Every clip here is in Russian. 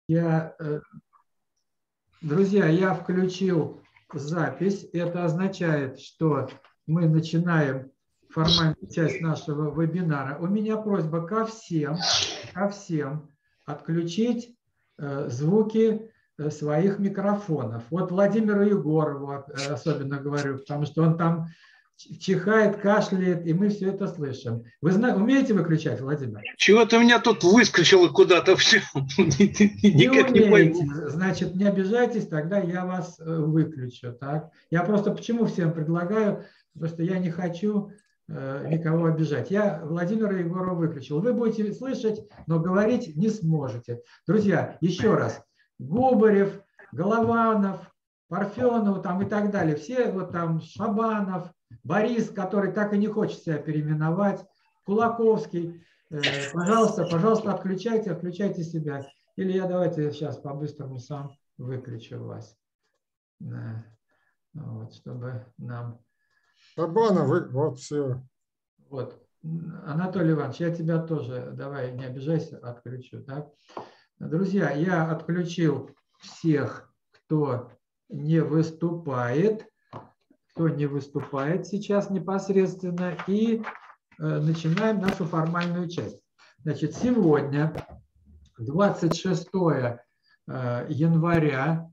Друзья, я включил запись. Это означает, что мы начинаем формальную часть нашего вебинара. У меня просьба ко всем отключить звуки своих микрофонов. Вот Владимиру Егорову особенно говорю, потому что он там чихает, кашляет, и мы все это слышим. Вы умеете выключать, Владимир? Чего-то меня тут выскочило куда-то все. Не умеете, значит, не обижайтесь, тогда я вас выключу. Так? Я просто почему всем предлагаю, потому что я не хочу никого обижать. Я Владимира Егорова выключил. Вы будете слышать, но говорить не сможете. Друзья, еще раз. Губарев, Голованов, Парфенов там и так далее. Все вот там Шабанов, Борис, который так и не хочет себя переименовать, Кулаковский. Пожалуйста, отключайте себя. Или я давайте сейчас по-быстрому сам выключу вас. Вот, чтобы нам... Шабанов, вот все. Вот. Анатолий Иванович, я тебя тоже, давай, не обижайся, отключу. Так? Друзья, я отключил всех, кто не выступает сейчас непосредственно, и начинаем нашу формальную часть. Значит, сегодня, 26 января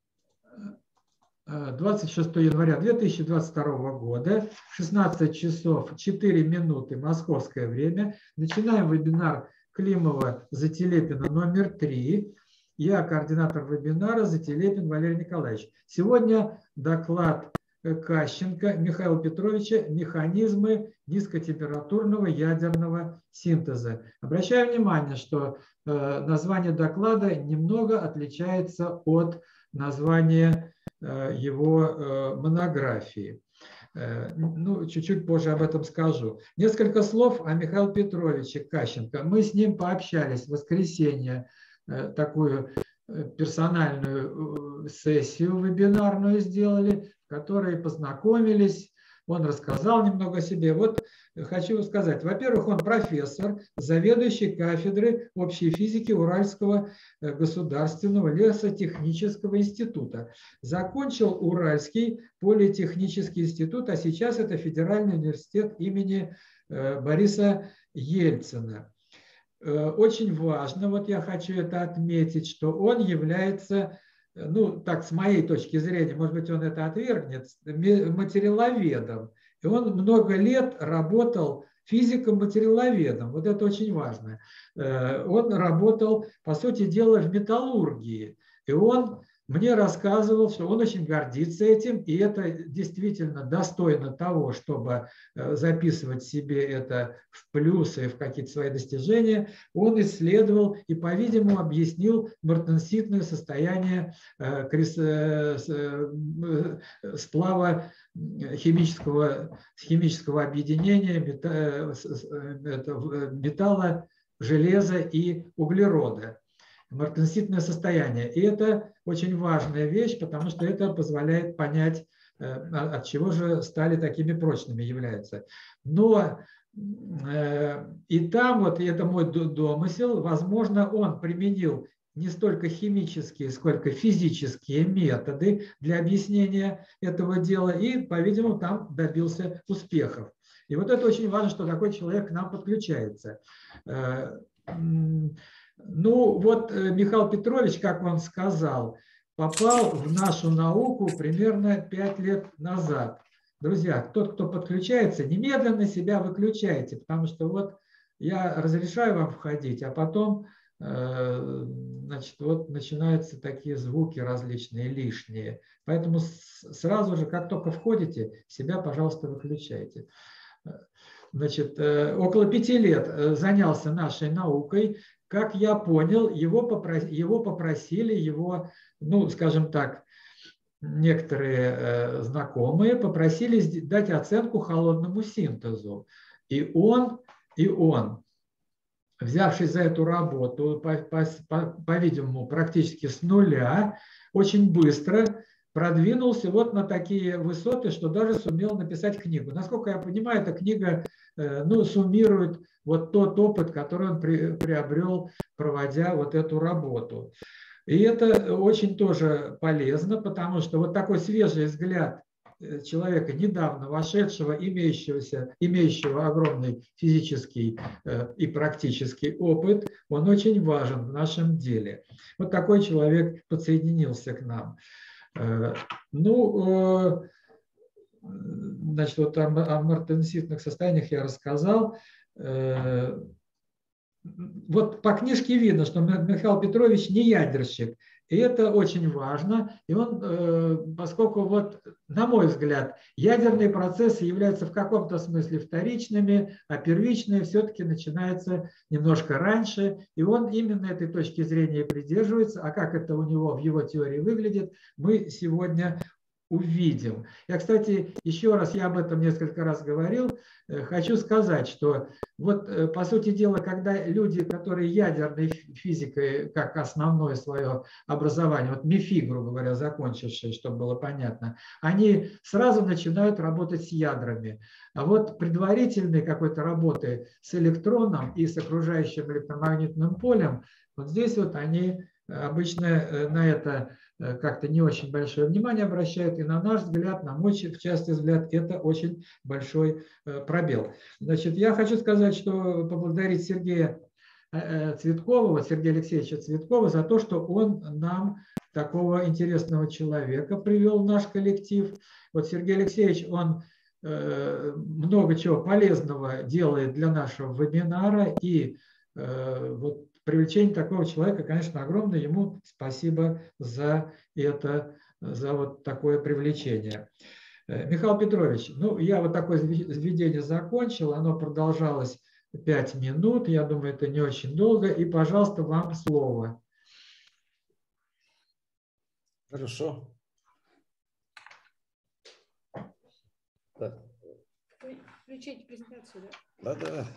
2022 года, 16 часов 4 минуты московское время. Начинаем вебинар Климова-Зателепина номер 3. Я координатор вебинара Зателепин Валерий Николаевич. Сегодня доклад Кащенко Михаила Петровича «Механизмы низкотемпературного ядерного синтеза». Обращаю внимание, что название доклада немного отличается от названия его монографии. Ну, чуть-чуть позже об этом скажу. Несколько слов о Михаиле Петровиче Кащенко. Мы с ним пообщались в воскресенье, такую персональную сессию вебинарную сделали, в которой познакомились. Он рассказал немного о себе. Вот хочу сказать. Во-первых, он профессор, заведующий кафедры общей физики Уральского государственного лесотехнического института. Закончил Уральский политехнический институт, а сейчас это Федеральный университет имени Бориса Ельцина. Очень важно, вот я хочу это отметить, что он является, ну так с моей точки зрения, может быть он это отвергнет, материаловедом. И он много лет работал физиком-материаловедом, вот это очень важно. Он работал, по сути дела, в металлургии. И он мне рассказывал, что он очень гордится этим, и это действительно достойно того, чтобы записывать себе это в плюсы, в какие-то свои достижения. Он исследовал и, по-видимому, объяснил мартенситное состояние сплава химического объединения металла, железа и углерода. Мартенситное состояние. И это очень важная вещь, потому что это позволяет понять, от чего же стали такими прочными являются. Но и там, вот это мой домысел, возможно, он применил не столько химические, сколько физические методы для объяснения этого дела и, по-видимому, там добился успехов. И вот это очень важно, что такой человек к нам подключается. Ну вот Михаил Петрович, как он сказал, попал в нашу науку примерно 5 лет назад. Друзья, тот, кто подключается, немедленно себя выключайте, потому что вот я разрешаю вам входить, а потом значит, вот начинаются такие звуки различные, лишние. Поэтому сразу же, как только входите, себя, пожалуйста, выключайте. Значит, около 5 лет занялся нашей наукой. Как я понял, его попросили, ну, скажем так, некоторые знакомые попросили дать оценку холодному синтезу. И он, взявшись за эту работу, по-видимому, практически с нуля, очень быстро продвинулся вот на такие высоты, что даже сумел написать книгу. Насколько я понимаю, эта книга суммирует вот тот опыт, который он приобрел, проводя вот эту работу. И это очень тоже полезно, потому что вот такой свежий взгляд человека, недавно вошедшего, имеющего огромный физический и практический опыт, он очень важен в нашем деле. Вот такой человек подсоединился к нам. Ну, значит, вот о мартенситных состояниях я рассказал. Вот по книжке видно, что Михаил Петрович не ядерщик. И это очень важно. И он, поскольку, вот, на мой взгляд, ядерные процессы являются в каком-то смысле вторичными, а первичные все-таки начинаются немножко раньше. И он именно этой точки зрения придерживается. А как это у него в его теории выглядит, мы сегодня увидим. Я, кстати, еще раз, я об этом несколько раз говорил, хочу сказать, что вот, по сути дела, когда люди, которые ядерной физикой как основное свое образование, вот МИФИ, грубо говоря, закончившие, чтобы было понятно, они сразу начинают работать с ядрами. А вот предварительной какой-то работы с электроном и с окружающим электромагнитным полем, вот здесь вот они обычно на это как-то не очень большое внимание обращают, и на наш взгляд, на мой частый взгляд, это очень большой пробел. Значит, я хочу сказать, что поблагодарить Сергея Цветкова, Сергея Алексеевича Цветкова за то, что он нам такого интересного человека привел в наш коллектив. Вот Сергей Алексеевич, он много чего полезного делает для нашего вебинара, и вот привлечение такого человека, конечно, огромное. Ему спасибо за это, за вот такое привлечение. Михаил Петрович, ну, я вот такое введение закончил, оно продолжалось 5 минут, я думаю, это не очень долго, и, пожалуйста, вам слово. Хорошо. Так. Включите презентацию, да? Да.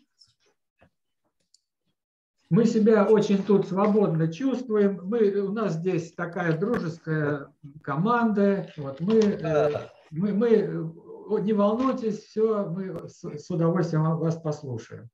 Мы себя очень тут свободно чувствуем. У нас здесь такая дружеская команда. Вот мы не волнуйтесь, все, мы с удовольствием вас послушаем.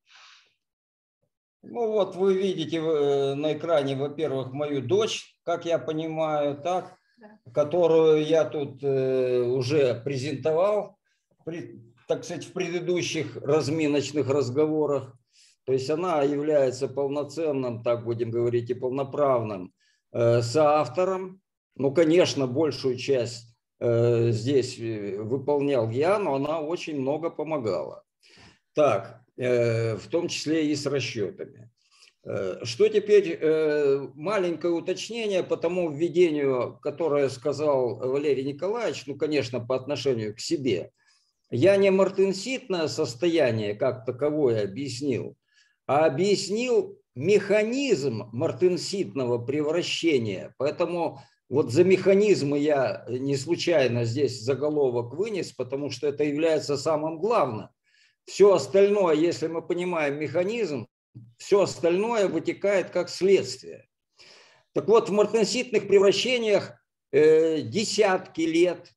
Ну вот вы видите на экране, во-первых, мою дочь, как я понимаю, так, которую я тут уже презентовал, так сказать, в предыдущих разминочных разговорах. То есть она является полноценным, так будем говорить, и полноправным соавтором. Ну, конечно, большую часть здесь выполнял я, но она очень много помогала. Так, в том числе и с расчетами. Что теперь маленькое уточнение по тому введению, которое сказал Валерий Николаевич, ну, конечно, по отношению к себе. Я не мартенситное состояние как таковое объяснил, а объяснил механизм мартенситного превращения. Поэтому вот за механизмы я не случайно здесь заголовок вынес, потому что это является самым главным. Все остальное, если мы понимаем механизм, все остальное вытекает как следствие. Так вот, в мартенситных превращениях десятки лет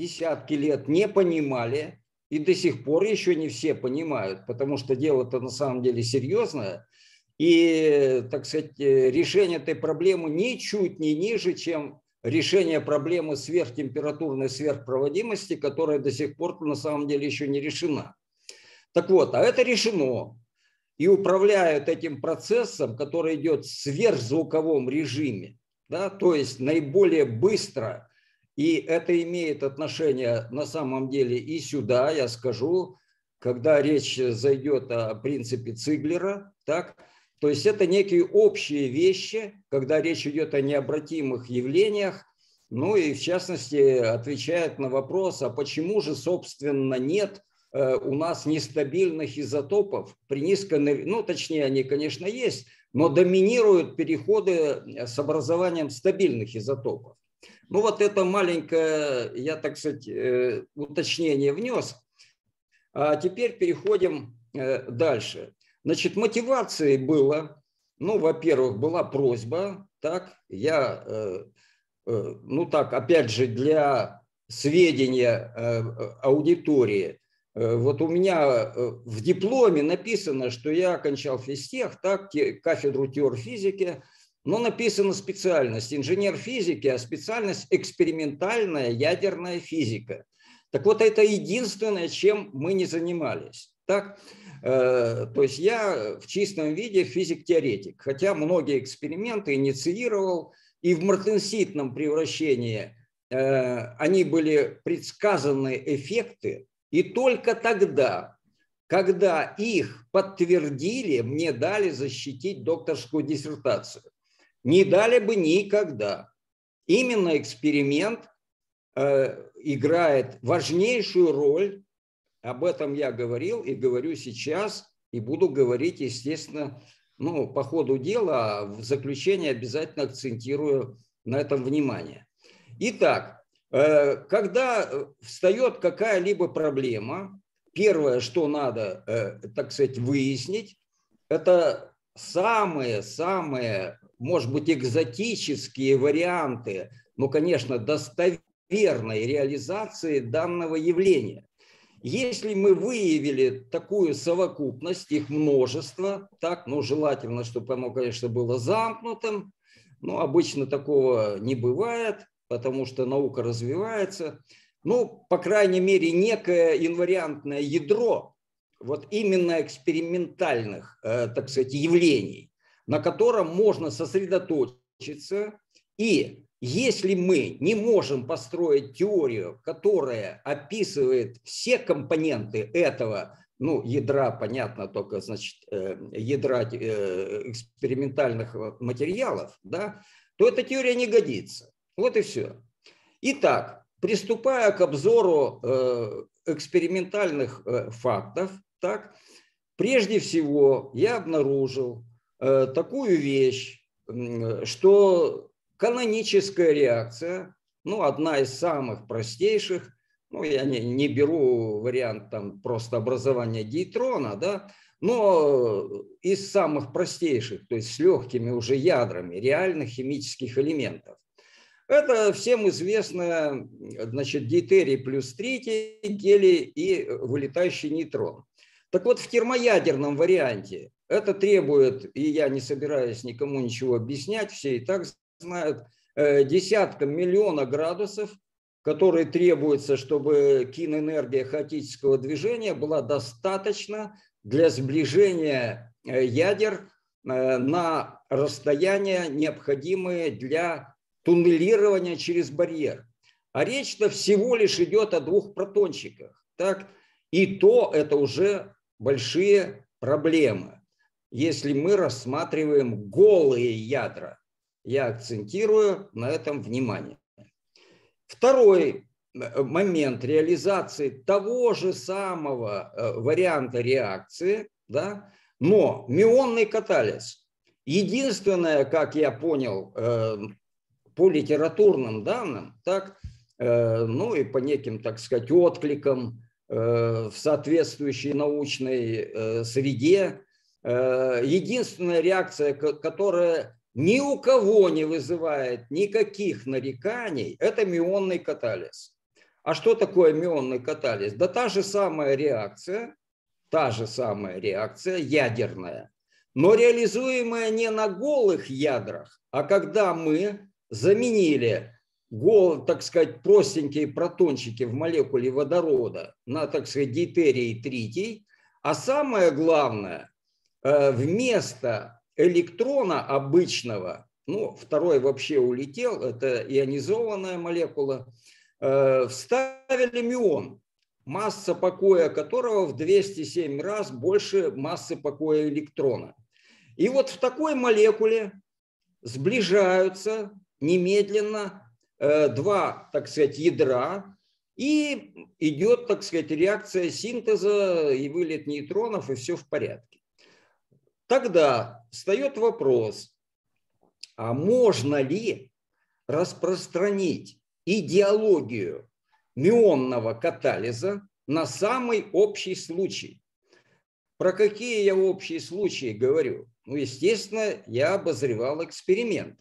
не понимали, и до сих пор еще не все понимают, потому что дело-то на самом деле серьезное. И, так сказать, решение этой проблемы ничуть не ниже, чем решение проблемы сверхтемпературной сверхпроводимости, которая до сих пор на самом деле еще не решена. Так вот, а это решено. И управляют этим процессом, который идет в сверхзвуковом режиме, да, то есть наиболее быстро. И это имеет отношение на самом деле и сюда, я скажу, когда речь зайдет о принципе Циглера, так, то есть это некие общие вещи, когда речь идет о необратимых явлениях, ну и в частности отвечает на вопрос, а почему же, собственно, нет у нас нестабильных изотопов при низкой, ну точнее они, конечно, есть, но доминируют переходы с образованием стабильных изотопов. Ну вот это маленькое, я, так сказать, уточнение внес. А теперь переходим дальше. Значит, мотивацией было, ну, во-первых, была просьба, так, я, ну так, опять же, для сведения аудитории, вот у меня в дипломе написано, что я окончал физтех, так, кафедру теорфизики, но написана специальность инженер физики, а специальность экспериментальная ядерная физика. Так вот, это единственное, чем мы не занимались. Так? То есть я в чистом виде физик-теоретик, хотя многие эксперименты инициировал, и в мартенситном превращении они были предсказаны эффекты, и только тогда, когда их подтвердили, мне дали защитить докторскую диссертацию. Не дали бы никогда. Именно эксперимент играет важнейшую роль. Об этом я говорил и говорю сейчас, и буду говорить, естественно, по ходу дела, а в заключении обязательно акцентирую на этом внимание. Итак, когда встает какая-либо проблема, первое, что надо, так сказать, выяснить, это самые, может быть, экзотические варианты, конечно, достоверной реализации данного явления. Если мы выявили такую совокупность, их множество, так, желательно, чтобы оно, конечно, было замкнутым, но обычно такого не бывает, потому что наука развивается. По крайней мере, некое инвариантное ядро, вот именно экспериментальных, так сказать, явлений, на котором можно сосредоточиться. И если мы не можем построить теорию, которая описывает все компоненты этого, ядра, понятно, только, значит, ядра экспериментальных материалов, да, то эта теория не годится. Вот и все. Итак, приступая к обзору экспериментальных фактов, так, прежде всего я обнаружил такую вещь, что каноническая реакция, одна из самых простейших, я не беру вариант там просто образования дейтрона, да, но из самых простейших, то есть с легкими уже ядрами реальных химических элементов. Это всем известно, значит, дейтерий плюс третий, гелий и вылетающий нейтрон. Так вот, в термоядерном варианте это требует, и я не собираюсь никому ничего объяснять, все и так знают, десятка миллиона градусов, которые требуются, чтобы киноэнергия хаотического движения была достаточна для сближения ядер на расстояние, необходимое для туннелирования через барьер. А речь-то всего лишь идет о 2 протончиках. Так? И то это уже большие проблемы, если мы рассматриваем голые ядра. Я акцентирую на этом внимание. Второй момент реализации того же самого варианта реакции, да, но мионный катализ. Единственное, как я понял, по литературным данным, так, и по неким, так сказать, откликам в соответствующей научной среде, единственная реакция, которая ни у кого не вызывает никаких нареканий, это мионный катализ. А что такое мионный катализ? Да та же самая реакция ядерная, но реализуемая не на голых ядрах, а когда мы заменили, так сказать, простенькие протончики в молекуле водорода на, так сказать, дейтерий и тритий, а самое главное, вместо электрона обычного, второй вообще улетел, это ионизованная молекула, вставили мион, масса покоя которого в 207 раз больше массы покоя электрона. И вот в такой молекуле сближаются немедленно 2, так сказать, ядра, и идет, так сказать, реакция синтеза и вылет нейтронов, и все в порядке. Тогда встает вопрос, а можно ли распространить идеологию мионного катализа на самый общий случай? Про какие я общие случаи говорю? Естественно, я обозревал эксперимент.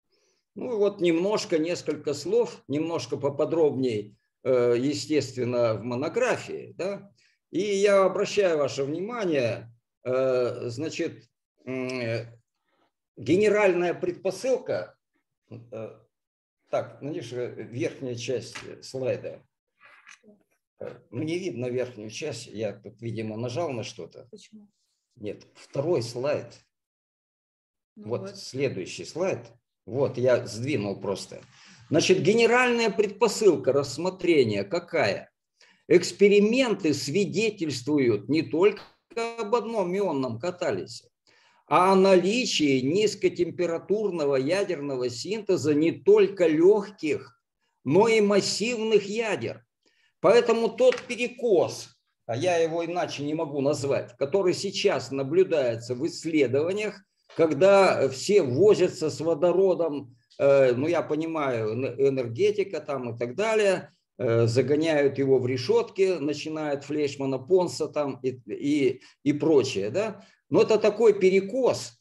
Несколько слов, немножко поподробнее, естественно, в монографии. Да? И я обращаю ваше внимание, значит, генеральная предпосылка. Так, видишь, верхняя часть слайда. Ну, не видно верхнюю часть. Я тут, видимо, нажал на что-то. Почему? Нет, второй слайд. Ну вот следующий слайд. Вот, я сдвинул просто. Значит, генеральная предпосылка рассмотрения какая? Эксперименты свидетельствуют не только об одном ионном катализе, а о наличии низкотемпературного ядерного синтеза не только легких, но и массивных ядер. Поэтому тот перекос, а я его иначе не могу назвать, который сейчас наблюдается в исследованиях, когда все возятся с водородом, ну я понимаю, энергетика там и так далее, загоняют его в решетки, начинают Флейшмана, Понса там и прочее, да? Но это такой перекос,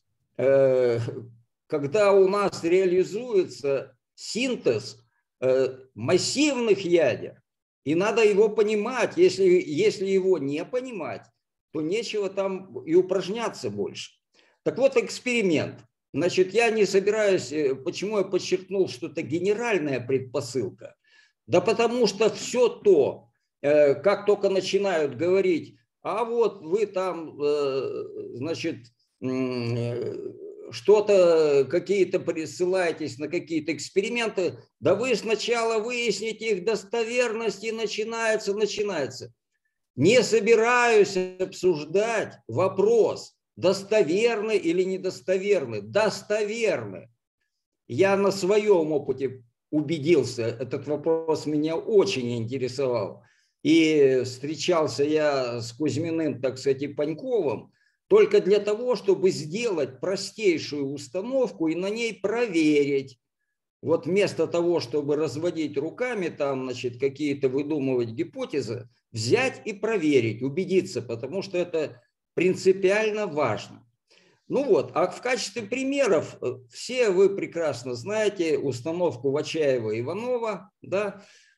когда у нас реализуется синтез массивных ядер, и надо его понимать. Если его не понимать, то нечего там и упражняться больше. Так вот, эксперимент. Значит, я не собираюсь, почему я подчеркнул, что это генеральная предпосылка? Да потому что все то, как только начинают говорить, а вот вы там, значит, что-то, какие-то присылаетесь на какие-то эксперименты, да вы сначала выясните их достоверность, и начинается. Не собираюсь обсуждать вопрос, достоверный или недостоверный. Достоверный. Я на своем опыте убедился, этот вопрос меня очень интересовал. И встречался я с Кузьминым, так сказать, и Паньковым, только для того, чтобы сделать простейшую установку и на ней проверить. Вот вместо того, чтобы разводить руками, там, значит, какие-то выдумывать гипотезы, взять и проверить, убедиться, потому что это принципиально важно. Ну вот, а в качестве примеров все вы прекрасно знаете установку Вачаева-Иванова, да,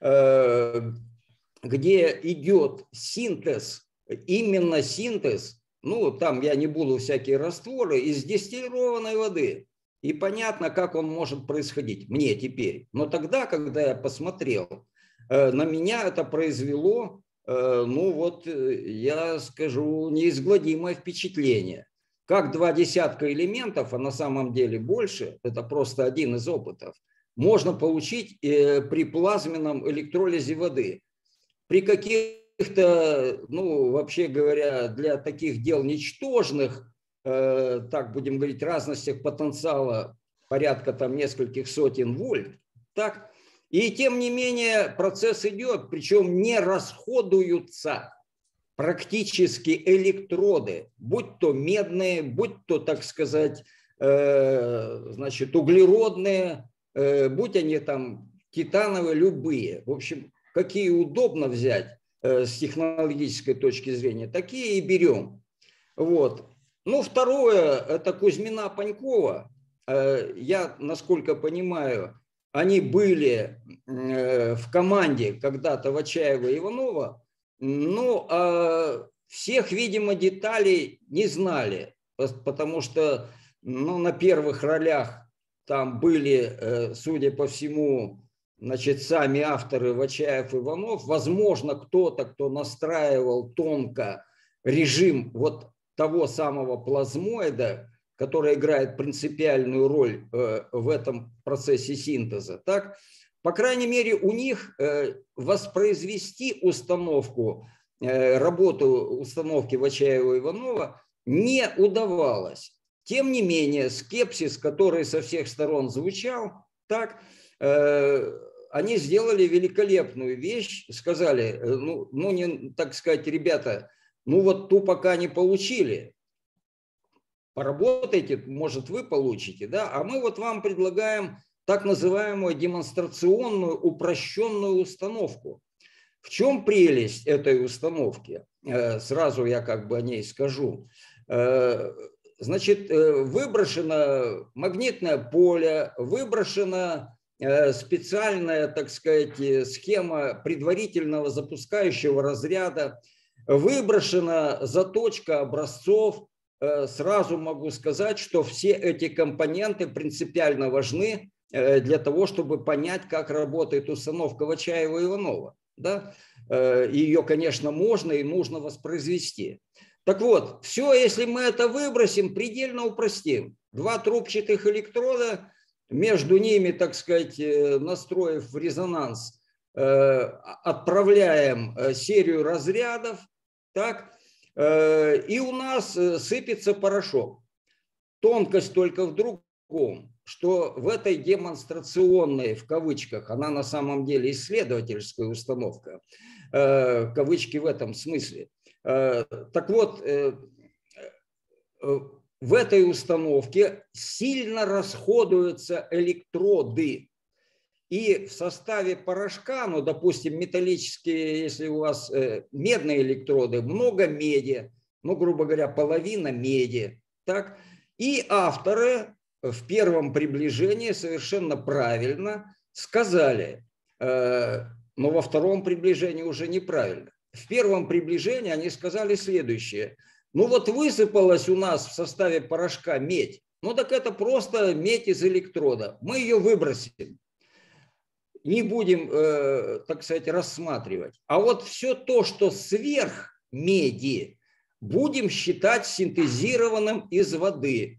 где идет синтез, именно синтез, ну там я не буду всякие растворы, из дистиллированной воды. И понятно, как он может происходить мне теперь. Но тогда, когда я посмотрел, на меня это произвело, ну вот я скажу, неизгладимое впечатление. Как 2 десятка элементов, а на самом деле больше, это просто один из опытов, можно получить при плазменном электролизе воды. При каких-то, ну, вообще говоря, для таких дел ничтожных, так будем говорить, разностях потенциала порядка там нескольких сотен вольт, так, и тем не менее процесс идет, причем не расходуются практически электроды, будь то медные, будь то, так сказать, значит, углеродные, будь они там титановые, любые. В общем, какие удобно взять с технологической точки зрения, такие и берем. Вот. Ну, второе, это Кузьмина, Панькова. Я, насколько понимаю, они были в команде когда-то Вачаева и Иванова, но всех, видимо, деталей не знали, потому что, ну, на первых ролях там были, судя по всему, значит, сами авторы Вачаев и Иванов. Возможно, кто-то, кто настраивал тонко режим вот того самого плазмоида, который играет принципиальную роль в этом процессе синтеза. Так? По крайней мере, у них воспроизвести установку, работу установки Вачаева-Иванова не удавалось. Тем не менее, скепсис, который со всех сторон звучал, так, они сделали великолепную вещь, сказали, ну не, так сказать, ребята, ну вот ту пока не получили, поработайте, может вы получите, да, а мы вот вам предлагаем так называемую демонстрационную упрощенную установку. В чем прелесть этой установки? Сразу я как бы о ней скажу. Значит, выброшено магнитное поле, выброшена специальная, так сказать, схема предварительного запускающего разряда, выброшена заточка образцов, сразу могу сказать, что все эти компоненты принципиально важны для того, чтобы понять, как работает установка Вачаева-Иванова. Да? Ее, конечно, можно и нужно воспроизвести. Так вот, все, если мы это выбросим, предельно упростим. Два трубчатых электрода, между ними, так сказать, настроив в резонанс, отправляем серию разрядов, так, и у нас сыпется порошок. Тонкость только в другом, что в этой демонстрационной, в кавычках, она на самом деле исследовательская установка, кавычки в этом смысле. Так вот, в этой установке сильно расходуются электроды. И в составе порошка, ну, допустим, металлические, если у вас медные электроды, много меди, ну, грубо говоря, половина меди. Так? И авторы в первом приближении совершенно правильно сказали, но во втором приближении уже неправильно. В первом приближении они сказали следующее. Ну вот высыпалась у нас в составе порошка медь. Ну так это просто медь из электрода. Мы ее выбросим. Не будем, так сказать, рассматривать. А вот все то, что сверх меди, будем считать синтезированным из воды.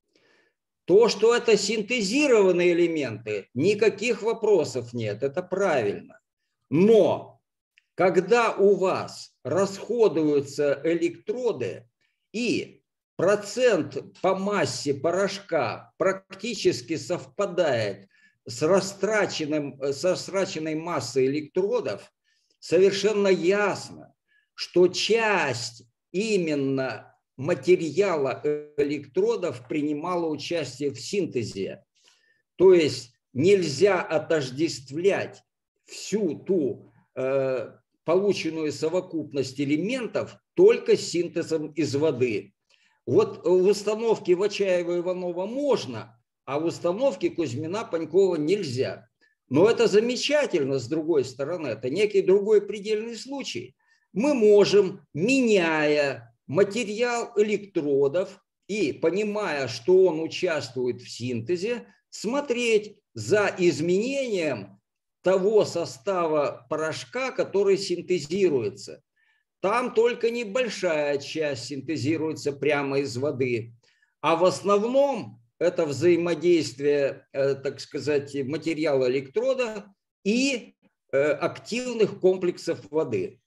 То, что это синтезированные элементы, никаких вопросов нет, это правильно. Но когда у вас расходуются электроды и процент по массе порошка практически совпадает с растраченной массой электродов, совершенно ясно, что часть именно материала электродов принимала участие в синтезе. То есть нельзя отождествлять всю ту полученную совокупность элементов только синтезом из воды. Вот в установке Вачаева-Иванова можно, а в установке Кузьмина-Панькова нельзя. Но это замечательно, с другой стороны, это некий другой предельный случай. Мы можем, меняя материал электродов и понимая, что он участвует в синтезе, смотреть за изменением того состава порошка, который синтезируется. Там только небольшая часть синтезируется прямо из воды, а в основном это взаимодействие, так сказать, материала электрода и активных комплексов воды.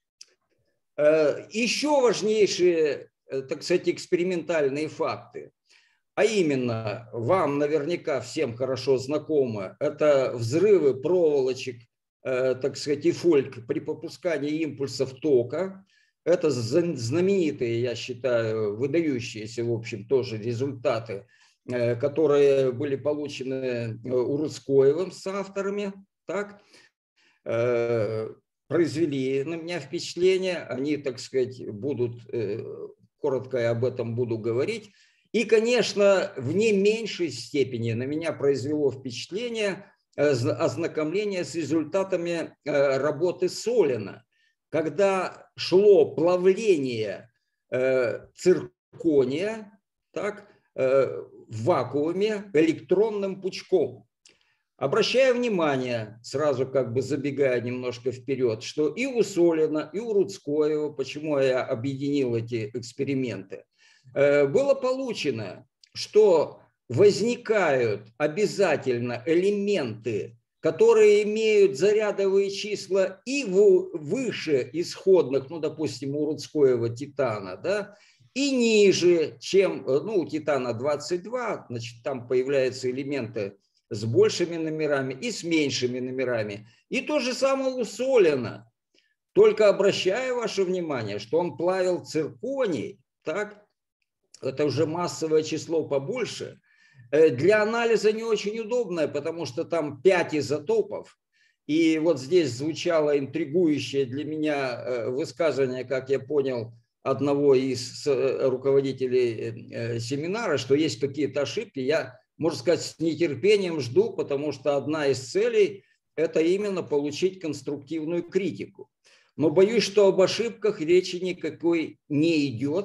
Еще важнейшие, так сказать, экспериментальные факты, а именно, вам наверняка всем хорошо знакомы, это взрывы проволочек, так сказать, и фольг при попускании импульсов тока. Это знаменитые, я считаю, выдающиеся, в общем, тоже результаты, которые были получены Уруцкоевым с авторами, так, произвели на меня впечатление, они, так сказать, будут, коротко я об этом буду говорить. И, конечно, в не меньшей степени на меня произвело впечатление ознакомление с результатами работы Солина, когда шло плавление циркония, так, в вакууме электронным пучком. Обращаю внимание, сразу как бы забегая немножко вперед, что и у Солина, и у Руцкоева, почему я объединил эти эксперименты, было получено, что возникают обязательно элементы, которые имеют зарядовые числа и выше исходных, ну, допустим, у Руцкоева титана, да, и ниже, чем, ну, у титана 22, значит, там появляются элементы с большими номерами и с меньшими номерами. И то же самое у Солина. Только обращаю ваше внимание, что он плавил цирконий, так, это уже массовое число побольше, для анализа не очень удобное, потому что там 5 изотопов. И вот здесь звучало интригующее для меня высказывание, как я понял, одного из руководителей семинара, что есть какие-то ошибки. Я, можно сказать, с нетерпением жду, потому что одна из целей – это именно получить конструктивную критику. Но боюсь, что об ошибках речи никакой не идет.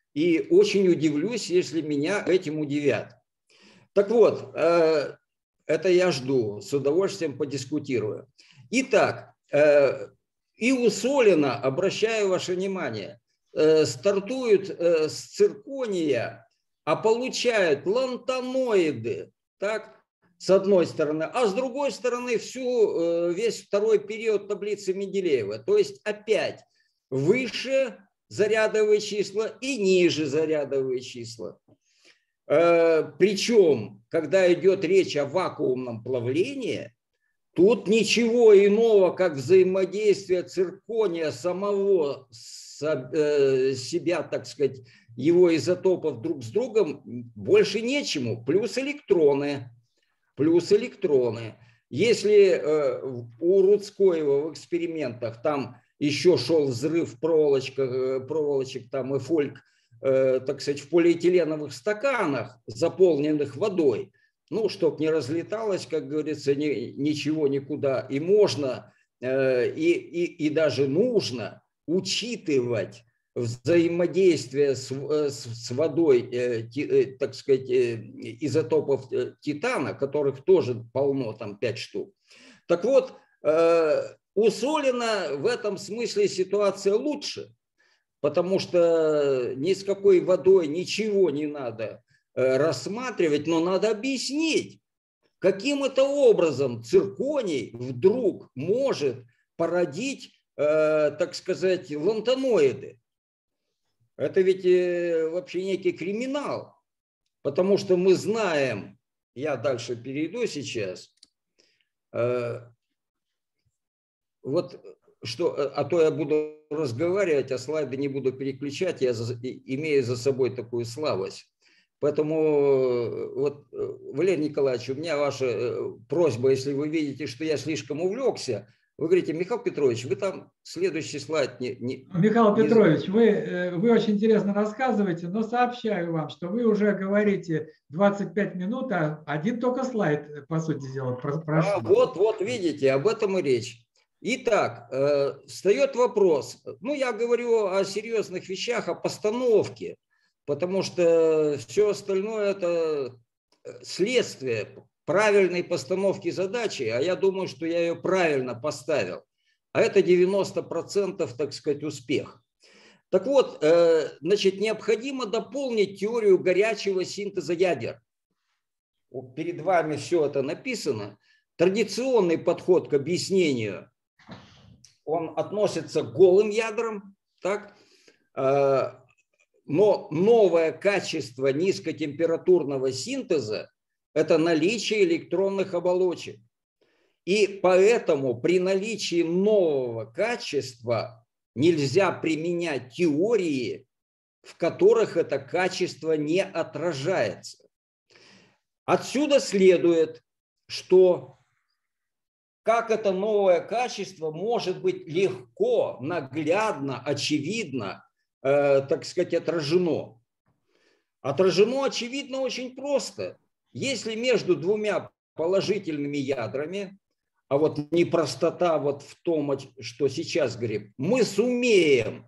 И очень удивлюсь, если меня этим удивят. Так вот, это я жду, с удовольствием подискутирую. Итак, и у Солина, обращаю ваше внимание, стартуют с циркония, а получают лантаноиды, так, с одной стороны, а с другой стороны весь второй период таблицы Менделеева. То есть опять выше зарядовые числа и ниже зарядовые числа. Причем, когда идет речь о вакуумном плавлении, тут ничего иного, как взаимодействие циркония самого себя, так сказать, его изотопов друг с другом, больше нечему. Плюс электроны. Если у Рудскоева в экспериментах там еще шел взрыв проволочек там и фольк, так сказать, в полиэтиленовых стаканах, заполненных водой, ну, чтобы не разлеталось, как говорится, ничего никуда. И можно, и даже нужно учитывать взаимодействие с водой, так сказать, изотопов титана, которых тоже полно, там 5 штук. Так вот, у Солина в этом смысле ситуация лучше, потому что ни с какой водой ничего не надо рассматривать, но надо объяснить, каким это образом цирконий вдруг может породить, так сказать, лантаноиды. Это ведь вообще некий криминал, потому что мы знаем, я дальше перейду сейчас, вот что, а то я буду разговаривать, а слайды не буду переключать, я имею за собой такую слабость. Поэтому, вот, Валерий Николаевич, у меня ваша просьба, если вы видите, что я слишком увлекся, вы говорите: Михаил Петрович, вы там следующий слайд Михаил Петрович, вы очень интересно рассказываете, но сообщаю вам, что вы уже говорите 25 минут, а один только слайд, по сути дела, прошел. Вот видите, об этом и речь. Итак, встает вопрос, ну, я говорю о серьезных вещах, о постановке, потому что все остальное – это следствие правильной постановки задачи, а я думаю, что я ее правильно поставил. А это 90%, так сказать, успех. Так вот, значит, необходимо дополнить теорию горячего синтеза ядер. Вот перед вами все это написано. Традиционный подход к объяснению, он относится к голым ядрам, так? Но новое качество низкотемпературного синтеза – это наличие электронных оболочек. И поэтому при наличии нового качества нельзя применять теории, в которых это качество не отражается. Отсюда следует, что как это новое качество может быть легко, наглядно, очевидно, так сказать, отражено. Отражено, очевидно, очень просто. Если между двумя положительными ядрами, а вот непростота вот в том, что сейчас говорим, мы сумеем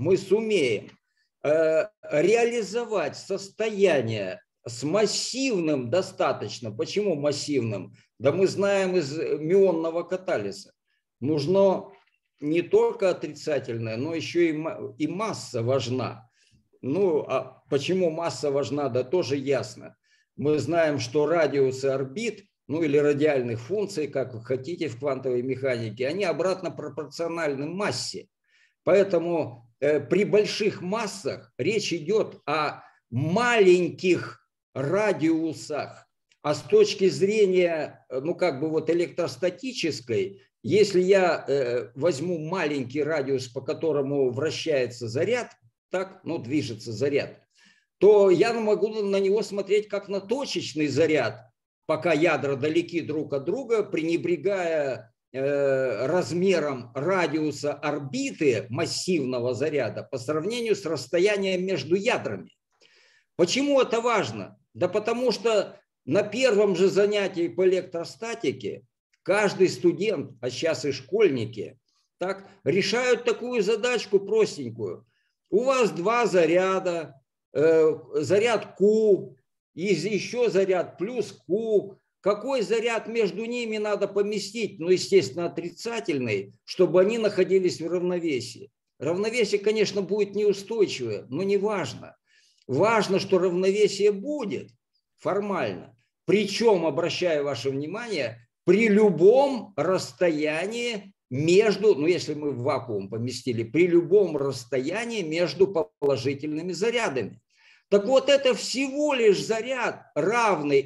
реализовать состояние с массивным достаточно. Почему массивным? Да мы знаем из мюонного катализа. Нужно не только отрицательное, но еще и масса важна. Ну, а почему масса важна, да тоже ясно. Мы знаем, что радиусы орбит, ну или радиальных функций, как вы хотите в квантовой механике, они обратно пропорциональны массе. Поэтому при больших массах речь идет о маленьких радиусах. А с точки зрения, ну как бы вот электростатической, если я возьму маленький радиус, по которому вращается заряд, так, ну движется заряд, то я могу на него смотреть как на точечный заряд, пока ядра далеки друг от друга, пренебрегая размером радиуса орбиты массивного заряда по сравнению с расстоянием между ядрами. Почему это важно? Да потому что на первом же занятии по электростатике каждый студент, а сейчас и школьники, так, решают такую задачку простенькую. У вас два заряда, заряд Q, и еще заряд плюс Q. Какой заряд между ними надо поместить? Ну, естественно, отрицательный, чтобы они находились в равновесии. Равновесие, конечно, будет неустойчивое, но не важно. Важно, что равновесие будет формально. Причем, обращаю ваше внимание, при любом расстоянии между, ну если мы в вакуум поместили, при любом расстоянии между положительными зарядами. Так вот, это всего лишь заряд, равный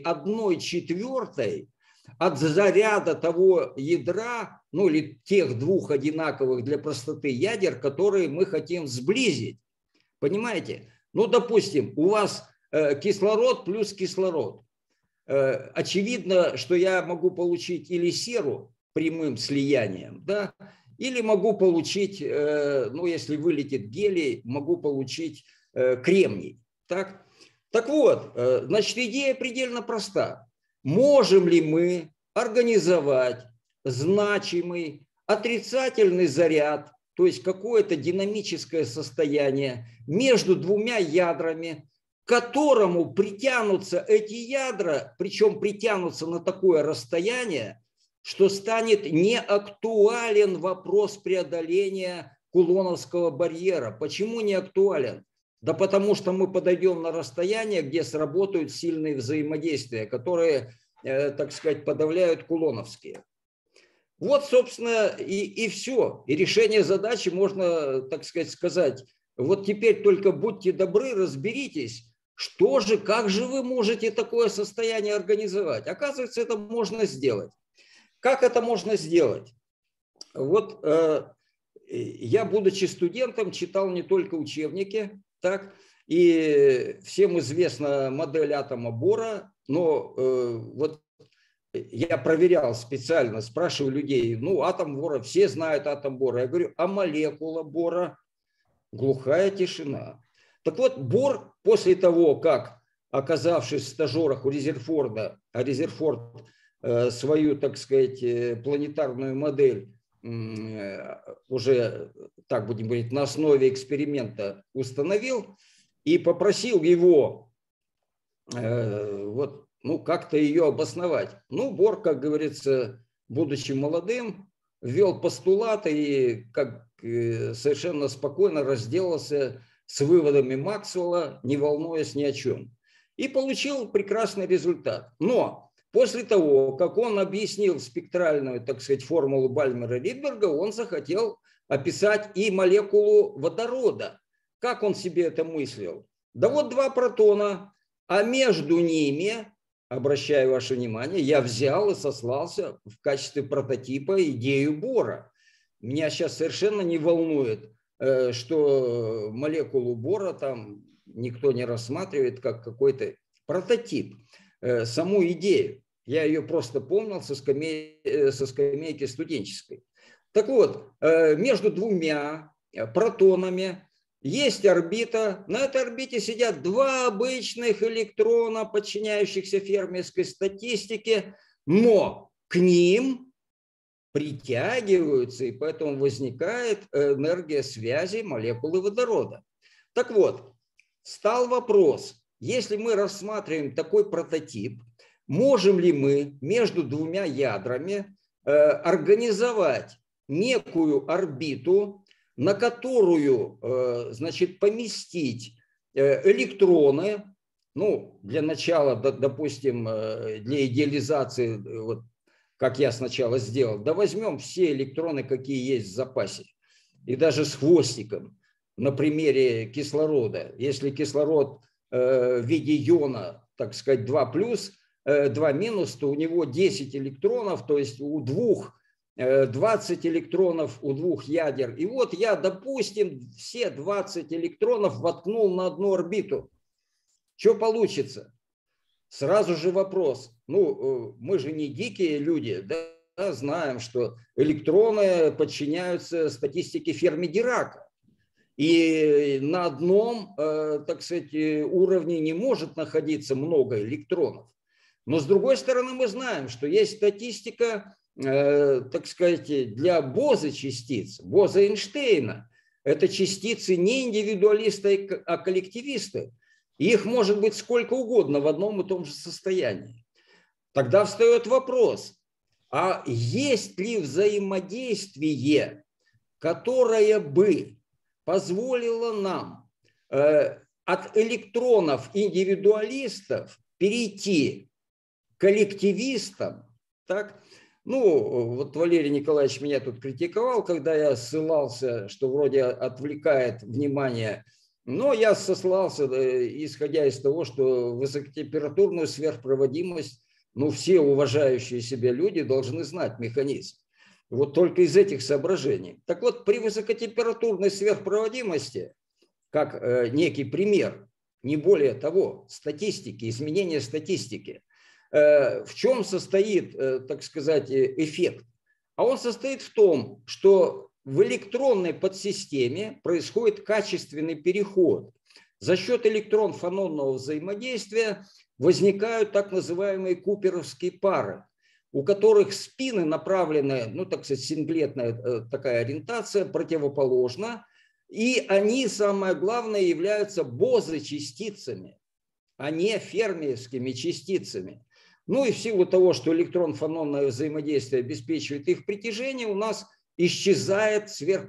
1/4 от заряда того ядра, ну или тех двух одинаковых для простоты ядер, которые мы хотим сблизить. Понимаете? Ну, допустим, у вас кислород плюс кислород. Очевидно, что я могу получить или серу прямым слиянием, да, или могу получить, ну, если вылетит гелий, могу получить кремний. Так? Так вот, значит, идея предельно проста. Можем ли мы организовать значимый отрицательный заряд, то есть какое-то динамическое состояние между двумя ядрами, к которому притянутся эти ядра, причем притянутся на такое расстояние, что станет неактуален вопрос преодоления кулоновского барьера. Почему не актуален? Да потому что мы подойдем на расстояние, где сработают сильные взаимодействия, которые, так сказать, подавляют кулоновские. Вот, собственно, и все. И решение задачи можно, так сказать, вот теперь только будьте добры, разберитесь, что же, как же вы можете такое состояние организовать. Оказывается, это можно сделать. Как это можно сделать? Вот я, будучи студентом, читал не только учебники, так, и всем известна модель атома Бора, но вот я проверял специально, спрашиваю людей, ну, атом Бора, все знают атом Бора. Я говорю, а молекула Бора? Глухая тишина. Так вот, Бор после того, как, оказавшись в стажерах у Резерфорда, а Резерфорд свою, так сказать, планетарную модель уже, так будем говорить, на основе эксперимента установил и попросил его вот, ну, как-то ее обосновать. Ну, Бор, как говорится, будучи молодым, ввел постулаты и как совершенно спокойно разделался с выводами Максвелла, не волнуясь ни о чем. И получил прекрасный результат. Но после того, как он объяснил спектральную, так сказать, формулу Бальмера-Ридберга, он захотел описать и молекулу водорода. Как он себе это мыслил? Да вот два протона, а между ними, обращаю ваше внимание, я взял и сослался в качестве прототипа идею Бора. Меня сейчас совершенно не волнует, что молекулу Бора там никто не рассматривает как какой-то прототип. Саму идею. Я ее просто помнил со скамейки студенческой. Так вот, между двумя протонами есть орбита. На этой орбите сидят два обычных электрона, подчиняющихся фермерской статистике, но к ним притягиваются, и поэтому возникает энергия связи молекулы водорода. Так вот, стал вопрос, если мы рассматриваем такой прототип, можем ли мы между двумя ядрами организовать некую орбиту, на которую, значит, поместить электроны, ну, для начала, допустим, для идеализации, вот, как я сначала сделал, да возьмем все электроны, какие есть в запасе, и даже с хвостиком, на примере кислорода. Если кислород в виде иона, так сказать, 2+, 2-, то у него 10 электронов, то есть у двух 20 электронов у двух ядер. И вот я, допустим, все 20 электронов воткнул на одну орбиту. Что получится? Сразу же вопрос. Ну, мы же не дикие люди, да, знаем, что электроны подчиняются статистике Ферми-Дирака. И на одном, так сказать, уровне не может находиться много электронов. Но с другой стороны мы знаем, что есть статистика, так сказать, для Боза-частиц, Боза-Эйнштейна. Это частицы не индивидуалисты, а коллективисты. Их может быть сколько угодно в одном и том же состоянии. Тогда встает вопрос, а есть ли взаимодействие, которое бы позволило нам от электронов-индивидуалистов перейти к коллективистам, так? Ну, вот Валерий Николаевич меня тут критиковал, когда я ссылался, что вроде отвлекает внимание, но я сослался, исходя из того, что высокотемпературную сверхпроводимость, ну, все уважающие себя люди должны знать механизм. Вот только из этих соображений. Так вот, при высокотемпературной сверхпроводимости, как некий пример, не более того, статистики, изменения статистики, в чем состоит, так сказать, эффект? А он состоит в том, что в электронной подсистеме происходит качественный переход. За счет электрон-фононного взаимодействия возникают так называемые куперовские пары, у которых спины направлены, ну, так сказать, синглетная такая ориентация, противоположна, и они, самое главное, являются боза-частицами, а не фермиевскими частицами. Ну и в силу того, что электрон-фононное взаимодействие обеспечивает их притяжение, у нас исчезает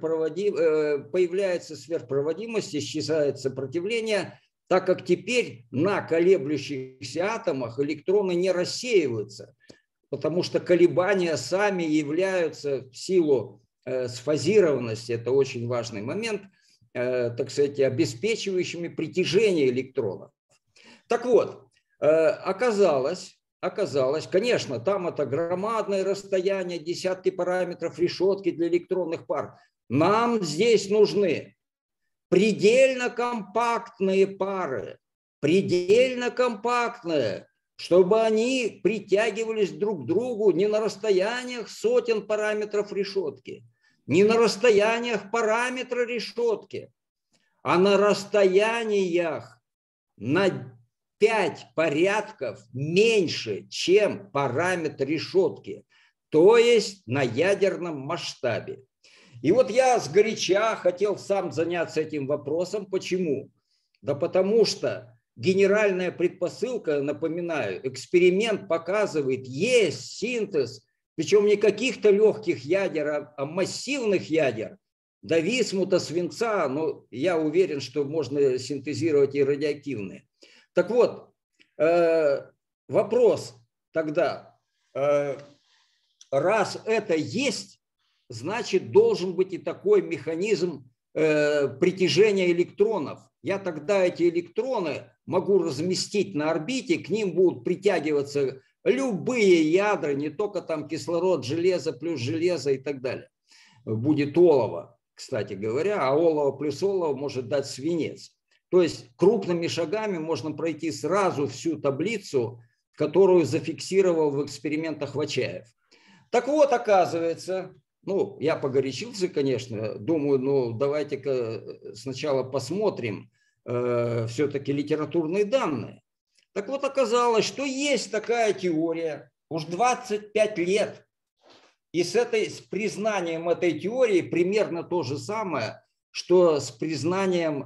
появляется сверхпроводимость, исчезает сопротивление, так как теперь на колеблющихся атомах электроны не рассеиваются, потому что колебания сами являются в силу сфазированности, это очень важный момент, так сказать, обеспечивающими притяжение электронов. Так вот, оказалось, конечно, там это громадное расстояние, десятки параметров решетки для электронных пар. Нам здесь нужны предельно компактные пары, предельно компактные, чтобы они притягивались друг к другу не на расстояниях сотен параметров решетки, не на расстояниях параметра решетки, а на расстояниях на 5 порядков меньше, чем параметр решетки, то есть на ядерном масштабе. И вот я сгоряча хотел сам заняться этим вопросом. Почему? Да потому что генеральная предпосылка, напоминаю, эксперимент показывает, есть синтез, причем не каких-то легких ядер, а массивных ядер, до висмута, свинца, но я уверен, что можно синтезировать и радиоактивные. Так вот, вопрос тогда, раз это есть, значит, должен быть и такой механизм притяжения электронов. Я тогда эти электроны могу разместить на орбите, к ним будут притягиваться любые ядра, не только там кислород, железо плюс железо и так далее. Будет олово, кстати говоря, а олово плюс олово может дать свинец. То есть крупными шагами можно пройти сразу всю таблицу, которую зафиксировал в экспериментах Вачаев. Так вот, оказывается, ну, я погорячился, конечно, думаю, ну, давайте-ка сначала посмотрим все-таки литературные данные. Так вот, оказалось, что есть такая теория, уж 25 лет, и с признанием этой теории примерно то же самое, что с признанием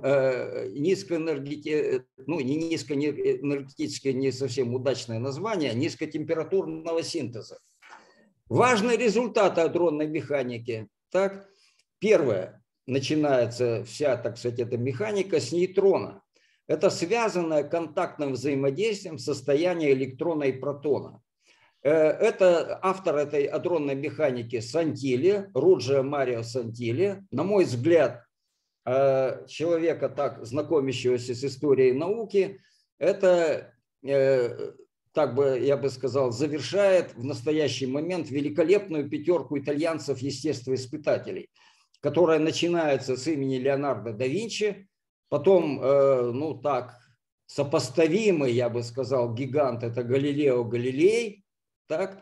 низкоэнергетическое, не совсем удачное название, низкотемпературного синтеза. Важные результаты адронной механики. Так, первое, начинается вся, так сказать, эта механика с нейтрона. Это связанное контактным взаимодействием состояние электрона и протона. Это автор этой адронной механики Сантилли, Руджио Марио Сантилли. На мой взгляд, человека, так знакомящегося с историей науки, это, так бы я бы сказал, завершает в настоящий момент великолепную пятерку итальянцев-естествоиспытателей, которая начинается с имени Леонардо да Винчи, потом, ну так, сопоставимый, я бы сказал, гигант – это Галилео Галилей, так,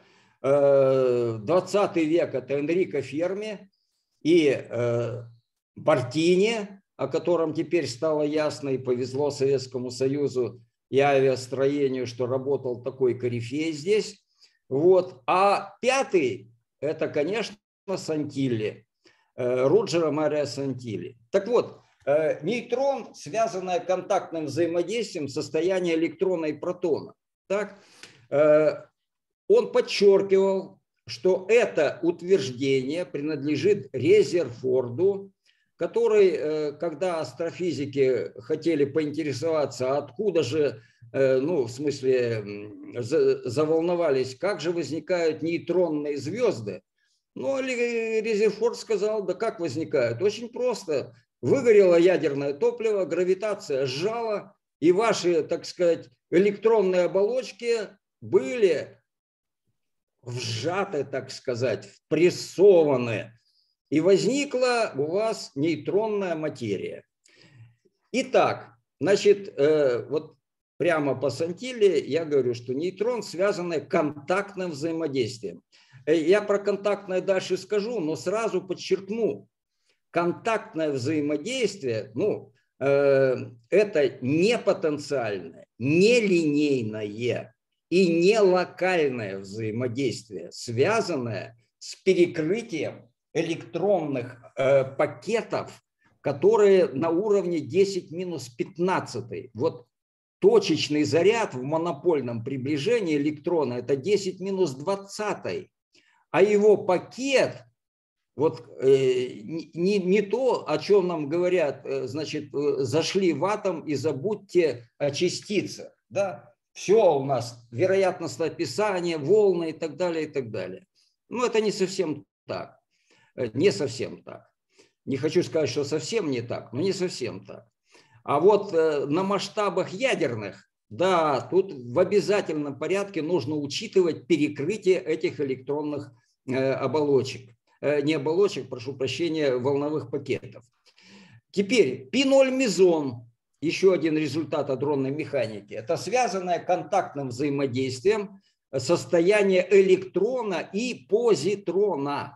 20 век – это Энрико Ферми и Бартини, о котором теперь стало ясно и повезло Советскому Союзу и авиастроению, что работал такой корифей здесь. Вот. А пятый – это, конечно, Сантилли, Руджио Марио Сантилли. Так вот, Нейтрон, связанное контактным взаимодействием состояния электрона и протона. Так? Он подчеркивал, что это утверждение принадлежит Резерфорду, который, когда астрофизики хотели поинтересоваться, откуда же, ну, в смысле, заволновались, как же возникают нейтронные звезды, ну, Резерфорд сказал, да как возникают? Очень просто. Выгорело ядерное топливо, гравитация сжала, и ваши, так сказать, электронные оболочки были вжаты, так сказать, впрессованы. И возникла у вас нейтронная материя. Итак, значит, вот прямо по Сантилле я говорю, что нейтрон связан с контактным взаимодействием. Я про контактное дальше скажу, но сразу подчеркну. Контактное взаимодействие, ну, это не потенциальное, не линейное и не локальное взаимодействие, связанное с перекрытием электронных пакетов, которые на уровне 10-15. Вот точечный заряд в монопольном приближении электрона – это 10-20. А его пакет, вот не то, о чем нам говорят, значит, зашли в атом и забудьте о частицах. Да? Все у нас, вероятностное описание, волны и так далее, и так далее. Но это не совсем так. Не совсем так. Не хочу сказать, что совсем не так, но не совсем так. А вот на масштабах ядерных, да, тут в обязательном порядке нужно учитывать перекрытие этих электронных оболочек. Не оболочек, прошу прощения, волновых пакетов. Теперь пиноль-мезон, еще один результат адронной механики. Это связанное контактным взаимодействием состояние электрона и позитрона.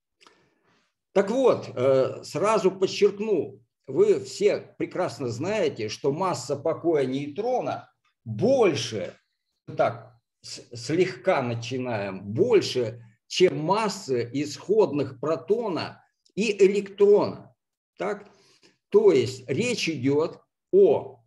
Так вот, сразу подчеркну, вы все прекрасно знаете, что масса покоя нейтрона больше, так, слегка начинаем, больше, чем массы исходных протона и электрона. Так? То есть речь идет о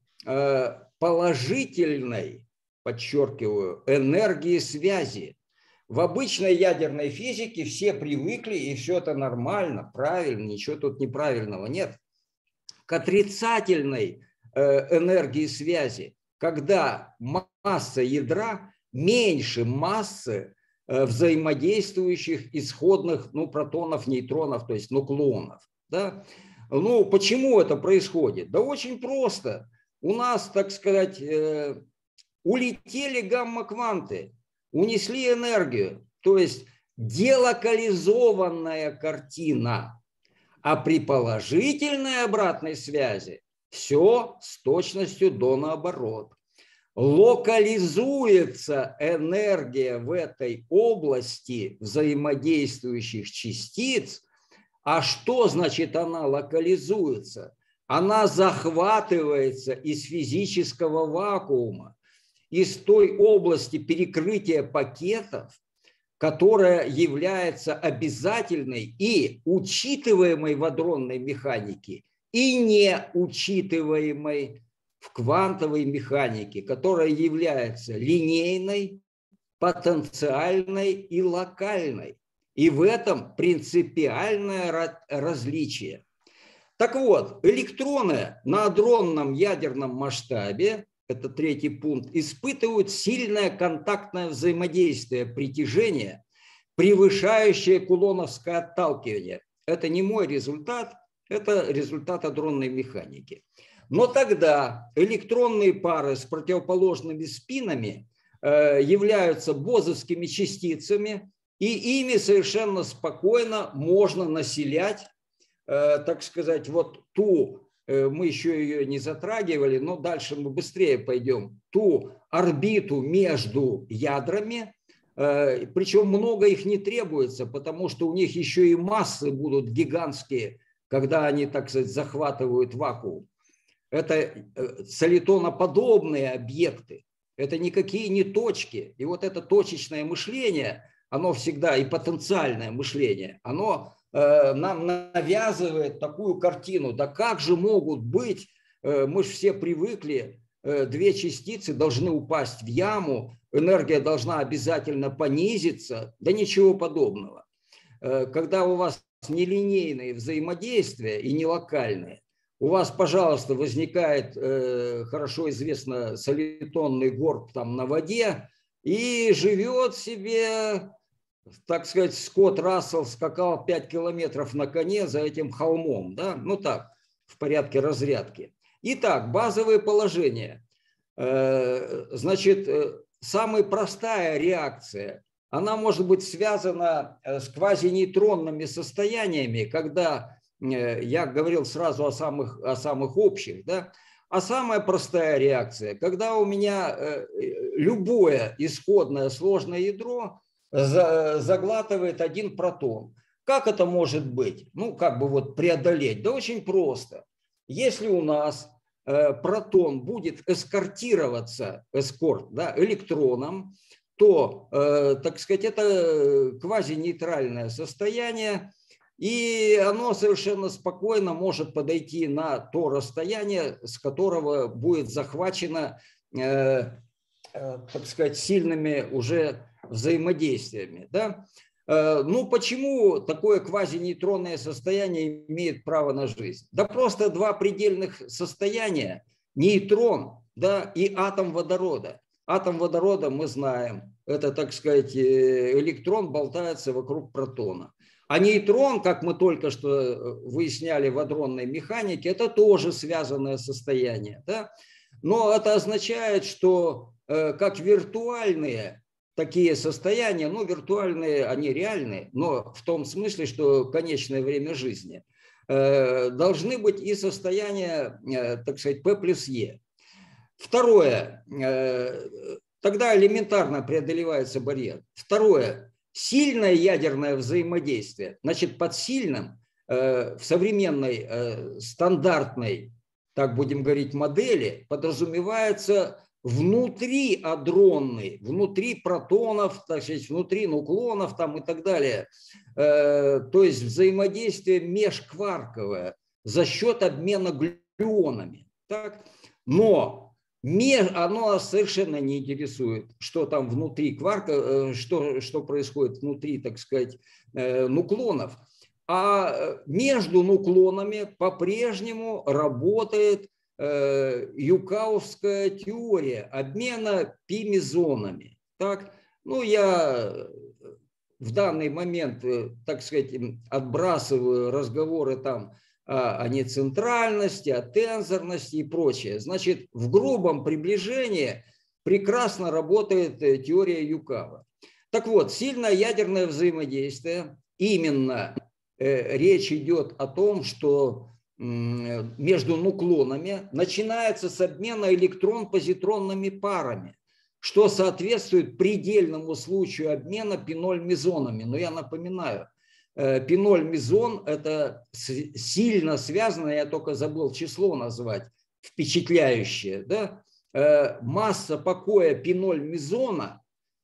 положительной, подчеркиваю, энергии связи. В обычной ядерной физике все привыкли, и все это нормально, правильно, ничего тут неправильного нет, к отрицательной энергии связи, когда масса ядра меньше массы взаимодействующих исходных, ну, протонов, нейтронов, то есть нуклонов. Да? Ну, почему это происходит? Да очень просто. У нас, так сказать, улетели гамма-кванты, унесли энергию, то есть делокализованная картина. А при положительной обратной связи все с точностью до наоборот. Локализуется энергия в этой области взаимодействующих частиц. А что значит она локализуется? Она захватывается из физического вакуума, из той области перекрытия пакетов, которая является обязательной и учитываемой в адронной механике, и не учитываемой в квантовой механике, которая является линейной, потенциальной и локальной. И в этом принципиальное различие. Так вот, электроны на адронном ядерном масштабе, это третий пункт, испытывают сильное контактное взаимодействие притяжения, превышающее кулоновское отталкивание. Это не мой результат, это результат адронной механики. Но тогда электронные пары с противоположными спинами являются бозовскими частицами, и ими совершенно спокойно можно населять, так сказать, вот ту, мы еще ее не затрагивали, но дальше мы быстрее пойдем, ту орбиту между ядрами, причем много их не требуется, потому что у них еще и массы будут гигантские, когда они, так сказать, захватывают вакуум. Это солитоноподобные объекты, это никакие не точки. И вот это точечное мышление, оно всегда, и потенциальное мышление, оно нам навязывает такую картину. Да как же могут быть, мы же все привыкли, две частицы должны упасть в яму, энергия должна обязательно понизиться. Да ничего подобного. Когда у вас нелинейные взаимодействия и не локальные, у вас, пожалуйста, возникает хорошо известно солитонный горб там на воде и живет себе, так сказать, Скотт Рассел скакал 5 километров на коне за этим холмом, да, ну так, в порядке разрядки. Итак, базовые положения. Значит, самая простая реакция, она может быть связана с квазинейтронными состояниями, когда я говорил сразу о самых общих, да, а самая простая реакция, когда у меня любое исходное сложное ядро заглатывает один протон. Как это может быть? Ну, как бы вот преодолеть? Да очень просто. Если у нас протон будет эскортироваться, да, электроном, то, так сказать, это квазинейтральное состояние, и оно совершенно спокойно может подойти на то расстояние, с которого будет захвачено, так сказать, сильными уже взаимодействиями. Да? Ну, почему такое квазинейтронное состояние имеет право на жизнь? Да просто два предельных состояния, нейтрон, да, и атом водорода. Атом водорода мы знаем, это, так сказать, электрон болтается вокруг протона. А нейтрон, как мы только что выясняли в адронной механике, это тоже связанное состояние. Да? Но это означает, что как виртуальные такие состояния, ну, виртуальные, они реальные, но в том смысле, что конечное время жизни, должны быть и состояния, так сказать, P плюс E. Второе, тогда элементарно преодолевается барьер. Второе, сильное ядерное взаимодействие. Значит, под сильным в современной стандартной, так будем говорить, модели подразумевается внутри адронный, внутри протонов, так сказать, внутри нуклонов там и так далее. То есть взаимодействие межкварковое за счет обмена глюонами. Так? Но оно совершенно не интересует, что там внутри кварка, что происходит внутри, так сказать, нуклонов. А между нуклонами по-прежнему работает юкаовская теория обмена пи-мезонами. Так? Ну, я в данный момент, так сказать, отбрасываю разговоры там о нецентральности, о тензорности и прочее. Значит, в грубом приближении прекрасно работает теория Юкава. Так вот, сильное ядерное взаимодействие, именно речь идет о том, что между нуклонами начинается с обмена электрон-позитронными парами, что соответствует предельному случаю обмена пиноль-мезонами. Но я напоминаю, пиноль-мезон – это сильно связано, я только забыл число назвать, впечатляющее. Да? Масса покоя пиноль-мезона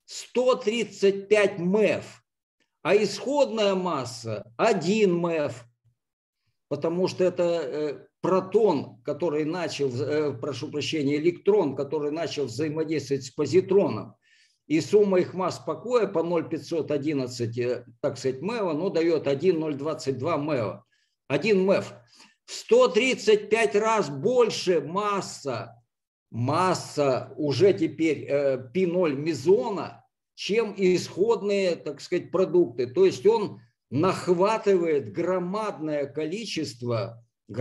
135 МЭФ, а исходная масса 1 МЭФ, потому что это протон, который начал, прошу прощения, электрон, который начал взаимодействовать с позитроном. И сумма их масс покоя по 0,511, так сказать, МЭВа, ну, дает 1,022 МЭВа. 1 МЭВ. В 135 раз больше масса уже теперь P0 мезона, чем исходные, так сказать, продукты. То есть он нахватывает громадное количество,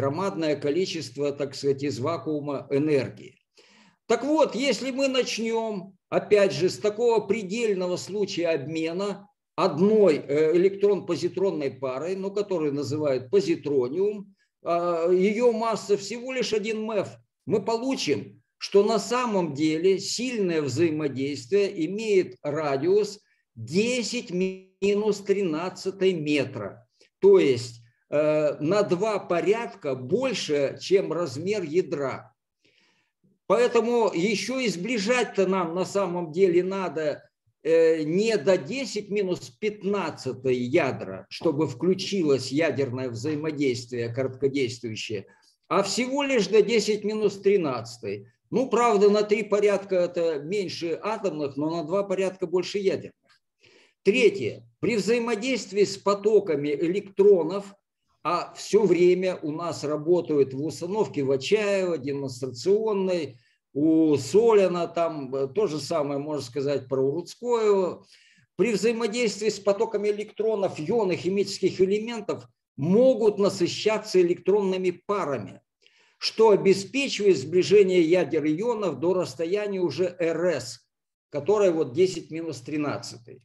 так сказать, из вакуума энергии. Так вот, если мы начнем, опять же, с такого предельного случая обмена одной электрон-позитронной парой, ну, которую называют позитрониум, ее масса всего лишь 1 МЭФ, мы получим, что на самом деле сильное взаимодействие имеет радиус 10 минус 13 метра, то есть на 2 порядка больше, чем размер ядра. Поэтому еще и сближать-то нам на самом деле надо не до 10 минус 15 ядра, чтобы включилось ядерное взаимодействие короткодействующее, а всего лишь до 10 минус 13. Ну, правда, на 3 порядка это меньше атомных, но на 2 порядка больше ядерных. Третье. При взаимодействии с потоками электронов, а все время у нас работают в установке Вачаева, демонстрационной, у Солина, там то же самое можно сказать про Уруцкую. При взаимодействии с потоками электронов ионы химических элементов могут насыщаться электронными парами, что обеспечивает сближение ядер ионов до расстояния уже РС, которое вот 10 минус 13.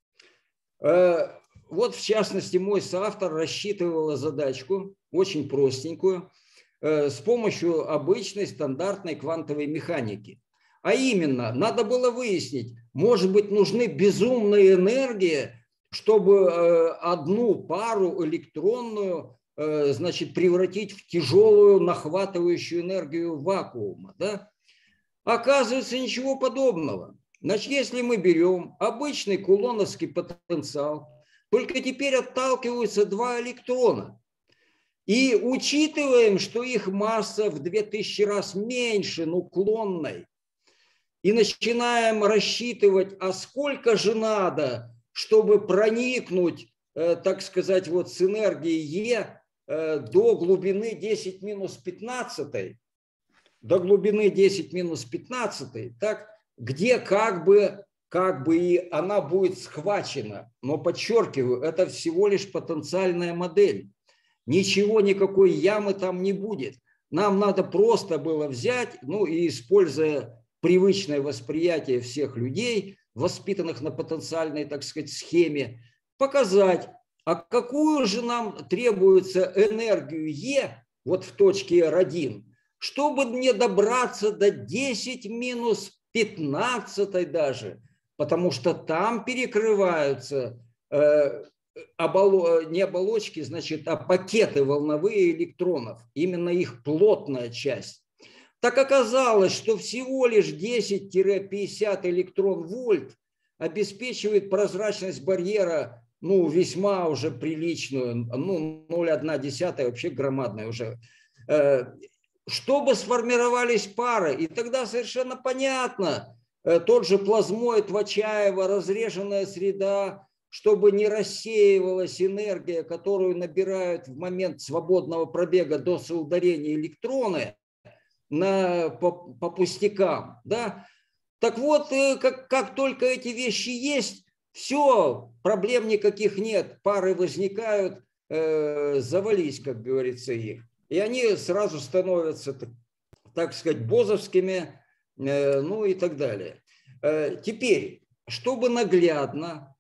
Вот в частности мой соавтор рассчитывал задачку, очень простенькую, с помощью обычной стандартной квантовой механики. А именно, надо было выяснить, может быть, нужны безумные энергии, чтобы одну пару электронную, значит, превратить в тяжелую нахватывающую энергию вакуума. Да? Оказывается, ничего подобного. Значит, если мы берем обычный кулоновский потенциал, только теперь отталкиваются 2 электрона, и учитываем, что их масса в 2000 раз меньше нуклонной, и начинаем рассчитывать, а сколько же надо, чтобы проникнуть, так сказать, вот с энергией Е до глубины 10 минус 15, до глубины 10 минус 15, так, где как бы и она будет схвачена. Но подчеркиваю, это всего лишь потенциальная модель. Ничего, никакой ямы там не будет. Нам надо просто было взять, ну и используя привычное восприятие всех людей, воспитанных на потенциальной, так сказать, схеме, показать, а какую же нам требуется энергию Е, вот в точке R1, чтобы не добраться до 10 минус 15 даже, потому что там перекрываются не оболочки, значит, а пакеты волновые электронов, именно их плотная часть. Так оказалось, что всего лишь 10-50 электрон-вольт обеспечивает прозрачность барьера, ну, весьма уже приличную, ну, 0,1 вообще громадная уже, чтобы сформировались пары. И тогда совершенно понятно, тот же плазмоид Вачаева, разреженная среда, чтобы не рассеивалась энергия, которую набирают в момент свободного пробега до соударения электроны по пустякам. Да? Так вот, как только эти вещи есть, все, проблем никаких нет, пары возникают, завались, как говорится, их. И они сразу становятся, так сказать, бозовскими, ну и так далее. Теперь, чтобы наглядно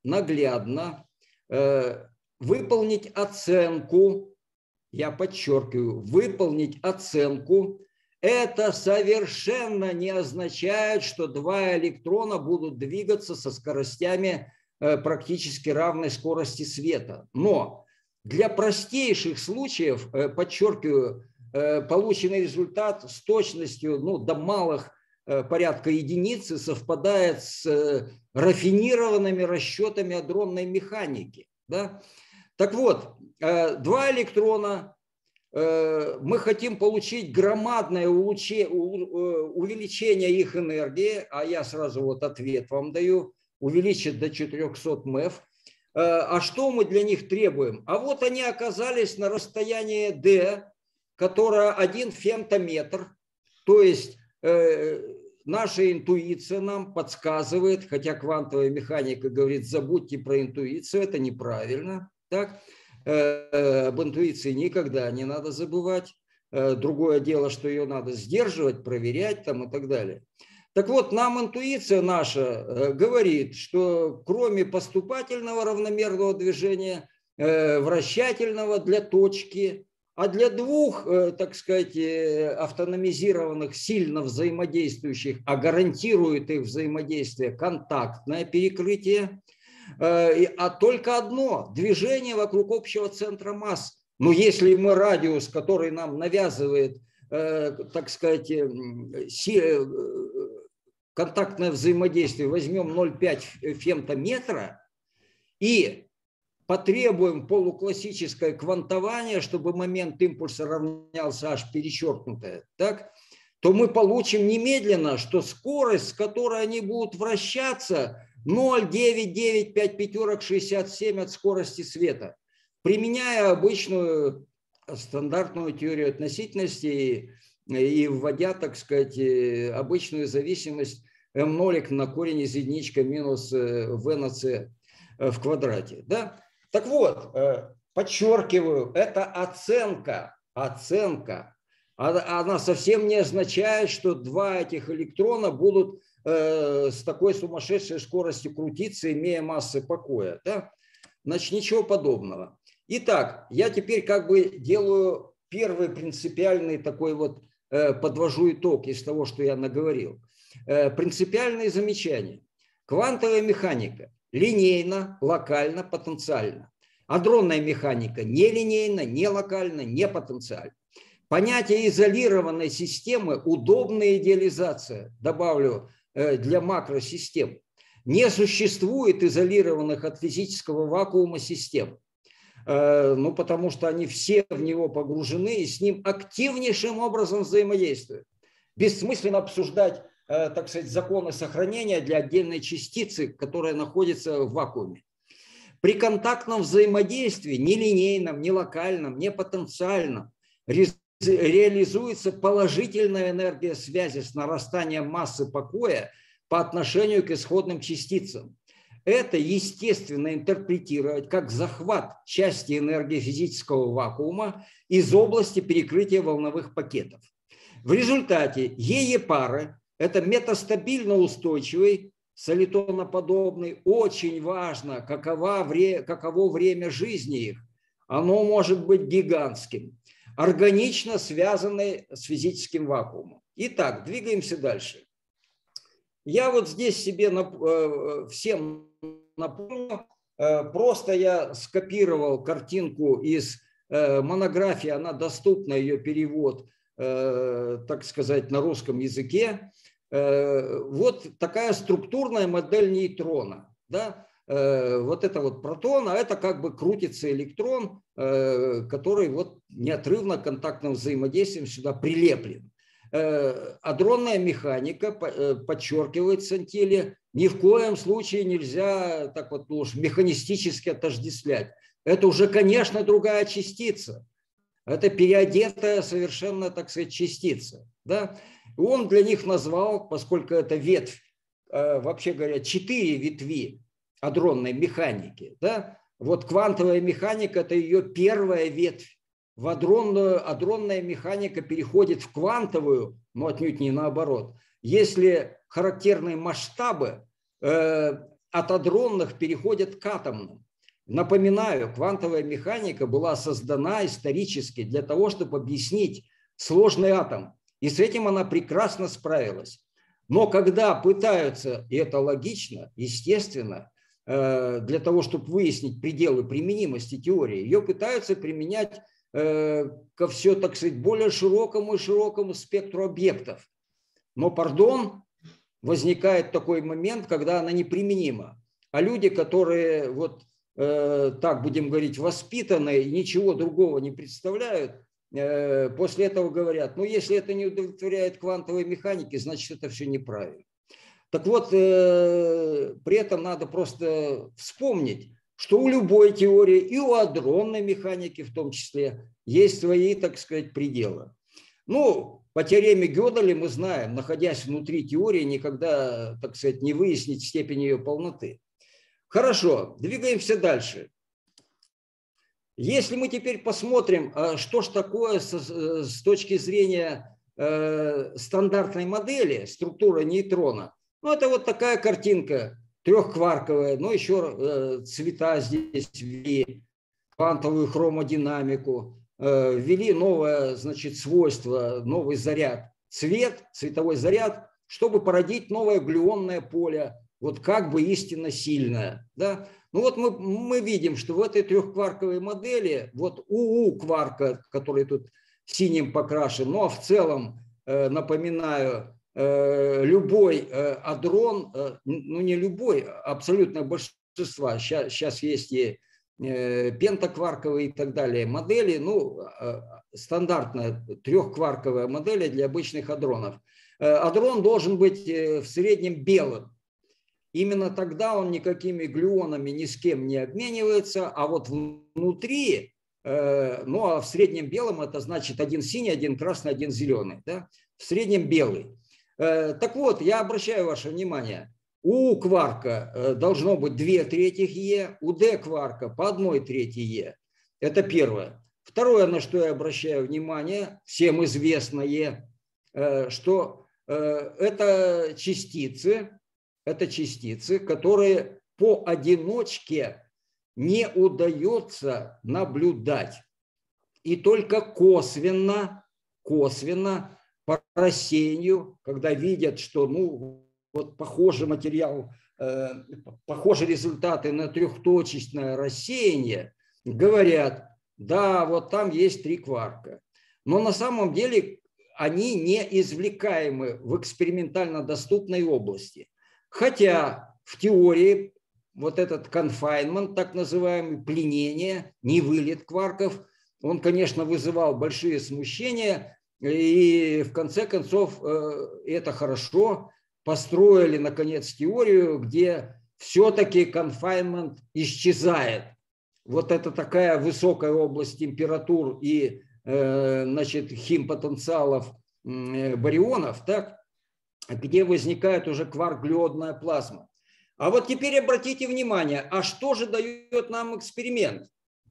выполнить оценку, я подчеркиваю, выполнить оценку, это совершенно не означает, что 2 электрона будут двигаться со скоростями практически равной скорости света. Но для простейших случаев, подчеркиваю, полученный результат с точностью, ну, до малых порядка единицы совпадает с рафинированными расчетами адронной механики. Да? Так вот, 2 электрона, мы хотим получить громадное увеличение их энергии, а я сразу вот ответ вам даю, увеличить до 400 МЭФ. А что мы для них требуем? А вот они оказались на расстоянии D, которое 1 фемтометр, то есть наша интуиция нам подсказывает, хотя квантовая механика говорит, забудьте про интуицию, это неправильно. Так? Об интуиции никогда не надо забывать. Другое дело, что ее надо сдерживать, проверять там и так далее. Так вот, нам интуиция наша говорит, что кроме поступательного равномерного движения, вращательного для точки, а для 2, так сказать, автономизированных, сильно взаимодействующих, а гарантирует их взаимодействие контактное перекрытие, а только одно – движение вокруг общего центра масс. Но если мы радиус, который нам навязывает, так сказать, контактное взаимодействие, возьмем 0,5 фемтометра и потребуем полуклассическое квантование, чтобы момент импульса равнялся h перечеркнутое, так, то мы получим немедленно, что скорость, с которой они будут вращаться, 0,995 от скорости света. Применяя обычную стандартную теорию относительности и вводя, так сказать, обычную зависимость m0 на корень из единичка минус v на c в квадрате. Да? Так вот, подчеркиваю, это оценка. Она совсем не означает, что два этих электрона будут с такой сумасшедшей скоростью крутиться, имея массы покоя. Да? Значит, ничего подобного. Итак, я теперь как бы делаю первый принципиальный такой вот, подвожу итог из того, что я наговорил. Принципиальные замечания. Квантовая механика линейна, локально, потенциально. Адронная механика не линейна, не локально, не потенциально. Понятие изолированной системы – удобная идеализация, добавлю, для макросистем. Не существует изолированных от физического вакуума систем. Ну, потому что они все в него погружены и с ним активнейшим образом взаимодействуют. Бессмысленно обсуждать, так сказать, законы сохранения для отдельной частицы, которая находится в вакууме. При контактном взаимодействии, ни линейном, ни локальном, ни потенциальном, реализуется положительная энергия связи с нарастанием массы покоя по отношению к исходным частицам. Это, естественно, интерпретировать как захват части энергии физического вакуума из области перекрытия волновых пакетов. В результате ЕЕ-пары – это метастабильно устойчивый, солитоноподобный, очень важно, каково время жизни их. Оно может быть гигантским, органично связанный с физическим вакуумом. Итак, двигаемся дальше. Я вот здесь себе всем напомню, просто я скопировал картинку из монографии, она доступна, ее перевод, так сказать, на русском языке. Вот такая структурная модель нейтрона. Да? Вот это вот протон, а это как бы крутится электрон, который вот неотрывно контактным взаимодействием сюда прилеплен. Адронная механика, подчеркивает Сантиле, ни в коем случае нельзя так вот уж механистически отождествлять. Это уже, конечно, другая частица. Это переодетая совершенно, так сказать, частица. Да? И он для них назвал, поскольку это ветвь, вообще говоря, 4 ветви адронной механики. Да? Вот квантовая механика – это ее первая ветвь. Адронная механика переходит в квантовую, но отнюдь не наоборот. Если характерные масштабы от адронных переходят к атомным. Напоминаю, квантовая механика была создана исторически для того, чтобы объяснить сложный атом. И с этим она прекрасно справилась. Но когда пытаются, и это логично, естественно, для того, чтобы выяснить пределы применимости теории, ее пытаются применять ко все, так сказать, более широкому и широкому спектру объектов. Но, пардон, возникает такой момент, когда она неприменима. А люди, которые, вот так будем говорить, воспитанные и ничего другого не представляют, после этого говорят, ну, если это не удовлетворяет квантовой механике, значит, это все неправильно. Так вот, при этом надо просто вспомнить, что у любой теории, и у адронной механики в том числе, есть свои, так сказать, пределы. Ну, по теореме Гёделя мы знаем, находясь внутри теории, никогда, так сказать, не выяснить степень ее полноты. Хорошо, двигаемся дальше. Если мы теперь посмотрим, что ж такое с точки зрения стандартной модели, структура нейтрона, ну, это вот такая картинка. Трехкварковая, но еще цвета здесь ввели, квантовую хромодинамику, ввели новое, значит, свойство, новый заряд, цветовой заряд, чтобы породить новое глюонное поле, вот как бы истинно сильное. Да? Ну вот мы видим, что в этой трехкварковой модели, вот УУ кварка, который тут синим покрашен, но в целом, напоминаю, любой адрон, ну не любой, абсолютное большинство, сейчас есть и пентакварковые и так далее модели, ну, стандартная трехкварковая модель для обычных адронов. Адрон должен быть в среднем белым. Именно тогда он никакими глюонами ни с кем не обменивается, а вот внутри, ну а в среднем белом это значит один синий, один красный, один зеленый, да? В среднем белый. Так вот, я обращаю ваше внимание, у кварка должно быть 2/3 Е, у D-кварка по 1/3 Е. Это первое. Второе, на что я обращаю внимание, всем известное, что это частицы, которые поодиночке не удается наблюдать. И только косвенно по рассеянию, когда видят, что ну, вот похожий материал, похожие результаты на трехточечное рассеяние, говорят, да, вот там есть 3 кварка. Но на самом деле они не извлекаемы в экспериментально доступной области. Хотя в теории вот этот confinement, так называемый, пленение, не вылет кварков, он, конечно, вызывал большие смущения, и в конце концов это хорошо, построили, наконец, теорию, где все-таки confinement исчезает. Вот это такая высокая область температур и, значит, химпотенциалов барионов, так, где возникает уже кварк-глюодная плазма. А вот теперь обратите внимание, а что же дает нам эксперимент?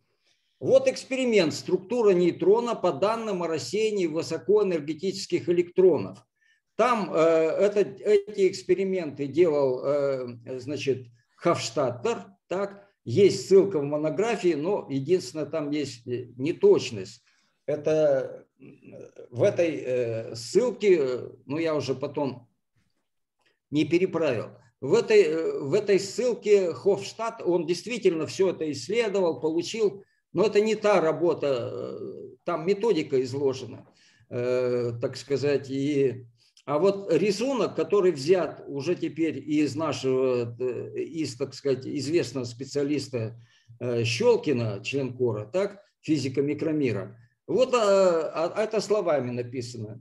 Вот эксперимент структура нейтрона по данным о рассеянии высокоэнергетических электронов. Там эти эксперименты делал, значит, Хофштаттер, так, есть ссылка в монографии, но единственное, там есть неточность. Это в этой ссылке, ну я уже потом не переправил, в этой ссылке Хофштадт, он действительно все это исследовал, получил, но это не та работа, там методика изложена, так сказать, а вот рисунок, который взят уже теперь из нашего, так сказать, известного специалиста Щелкина, член КОРа, так, физика микромира, вот это словами написано.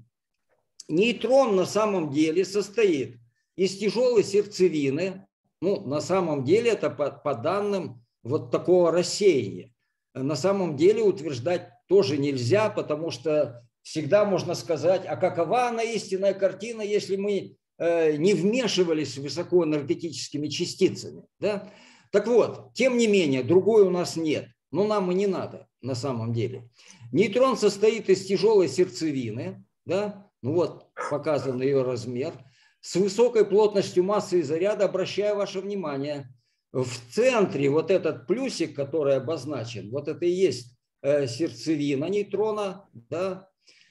Нейтрон на самом деле состоит из тяжелой сердцевины, ну, на самом деле это по данным вот такого рассеяния. На самом деле утверждать тоже нельзя, потому что всегда можно сказать, а какова она истинная картина, если мы не вмешивались с высокоэнергетическими частицами. Да? Так вот, тем не менее, другой у нас нет. Но нам и не надо на самом деле. Нейтрон состоит из тяжелой сердцевины, да? Ну вот показан ее размер, с высокой плотностью массы и заряда. Обращаю ваше внимание, в центре вот этот плюсик, который обозначен, вот это и есть сердцевина нейтрона, да?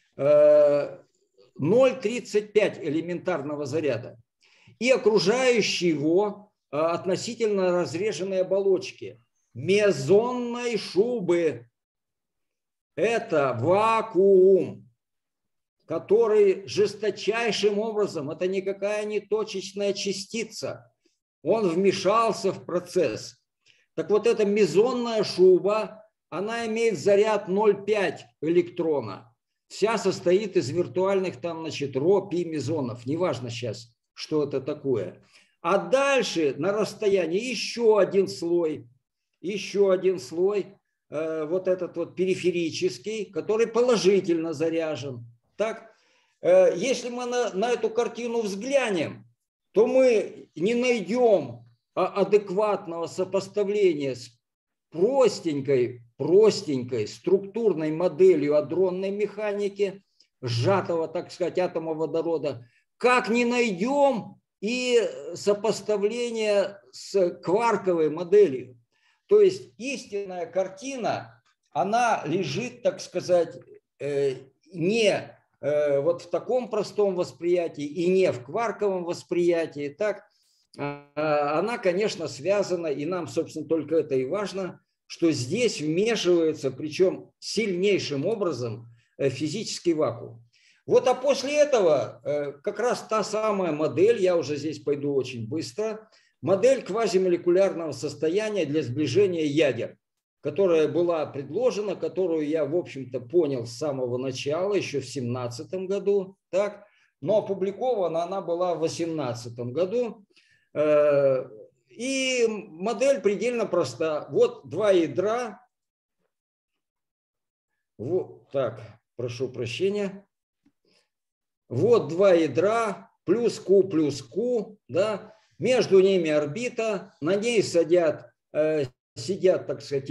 0,35 элементарного заряда и окружающие его относительно разреженные оболочки мезонной шубы. Это вакуум, который жесточайшим образом, это никакая не точечная частица, он вмешался в процесс. Так вот эта мезонная шуба, она имеет заряд 0,5 электрона. Вся состоит из виртуальных там, значит, ρ, π мезонов. Неважно сейчас, что это такое. А дальше на расстоянии еще один слой, вот этот вот периферический, который положительно заряжен. Так, если мы на эту картину взглянем, то мы не найдем адекватного сопоставления с простенькой структурной моделью адронной механики, сжатого, так сказать, атома водорода, как не найдем и сопоставление с кварковой моделью. То есть истинная картина, она лежит, так сказать, не вот в таком простом восприятии и не в кварковом восприятии, так, она, конечно, связана, и нам, собственно, только это и важно, что здесь вмешивается, причем сильнейшим образом, физический вакуум. Вот, а после этого как раз та самая модель, я уже здесь пойду очень быстро, модель квазимолекулярного состояния для сближения ядер, которая была предложена, которую я, в общем-то, понял с самого начала, еще в 2017 году, так? Но опубликована она была в 2018 году. И модель предельно проста. Вот два ядра. Вот, так, прошу прощения. Вот два ядра, плюс Q, да, между ними орбита, на ней сидят, так сказать,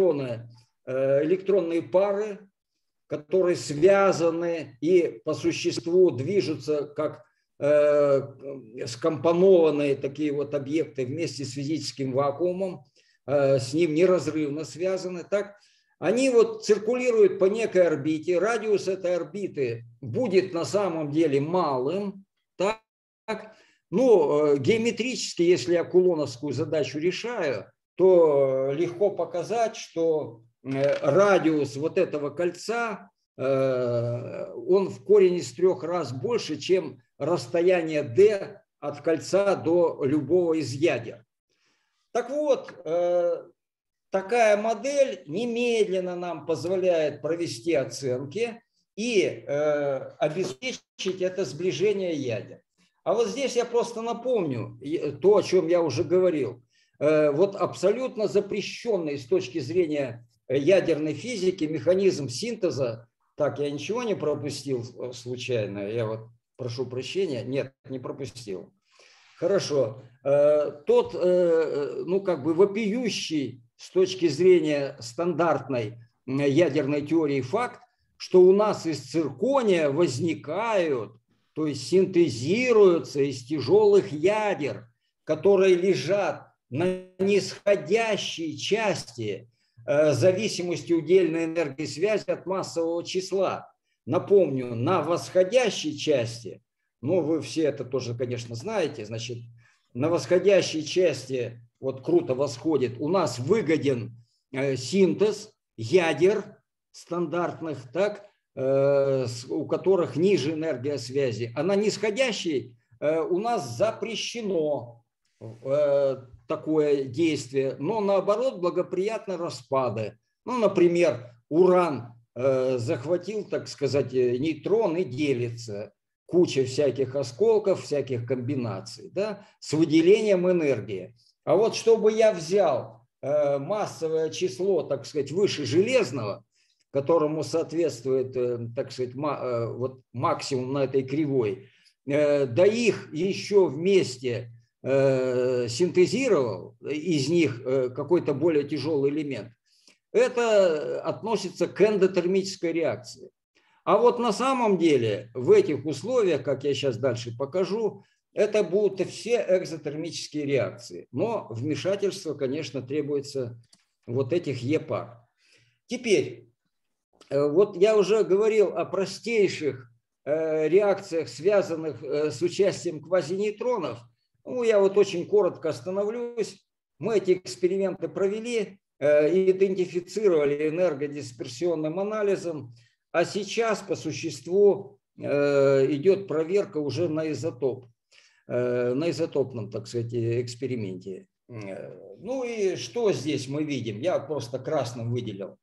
электронные пары, которые связаны и по существу движутся как скомпонованные такие вот объекты вместе с физическим вакуумом, с ним неразрывно связаны, так. Они вот циркулируют по некой орбите, радиус этой орбиты будет на самом деле малым, так. Ну, геометрически, если я кулоновскую задачу решаю, то легко показать, что радиус вот этого кольца, он в корень из 3 раз больше, чем расстояние d от кольца до любого из ядер. Так вот, такая модель немедленно нам позволяет провести оценки и обеспечить это сближение ядер. А вот здесь я просто напомню то, о чем я уже говорил. Вот абсолютно запрещенный с точки зрения ядерной физики механизм синтеза. Так, я ничего не пропустил случайно? Я вот прошу прощения. Нет, не пропустил. Хорошо. Тот, ну, как бы вопиющий с точки зрения стандартной ядерной теории факт, что у нас из циркония возникают, то есть синтезируются из тяжелых ядер, которые лежат на нисходящей части зависимости удельной энергии связи от массового числа. Напомню, на восходящей части, ну вы все это тоже, конечно, знаете, значит, на восходящей части, вот круто восходит, у нас выгоден синтез ядер стандартных, так, у которых ниже энергия связи, а на нисходящей у нас запрещено такое действие, но наоборот благоприятны распады. Ну, например, уран захватил, так сказать, нейтрон и делится. Куча всяких осколков, всяких комбинаций, да, с выделением энергии. А вот чтобы я взял массовое число, так сказать, выше железного, которому соответствует, так сказать, вот максимум на этой кривой, да их еще вместе синтезировал, из них какой-то более тяжелый элемент, это относится к эндотермической реакции. А вот на самом деле в этих условиях, как я сейчас дальше покажу, это будут все экзотермические реакции. Но вмешательство, конечно, требуется вот этих Е-пар. Теперь, вот я уже говорил о простейших реакциях, связанных с участием квазинейтронов. Ну, я вот очень коротко остановлюсь. Мы эти эксперименты провели, идентифицировали энергодисперсионным анализом, а сейчас по существу идет проверка уже на изотопном, так сказать, эксперименте. Ну и что здесь мы видим? Я просто красным выделил.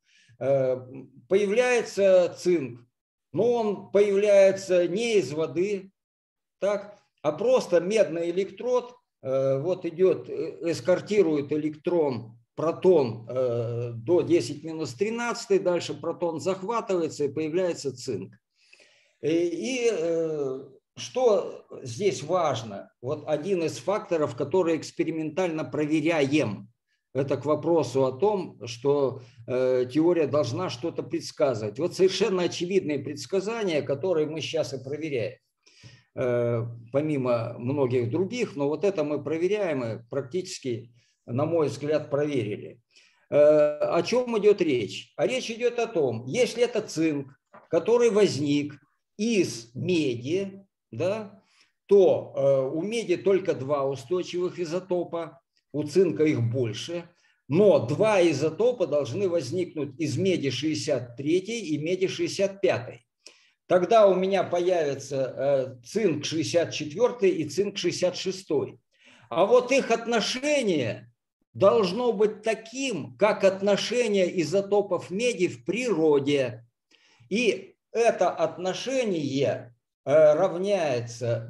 Появляется цинк, но он появляется не из воды, так, а просто медный электрод, вот идет, эскортирует электрон, протон до 10-13, дальше протон захватывается и появляется цинк. И что здесь важно? Вот один из факторов, который экспериментально проверяем, это к вопросу о том, что теория должна что-то предсказывать. Вот совершенно очевидные предсказания, которые мы сейчас и проверяем. Помимо многих других, но вот это мы проверяем и практически, на мой взгляд, проверили. О чем идет речь? А речь идет о том, если это цинк, который возник из меди, да, то у меди только 2 устойчивых изотопа, у цинка их больше, но 2 изотопа должны возникнуть из меди 63 и меди 65. тогда у меня появится цинк 64 и цинк 66. А вот их отношение должно быть таким, как отношение изотопов меди в природе. И это отношение равняется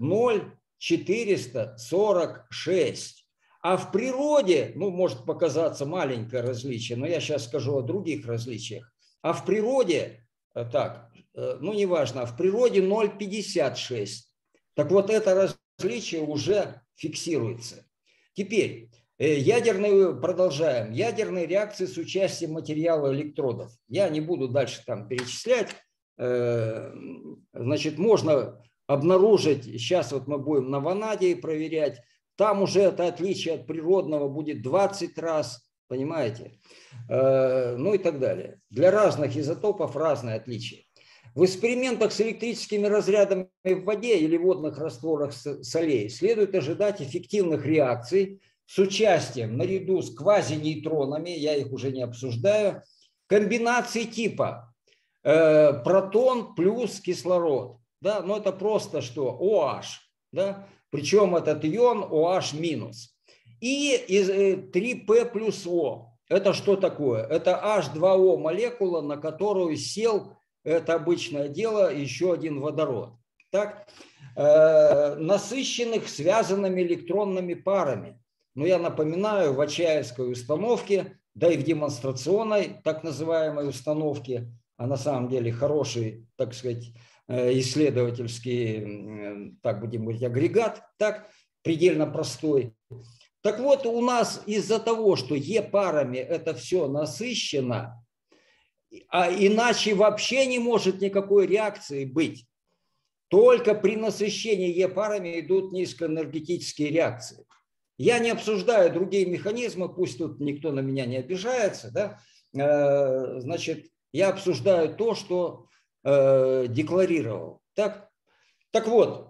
0,446. А в природе, ну, может показаться маленькое различие, но я сейчас скажу о других различиях. А в природе, так, ну, неважно, в природе 0,56. Так вот, это различие уже фиксируется. Теперь, продолжаем. Ядерные реакции с участием материала электродов. Я не буду дальше там перечислять. Значит, можно обнаружить, сейчас вот мы будем на ванадии проверять, там уже это отличие от природного будет 20 раз, понимаете? Ну и так далее. Для разных изотопов разные отличия. В экспериментах с электрическими разрядами в воде или водных растворах солей следует ожидать эффективных реакций с участием, наряду с квазинейтронами, я их уже не обсуждаю, комбинации типа протон плюс кислород. Да? Но это просто что? OH. Да? Причем этот ион OH минус. И 3P плюс O. Это что такое? Это H2O молекула, на которую сел, это обычное дело, еще один водород. Так? Насыщенных связанными электронными парами. Но я напоминаю, в Ачаевской установке, да и в демонстрационной так называемой установке, а на самом деле хороший, так сказать, исследовательский, так будем говорить, агрегат, так, предельно простой. Так вот, у нас из-за того, что Е-парами это все насыщено, а иначе вообще не может никакой реакции быть. Только при насыщении Е-парами идут низкоэнергетические реакции. Я не обсуждаю другие механизмы, пусть тут никто на меня не обижается, да? Значит, я обсуждаю то, что декларировал. Так вот,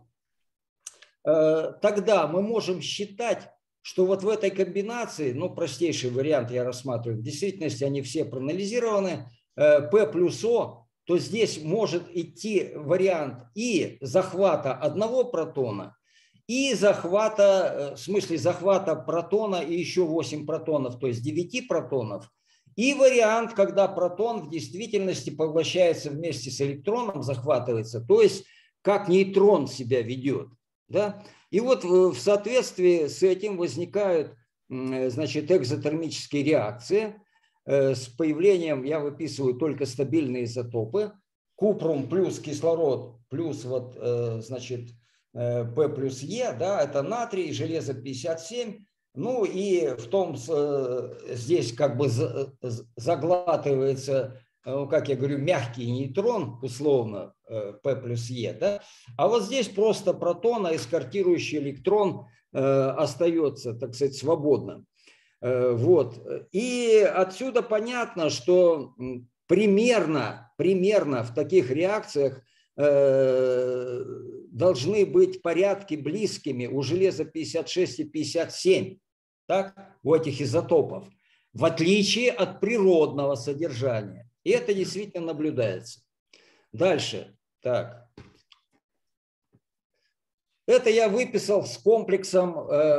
тогда мы можем считать, что вот в этой комбинации, ну, простейший вариант я рассматриваю, в действительности они все проанализированы, P плюс O, то здесь может идти вариант и захвата одного протона, и захвата, в смысле захвата протона и еще 8 протонов, то есть 9 протонов, и вариант, когда протон в действительности поглощается вместе с электроном, захватывается, то есть как нейтрон себя ведет. Да? И вот в соответствии с этим возникают, значит, экзотермические реакции с появлением, я выписываю только стабильные изотопы, купрум плюс кислород плюс вот, значит, P плюс Е, да, это натрий, железо 57. Ну и в том, здесь как бы заглатывается, как я говорю, мягкий нейтрон, условно, P плюс Е, да? А вот здесь просто протон, а эскортирующий электрон остается, так сказать, свободным. Вот. И отсюда понятно, что примерно в таких реакциях должны быть порядки близкими у железа 56 и 57, так, у этих изотопов, в отличие от природного содержания. И это действительно наблюдается. Дальше. Так. Это я выписал с комплексом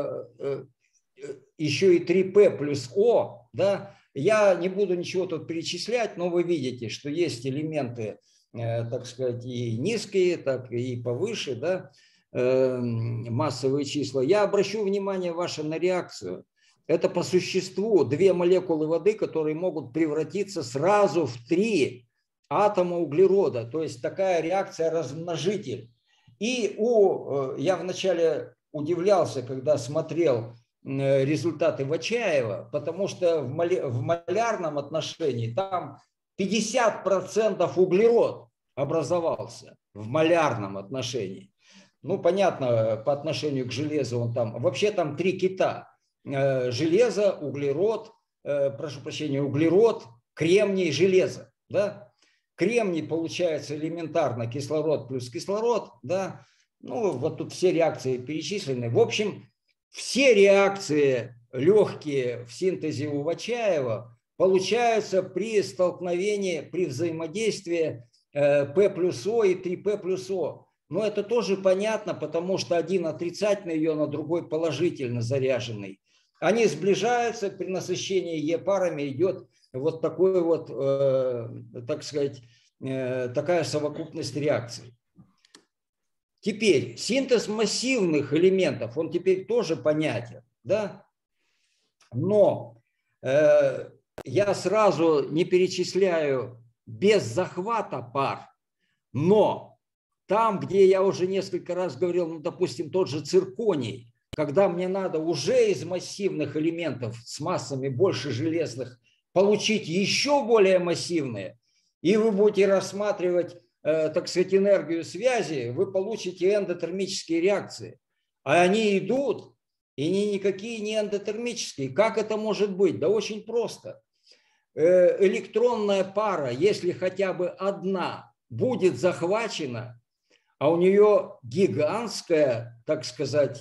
еще и 3P плюс O. Да? Я не буду ничего тут перечислять, но вы видите, что есть элементы, так сказать, и низкие, так и повыше, да, массовые числа. Я обращу внимание ваше на реакцию. Это по существу 2 молекулы воды, которые могут превратиться сразу в 3 атома углерода. То есть такая реакция размножитель. И я вначале удивлялся, когда смотрел результаты Вачаева, потому что в малярном отношении там 50% углерод образовался в малярном отношении. Ну, понятно, по отношению к железу он там... Вообще там 3 кита. Железо, углерод, прошу прощения, углерод, кремний, железо. Да? Кремний получается элементарно кислород плюс кислород. Да? Ну, вот тут все реакции перечислены. В общем, все реакции легкие в синтезе у Вачаева получаются при столкновении, при взаимодействии P плюс О и 3P плюс О. Но это тоже понятно, потому что один отрицательный ион, а другой положительно заряженный. Они сближаются, при насыщении Е парами идет вот такой вот, так сказать, такая совокупность реакций. Теперь синтез массивных элементов, он теперь тоже понятен, да? Но я сразу не перечисляю без захвата пар, но там, где я уже несколько раз говорил, ну, допустим, тот же цирконий, когда мне надо уже из массивных элементов с массами больше железных получить еще более массивные, и вы будете рассматривать, так сказать, энергию связи, вы получите эндотермические реакции. А они идут, и они никакие не эндотермические. Как это может быть? Да очень просто. Электронная пара, если хотя бы одна будет захвачена, а у нее гигантская, так сказать,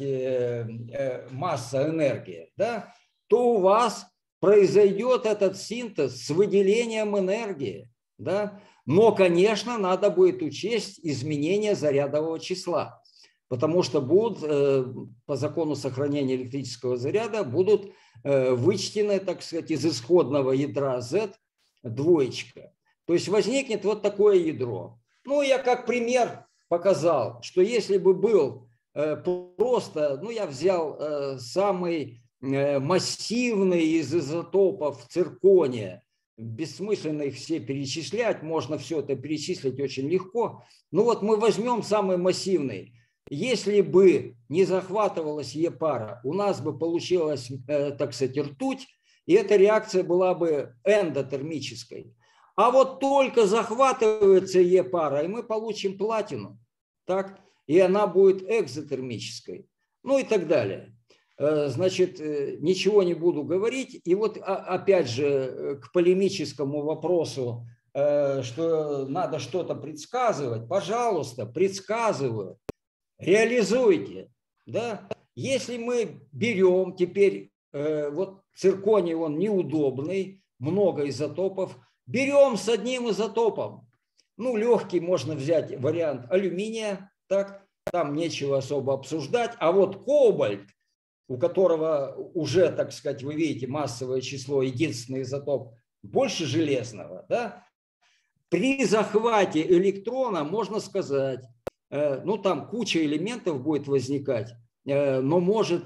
масса энергии, да, то у вас произойдет этот синтез с выделением энергии. Да? Но, конечно, надо будет учесть изменение зарядового числа, потому что будут, по закону сохранения электрического заряда, будут вычтены, так сказать, из исходного ядра Z двоечка. То есть возникнет вот такое ядро. Ну, я как пример показал, что если бы был просто, ну, я взял самый массивный из изотопов циркония, бессмысленно их все перечислять, можно все это перечислить очень легко. Ну вот мы возьмем самый массивный. Если бы не захватывалась Е-пара, у нас бы получилась, так сказать, ртуть, и эта реакция была бы эндотермической. А вот только захватывается Е-пара, и мы получим платину, так? И она будет экзотермической. Ну и так далее. Значит, ничего не буду говорить. И вот опять же к полемическому вопросу, что надо что-то предсказывать. Пожалуйста, предсказываю. Реализуйте. Да? Если мы берем теперь, вот цирконий он неудобный, много изотопов, берем с одним изотопом. Ну, легкий можно взять вариант алюминия, так, там нечего особо обсуждать. А вот кобальт, у которого уже, так сказать, вы видите, массовое число, единственный изотоп больше железного, да, при захвате электрона, можно сказать, ну там куча элементов будет возникать, но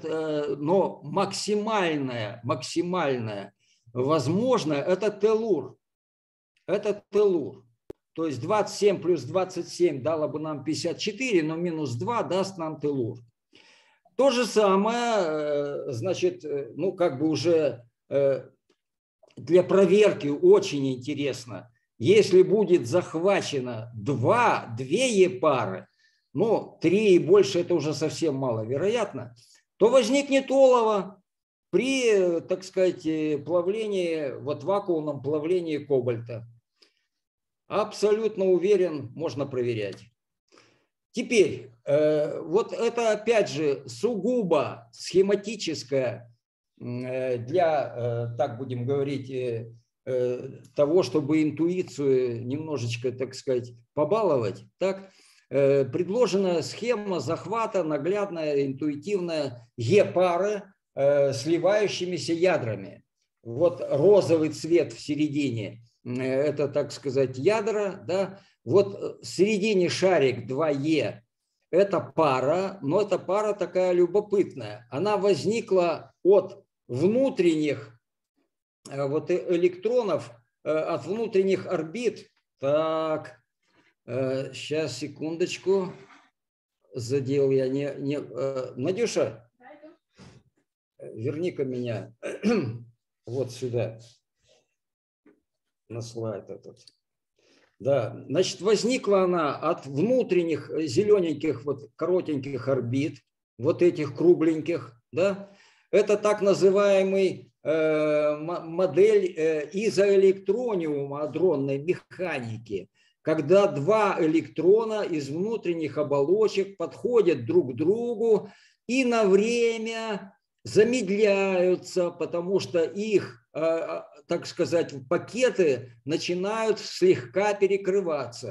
максимальное возможное это телур. Это телур. То есть 27 плюс 27 дало бы нам 54, но минус 2 даст нам телур. То же самое, значит, ну как бы уже для проверки очень интересно, если будет захвачено две Е-пары, ну 3 и больше это уже совсем маловероятно, то возникнет олово при, так сказать, плавлении, вот вакуумном плавлении кобальта. Абсолютно уверен, можно проверять. Теперь, вот это опять же сугубо схематическое для, так будем говорить, того, чтобы интуицию немножечко, так сказать, побаловать. Так, предложена схема захвата, наглядная, интуитивная Е-пары сливающимися ядрами. Вот розовый цвет в середине – это, так сказать, ядра, да. Вот в середине шарик 2Е – это пара, но эта пара такая любопытная. Она возникла от внутренних вот электронов, от внутренних орбит. Так, сейчас, секундочку. Задел я не... Надюша, верни-ка меня вот сюда, на слайд этот. Да, значит, возникла она от внутренних зелененьких, вот коротеньких орбит, вот этих кругленьких, да. Это так называемый модель изоэлектрониума адронной механики, когда два электрона из внутренних оболочек подходят друг к другу и на время замедляются, потому что их, так сказать, пакеты начинают слегка перекрываться.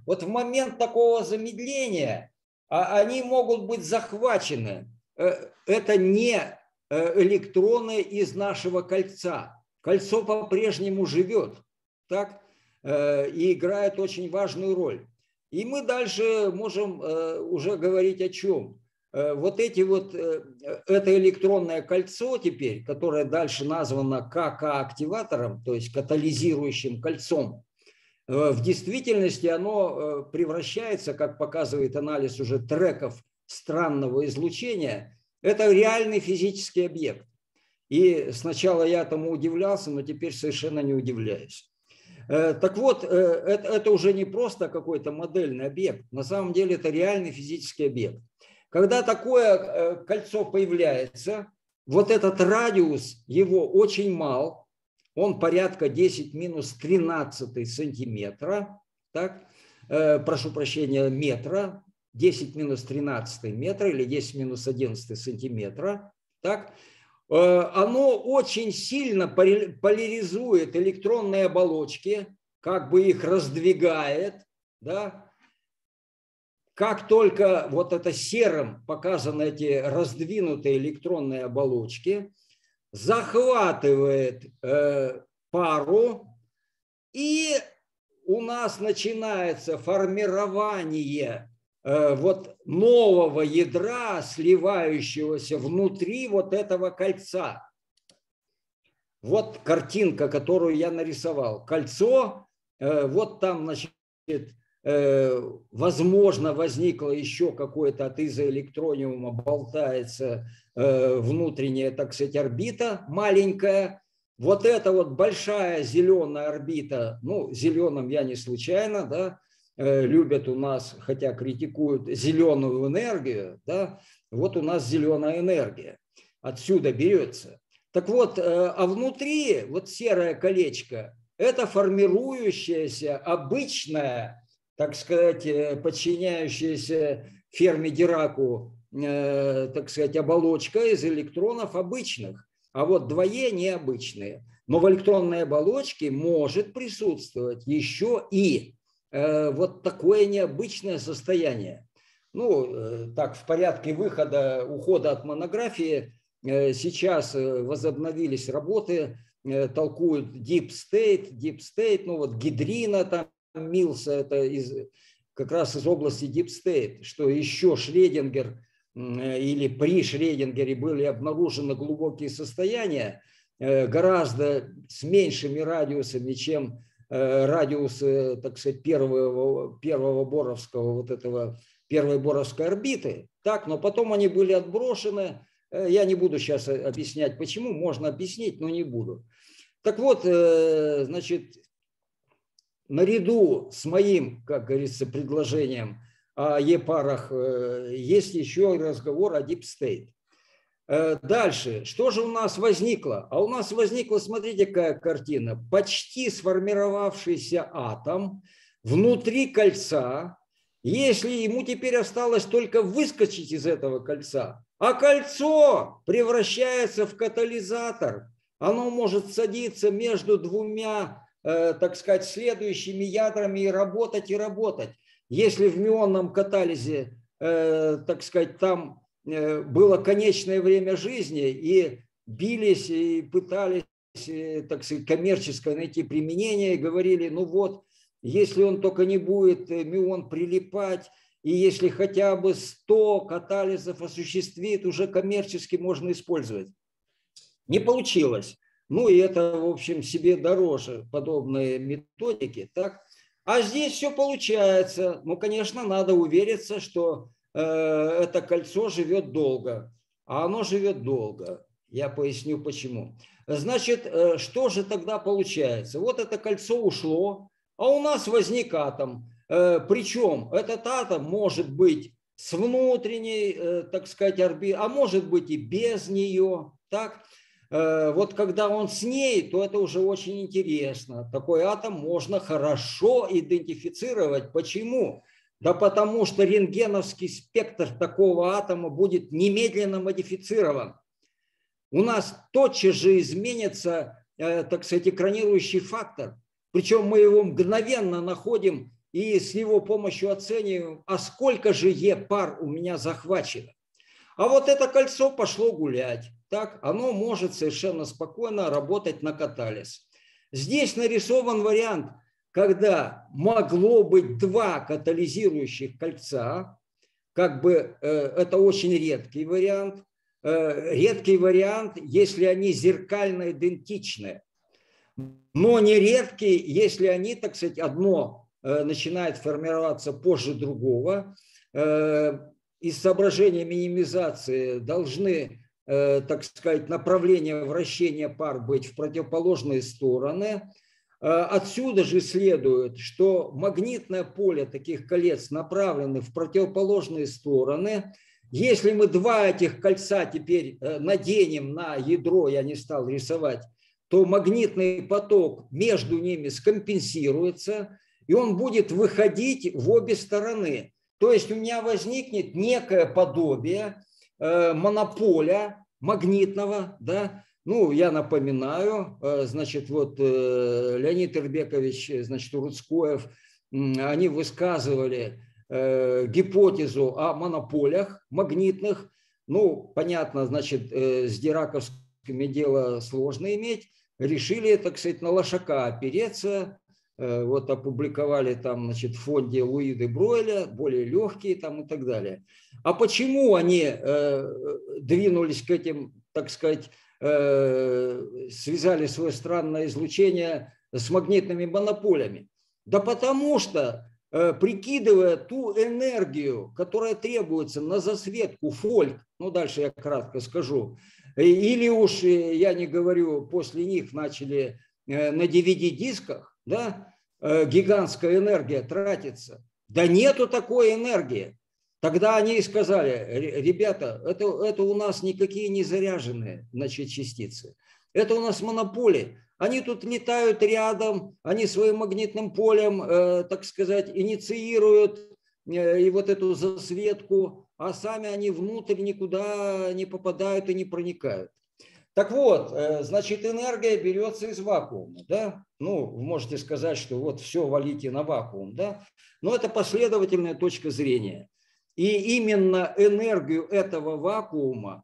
вот в момент такого замедления они могут быть захвачены. Это не электроны из нашего кольца. Кольцо по-прежнему живет, так, и играет очень важную роль. И мы дальше можем уже говорить о чем. Вот эти вот, это электронное кольцо теперь, которое дальше названо КК-активатором, то есть катализирующим кольцом, в действительности оно превращается, как показывает анализ уже треков странного излучения, это реальный физический объект. И сначала я этому удивлялся, но теперь совершенно не удивляюсь. Так вот, это уже не просто какой-то модельный объект, на самом деле это реальный физический объект. Когда такое кольцо появляется, вот этот радиус его очень мал, он порядка 10 минус 13 сантиметра, так, прошу прощения, метра, 10 минус 13 метра или 10 минус 11 сантиметра, так, оно очень сильно поляризует электронные оболочки, как бы их раздвигает, да. Как только вот это серым показаны эти раздвинутые электронные оболочки, захватывает пару, и у нас начинается формирование вот нового ядра, сливающегося внутри вот этого кольца. Вот картинка, которую я нарисовал. Кольцо, вот там, значит, возможно, возникло еще какое-то от изоэлектрониума, болтается внутренняя, так сказать, орбита маленькая. Вот эта вот большая зеленая орбита, ну, зеленым я не случайно, да, любят у нас, хотя критикуют зеленую энергию, да, вот у нас зеленая энергия отсюда берется. Так вот, а внутри вот серое колечко – это формирующаяся обычная, так сказать, подчиняющаяся Ферми Дираку, так сказать, оболочка из электронов обычных, а вот двое необычные. Но в электронной оболочке может присутствовать еще и вот такое необычное состояние. Ну, так, в порядке ухода от монографии сейчас возобновились работы, толкуют Deep State, ну вот Гидрина там, Милса, это как раз из области Deep State, что еще Шредингер или при Шредингере были обнаружены глубокие состояния, гораздо с меньшими радиусами, чем радиусы, так сказать, первого боровского, вот этого, первой боровской орбиты. Так, но потом они были отброшены. Я не буду сейчас объяснять, почему, можно объяснить, но не буду. Так вот, значит, наряду с моим, как говорится, предложением о Е-парах есть еще разговор о Deep State. Дальше, что же у нас возникло? А у нас возникла, смотрите, какая картина. Почти сформировавшийся атом внутри кольца, если ему теперь осталось только выскочить из этого кольца, а кольцо превращается в катализатор, оно может садиться между двумя, так сказать, следующими ядрами и работать, и работать. Если в мюонном катализе, так сказать, там было конечное время жизни, и бились, и пытались, так сказать, коммерческое найти применение, и говорили, ну вот, если он только не будет мюон прилипать, и если хотя бы 100 катализов осуществит, уже коммерчески можно использовать. Не получилось. Ну и это, в общем, себе дороже, подобные методики. Так? А здесь все получается. Ну, конечно, надо увериться, что это кольцо живет долго. А оно живет долго. Я поясню, почему. Значит, что же тогда получается? Вот это кольцо ушло, а у нас возник атом. Причем этот атом может быть с внутренней, так сказать, орбиты, а может быть и без нее. Так? Вот когда он с ней, то это уже очень интересно. Такой атом можно хорошо идентифицировать. Почему? Да потому что рентгеновский спектр такого атома будет немедленно модифицирован. У нас тотчас же изменится, так сказать, экранирующий фактор. Причем мы его мгновенно находим и с его помощью оцениваем, а сколько же Е-пар у меня захвачено. А вот это кольцо пошло гулять. Так, оно может совершенно спокойно работать на катализ. Здесь нарисован вариант, когда могло быть два катализирующих кольца. Как бы это очень редкий вариант. Редкий вариант, если они зеркально идентичны. Но не редкий, если они, так сказать, одно начинает формироваться позже другого. Из соображения минимизации должны, так сказать, направления вращения пар быть в противоположные стороны. Отсюда же следует, что магнитное поле таких колец направлено в противоположные стороны. Если мы два этих кольца теперь наденем на ядро, я не стал рисовать, то магнитный поток между ними скомпенсируется, и он будет выходить в обе стороны. То есть у меня возникнет некое подобие монополя магнитного, да. Ну, я напоминаю, значит, вот Леонид Эрбекович, значит, Уруцкоев, они высказывали гипотезу о монополях магнитных. Ну, понятно, значит, с дираковскими дело сложно иметь. Решили, так сказать, на Лошака опереться. Вот опубликовали там, значит, в фонде Луи де Бройля, более легкие там и так далее. А почему они двинулись к этим, так сказать, связали свое странное излучение с магнитными монополями? Да потому что, прикидывая ту энергию, которая требуется на засветку фольк, ну дальше я кратко скажу, или уж, я не говорю, после них начали на DVD-дисках, да, гигантская энергия тратится. Да нету такой энергии. Тогда они и сказали: ребята, это у нас никакие не заряженные, значит, частицы. Это у нас монополии. Они тут летают рядом, они своим магнитным полем, так сказать, инициируют и вот эту засветку, а сами они внутрь никуда не попадают и не проникают. Так вот, значит, энергия берется из вакуума, да? Ну, вы можете сказать, что вот все валите на вакуум, да? Но это последовательная точка зрения. И именно энергию этого вакуума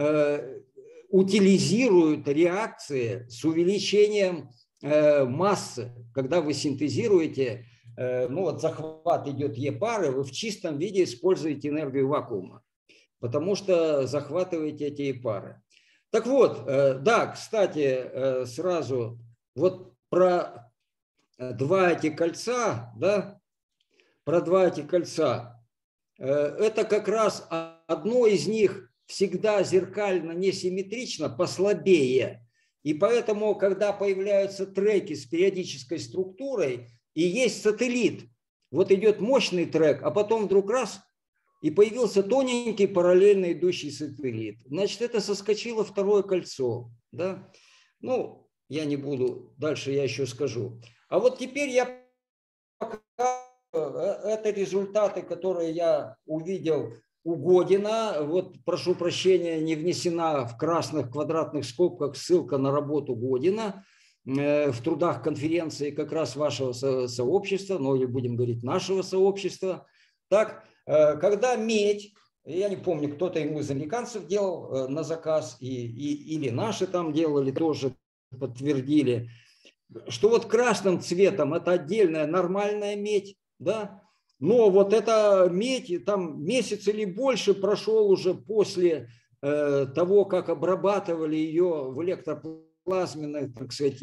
утилизируют реакции с увеличением массы. Когда вы синтезируете, ну вот захват идет Е-пары, вы в чистом виде используете энергию вакуума, потому что захватываете эти Е-пары. Так вот, да, кстати, сразу вот про два эти кольца, да, про два эти кольца, это как раз одно из них всегда зеркально несимметрично, послабее. И поэтому, когда появляются треки с периодической структурой, и есть сателлит, вот идет мощный трек, а потом вдруг раз, и появился тоненький параллельно идущий сателлит. Значит, это соскочило второе кольцо. Да? Ну, я не буду, дальше я еще скажу. А вот теперь я покажу, это результаты, которые я увидел у Година. Вот, прошу прощения, не внесена в красных квадратных скобках ссылка на работу Година в трудах конференции как раз вашего сообщества, ну или будем говорить нашего сообщества. Так, когда медь, я не помню, кто-то ему из американцев делал на заказ, или наши там делали, тоже подтвердили, что вот красным цветом это отдельная нормальная медь, да, но вот эта медь, там месяц или больше прошел уже после того, как обрабатывали ее в электроплазменном, так сказать,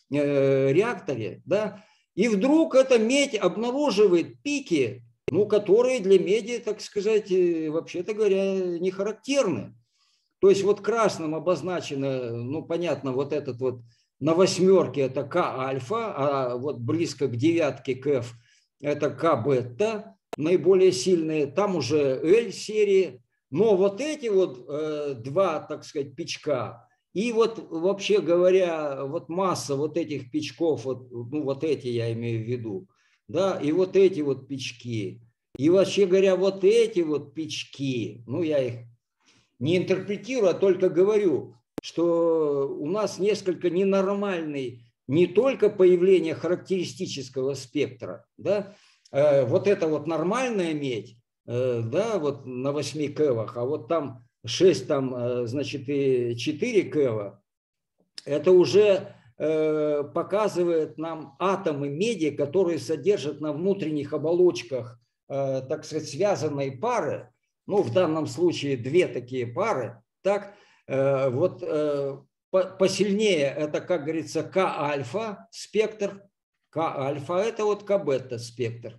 реакторе, да, и вдруг эта медь обнаруживает пики, ну, которые для меди, так сказать, вообще-то говоря, не характерны. То есть вот красным обозначено, ну, понятно, вот этот вот на восьмерке это К-альфа, а вот близко к девятке, к F, это К-бета, наиболее сильные, там уже L-серии. Но вот эти вот два, так сказать, пичка, и вот вообще говоря, вот масса вот этих пичков, вот, ну, вот эти я имею в виду, да, и вот эти вот пички, и вообще говоря, вот эти вот пички, ну, я их не интерпретирую, а только говорю, что у нас несколько ненормальный не только появление характеристического спектра, да, вот это вот нормальная медь, да, вот на 8 кевах, а вот там 6, там, значит, и 4 кева, это уже показывает нам атомы меди, которые содержат на внутренних оболочках, так сказать, связанные пары, ну, в данном случае 2 такие пары, так, вот посильнее это, как говорится, К-альфа спектр, К-альфа это вот К-бета спектр,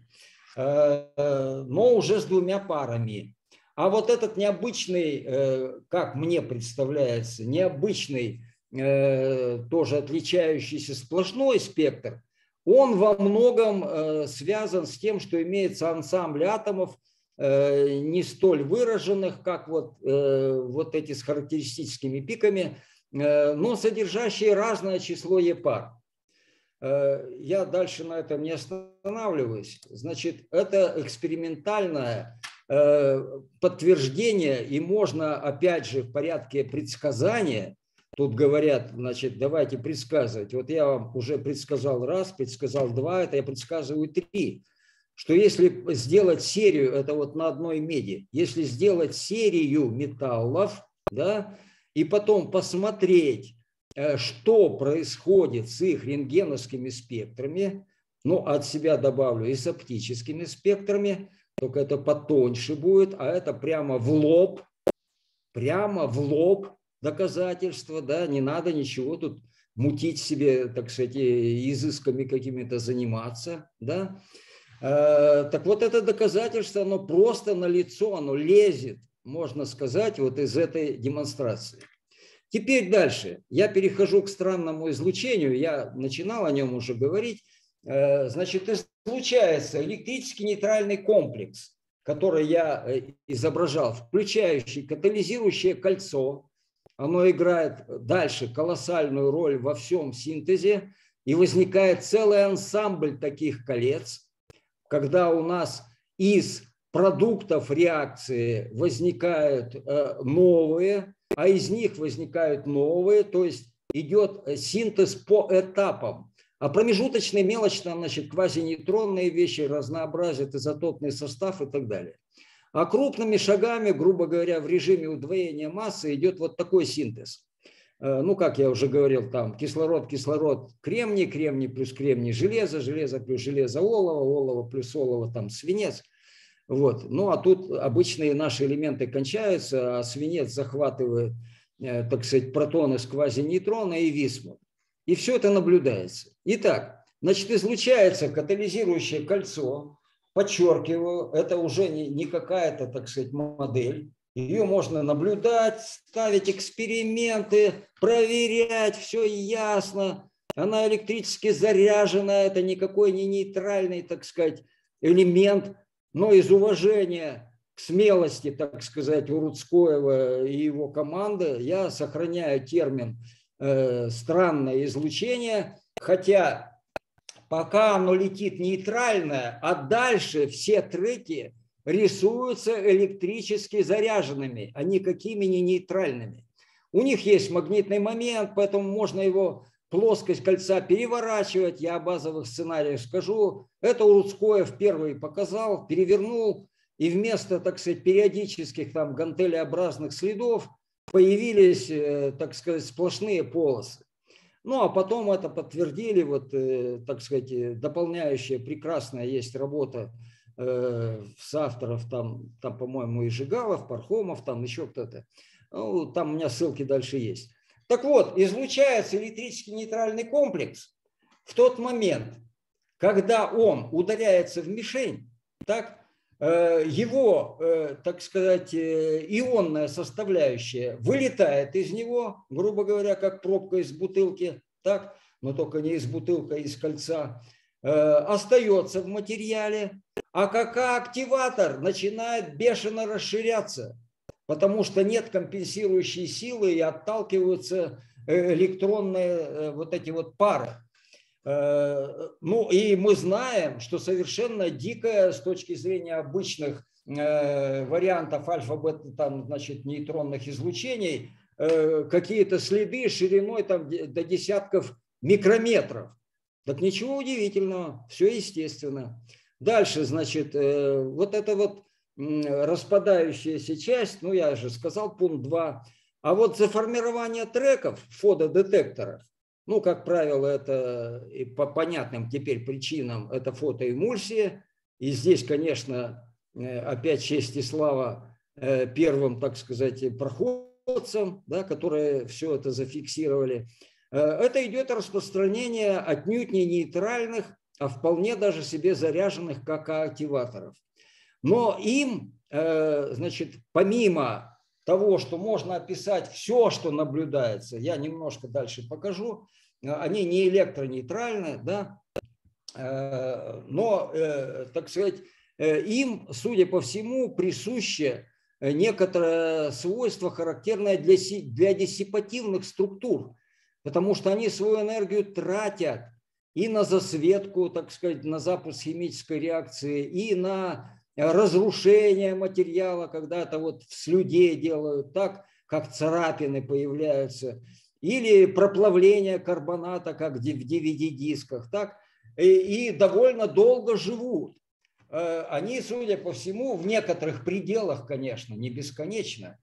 но уже с 2 парами. А вот этот необычный, как мне представляется, необычный, тоже отличающийся сплошной спектр, он во многом связан с тем, что имеется ансамбль атомов, не столь выраженных, как вот эти с характеристическими пиками, но содержащие разное число Е-пар. Я дальше на этом не останавливаюсь. Значит, это экспериментальное подтверждение, и можно, опять же, в порядке предсказания, тут говорят, значит, давайте предсказывать. Вот я вам уже предсказал 1, предсказал 2, это я предсказываю 3. Что если сделать серию, это вот на одной меди, если сделать серию металлов, да, и потом посмотреть, что происходит с их рентгеновскими спектрами, ну, от себя добавлю, и с оптическими спектрами, только это потоньше будет, а это прямо в лоб доказательства, да, не надо ничего тут мутить себе, так сказать, изысками какими-то заниматься, да. Так вот это доказательство, оно просто налицо, оно лезет, можно сказать, вот из этой демонстрации. Теперь дальше. Я перехожу к странному излучению, я начинал о нем уже говорить. Значит, излучается электрический нейтральный комплекс, который я изображал, включающий катализирующее кольцо. Оно играет дальше колоссальную роль во всем синтезе, и возникает целый ансамбль таких колец, когда у нас из продуктов реакции возникают новые, а из них возникают новые, то есть идет синтез по этапам. А промежуточные мелочные, значит, квазинейтронные вещи разнообразят изотопный состав и так далее. А крупными шагами, грубо говоря, в режиме удвоения массы идет вот такой синтез. Ну, как я уже говорил, там кислород, кремний, кремний плюс кремний, железо, железо плюс железо, олово, олово плюс олово, там свинец. Вот. Ну, а тут обычные наши элементы кончаются, а свинец захватывает, так сказать, протоны с квазинейтрона и висмут. И все это наблюдается. Итак, значит, излучается катализирующее кольцо. Подчеркиваю, это уже не какая-то, так сказать, модель. Ее можно наблюдать, ставить эксперименты, проверять, все ясно. Она электрически заряжена, это никакой не нейтральный, так сказать, элемент. Но из уважения к смелости, так сказать, Уруцкоева и его команды я сохраняю термин странное излучение, хотя пока оно летит нейтральное, а дальше все треки рисуются электрически заряженными, а никакими не нейтральными. У них есть магнитный момент, поэтому можно его плоскость кольца переворачивать. Я о базовых сценариях скажу. Это Уруцкоев первый показал, перевернул, и вместо, так сказать, периодических там гантелеобразных следов появились, так сказать, сплошные полосы. Ну, а потом это подтвердили, вот, так сказать, дополняющая прекрасная есть работа с авторов, там, по-моему, и Жигалов, Пархомов, там еще кто-то. Ну, там у меня ссылки дальше есть. Так вот, излучается электрический нейтральный комплекс в тот момент, когда он ударяется в мишень, так, его, так сказать, ионная составляющая вылетает из него, грубо говоря, как пробка из бутылки, так, но только не из бутылки, а из кольца, остается в материале, а КК-активатор начинает бешено расширяться, потому что нет компенсирующей силы и отталкиваются электронные вот эти вот пары. Ну и мы знаем, что совершенно дикое с точки зрения обычных вариантов альфа-бета, там, значит, нейтронных излучений, какие-то следы шириной там до десятков микрометров. Так ничего удивительного, все естественно. Дальше, значит, вот эта вот распадающаяся часть, ну, я же сказал, пункт 2. А вот за формирование треков в фотодетекторах, ну, как правило, это и по понятным теперь причинам, это фотоэмульсия. И здесь, конечно, опять честь и слава первым, так сказать, проходцам, да, которые все это зафиксировали. Это идет распространение отнюдь не нейтральных, а вполне даже себе заряженных КК-активаторов. Но им, значит, помимо того, что можно описать все, что наблюдается, я немножко дальше покажу, они не электронейтральны, да, но, так сказать, им, судя по всему, присуще некоторое свойство, характерное для диссипативных структур, потому что они свою энергию тратят и на засветку, так сказать, на запуск химической реакции, и на разрушение материала, когда это вот в слюде делают, так как царапины появляются, или проплавление карбоната, как в DVD-дисках, так, и довольно долго живут. Они, судя по всему, в некоторых пределах, конечно, не бесконечно,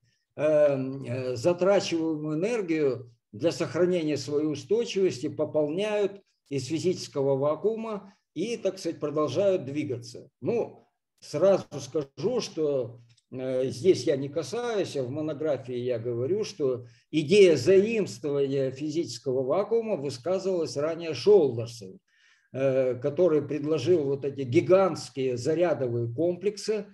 затрачиваемую энергию для сохранения своей устойчивости пополняют из физического вакуума и, так сказать, продолжают двигаться. Ну, сразу скажу, что здесь я не касаюсь, а в монографии я говорю, что идея заимствования физического вакуума высказывалась ранее Шолдерсом, который предложил вот эти гигантские зарядовые комплексы.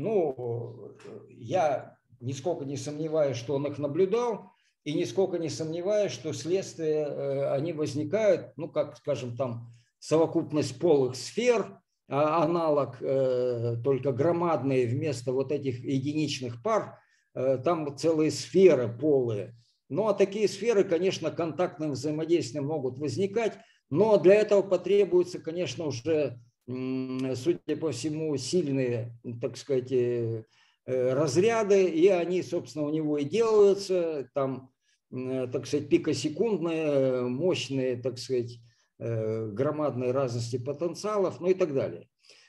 Ну, я нисколько не сомневаюсь, что он их наблюдал, и нисколько не сомневаюсь, что следствие они возникают, ну, как, скажем, там совокупность полых сфер, аналог только громадные вместо вот этих единичных пар, там целые сферы полые. Ну, а такие сферы, конечно, контактным взаимодействием могут возникать, но для этого потребуется, конечно, уже, судя по всему, сильные, так сказать, разряды, и они, собственно, у него и делаются, там, так сказать, пикосекундные, мощные, так сказать, громадной разности потенциалов, ну и так далее.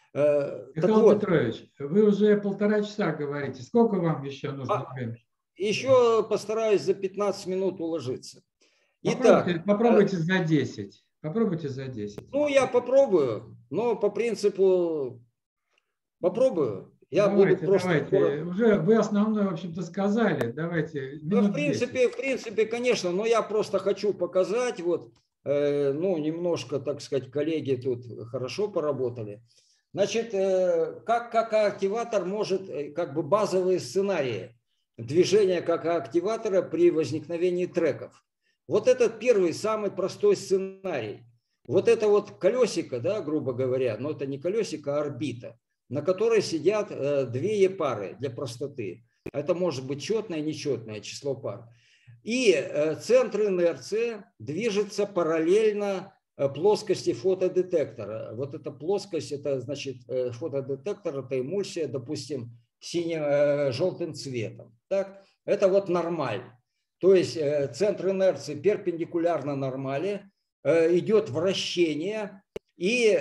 Михаил Петрович, вы уже 1,5 часа говорите. Сколько вам еще нужно времени? Еще постараюсь за 15 минут уложиться. Попробуйте за 10. Попробуйте за 10. Ну, я попробую, но по принципу попробую. Я буду просто... Давайте. Уже вы основное, в общем-то, сказали. Давайте. Да, в принципе, конечно, но я просто хочу показать, вот, ну, немножко, так сказать, коллеги тут хорошо поработали. Значит, как КК-активатор может, как бы базовые сценарии движения КК-активатора при возникновении треков. Вот этот первый, самый простой сценарий. Вот это вот колесико, да, грубо говоря, но это не колесико, а орбита, на которой сидят две Е-пары для простоты. Это может быть четное и нечетное число пар. И центр инерции движется параллельно плоскости фотодетектора. Вот эта плоскость, это значит фотодетектор, это эмульсия, допустим, сине-желтым цветом. Так? Это вот нормаль. То есть центр инерции перпендикулярно нормали, идет вращение и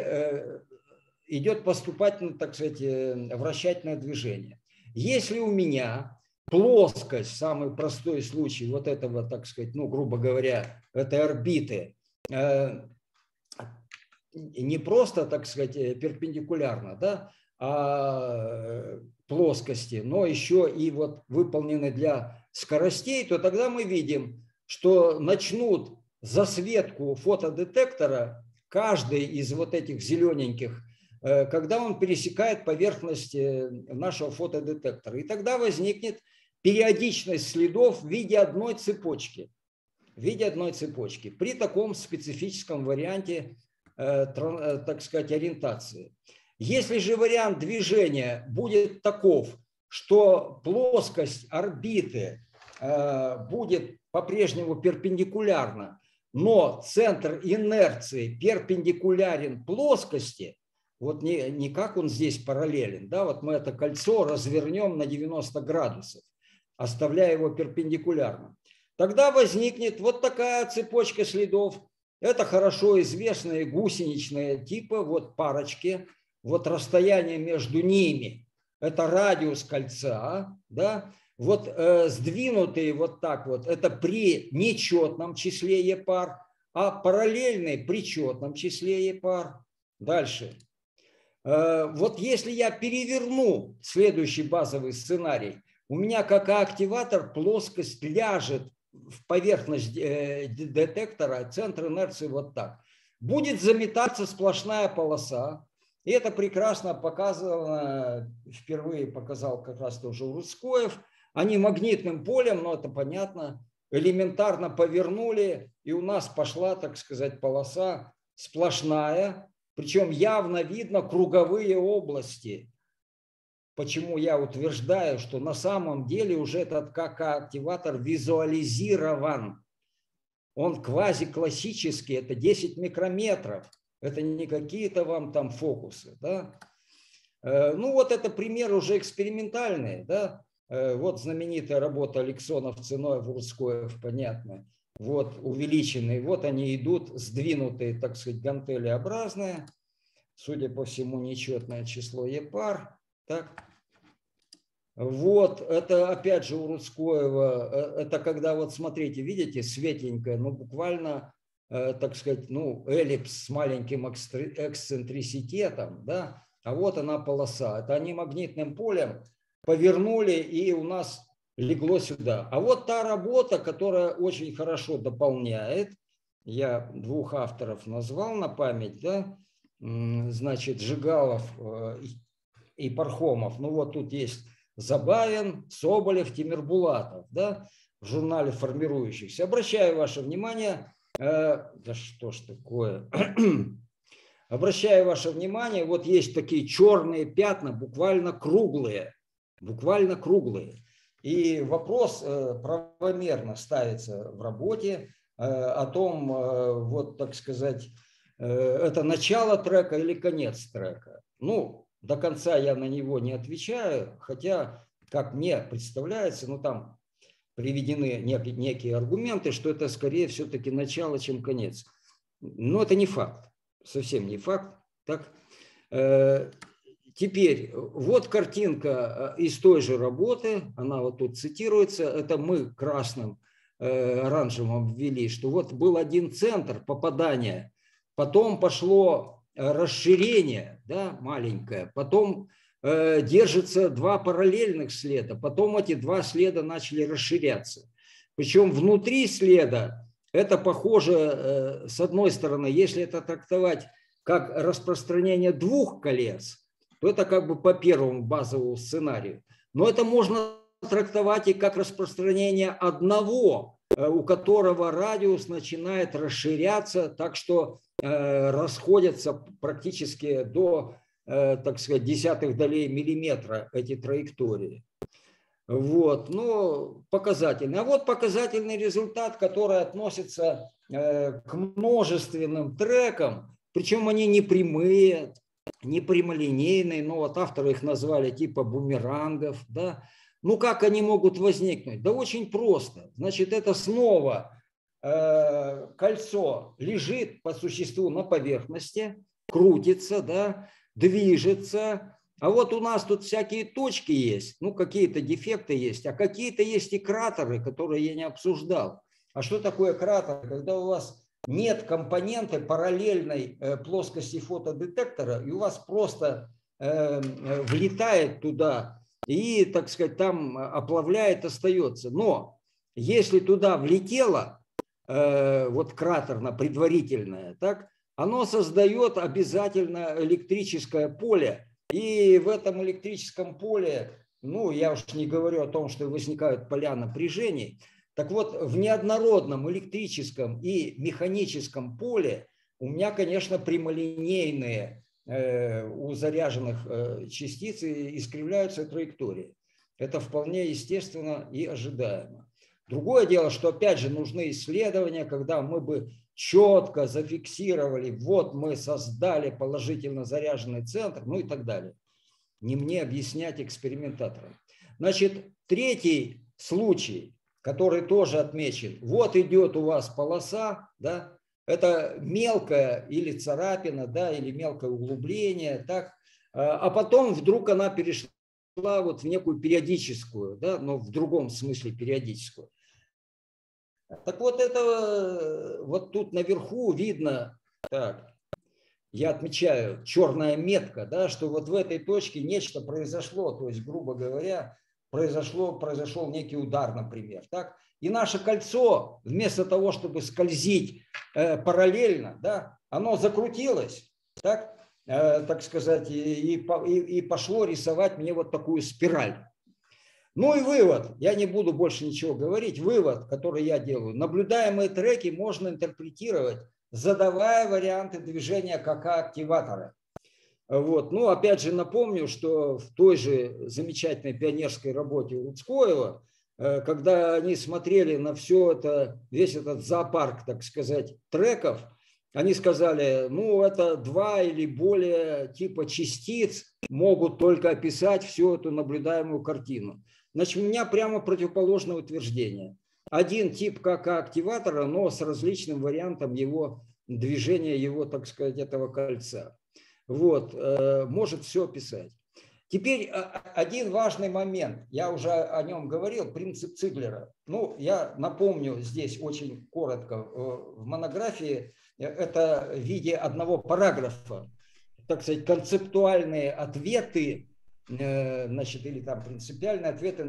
идет поступательно, так сказать, вращательное движение. Если у меня плоскость, самый простой случай вот этого, так сказать, ну, грубо говоря, этой орбиты, не просто, так сказать, перпендикулярно, да, а плоскости, но еще и вот выполнены для скоростей, то тогда мы видим, что начнут засветку фотодетектора каждый из вот этих зелененьких, когда он пересекает поверхность нашего фотодетектора. И тогда возникнет периодичность следов в виде одной цепочки. В виде одной цепочки. При таком специфическом варианте, так сказать, ориентации. Если же вариант движения будет таков, что плоскость орбиты будет по-прежнему перпендикулярна, но центр инерции перпендикулярен плоскости, вот не как он здесь параллелен, да, вот мы это кольцо развернем на 90 градусов, оставляя его перпендикулярным, тогда возникнет вот такая цепочка следов. Это хорошо известные гусеничные типы, вот парочки, вот расстояние между ними, это радиус кольца, да, вот сдвинутые вот так вот, это при нечетном числе Е-пар, а параллельные при четном числе Е-пар. Дальше. Вот если я переверну следующий базовый сценарий, у меня как активатор плоскость ляжет в поверхность детектора, центр инерции вот так. Будет заметаться сплошная полоса. И это прекрасно показано, впервые показал как раз тоже Урусскоев. Они магнитным полем, но это понятно, элементарно повернули, и у нас пошла, так сказать, полоса сплошная, причем явно видно круговые области. Почему я утверждаю, что на самом деле уже этот КК-активатор визуализирован. Он квазиклассический, это 10 микрометров. Это не какие-то вам там фокусы. Да? Ну вот это пример уже экспериментальный. Да? Вот знаменитая работа Алексонов, Ценоев, Урусскоев, понятно. Вот увеличенные. Вот они идут, сдвинутые, так сказать, гантелеобразные. Судя по всему, нечетное число Е-пар. Так. Вот, это опять же у Урусскоева, это когда вот смотрите, видите, светленькое, ну буквально, так сказать, ну эллипс с маленьким эксцентриситетом, да, а вот она полоса. Это они магнитным полем повернули и у нас легло сюда. А вот та работа, которая очень хорошо дополняет, я двух авторов назвал на память, да, значит, Жигалов и Пархомов, ну вот тут есть Забавин, Соболев, Тимирбулатов, да, в журнале формирующихся. Обращаю ваше внимание, да что ж такое, обращаю ваше внимание, вот есть такие черные пятна, буквально круглые. И вопрос правомерно ставится в работе о том, вот так сказать, это начало трека или конец трека. Ну, до конца я на него не отвечаю, хотя, как мне представляется, ну там приведены некие аргументы, что это скорее все-таки начало, чем конец. Но это не факт, совсем не факт. Так? Теперь, вот картинка из той же работы, она вот тут цитируется, это мы красным, оранжевым ввели, что вот был один центр попадания, потом пошло расширение, да, маленькое, потом держится два параллельных следа, потом эти два следа начали расширяться. Причем внутри следа это похоже, с одной стороны, если это трактовать как распространение двух колец, то это как бы по первому базовому сценарию. Но это можно трактовать и как распространение одного, у которого радиус начинает расширяться, так что расходятся практически до, так сказать, десятых долей миллиметра эти траектории. Вот, ну, показательный. А вот показательный результат, который относится к множественным трекам, причем они не прямые, не прямолинейные, но вот авторы их назвали типа бумерангов, да. Ну, как они могут возникнуть? Да очень просто. Значит, это снова кольцо лежит по существу на поверхности, крутится, да, движется. А вот у нас тут всякие точки есть, ну, какие-то дефекты есть, а какие-то есть и кратеры, которые я не обсуждал. А что такое кратер? Когда у вас нет компоненты параллельной плоскости фотодетектора, и у вас просто влетает туда и, так сказать, там оплавляет, остается. Но если туда влетело, вот кратерно предварительное, так, оно создает обязательно электрическое поле. И в этом электрическом поле, ну, я уж не говорю о том, что возникают поля напряжений. Так вот, в неоднородном электрическом и механическом поле у меня, конечно, прямолинейные у заряженных частиц искривляются траектории. Это вполне естественно и ожидаемо. Другое дело, что опять же нужны исследования, когда мы бы четко зафиксировали, вот мы создали положительно заряженный центр, ну и так далее. Не мне объяснять экспериментаторам. Значит, третий случай, который тоже отмечен. Вот идет у вас полоса, да, это мелкая или царапина, да, или мелкое углубление, так, А потом вдруг она перешла вот в некую периодическую, да, но в другом смысле периодическую. Так вот это вот тут наверху видно, так, я отмечаю, черная метка, да, что вот в этой точке нечто произошло, то есть, грубо говоря, произошел некий удар, например. Так? И наше кольцо, вместо того, чтобы скользить параллельно, да, оно закрутилось, так сказать, и пошло рисовать мне вот такую спираль. Ну и вывод, я не буду больше ничего говорить, вывод, который я делаю. Наблюдаемые треки можно интерпретировать, задавая варианты движения КК-активатора. Вот. Ну, опять же, напомню, что в той же замечательной пионерской работе Луцкоева, когда они смотрели на все это, весь этот зоопарк, так сказать, треков, они сказали, ну, это 2 или более типа частиц могут только описать всю эту наблюдаемую картину. Значит, у меня прямо противоположное утверждение. Один тип КК-активатора, но с различным вариантом его движения, его, так сказать, этого кольца. Вот, может все описать. Теперь один важный момент, я уже о нем говорил, принцип Циглера. Ну, я напомню здесь очень коротко, в монографии это в виде одного параграфа, так сказать, концептуальные ответы, значит, или там принципиальные ответы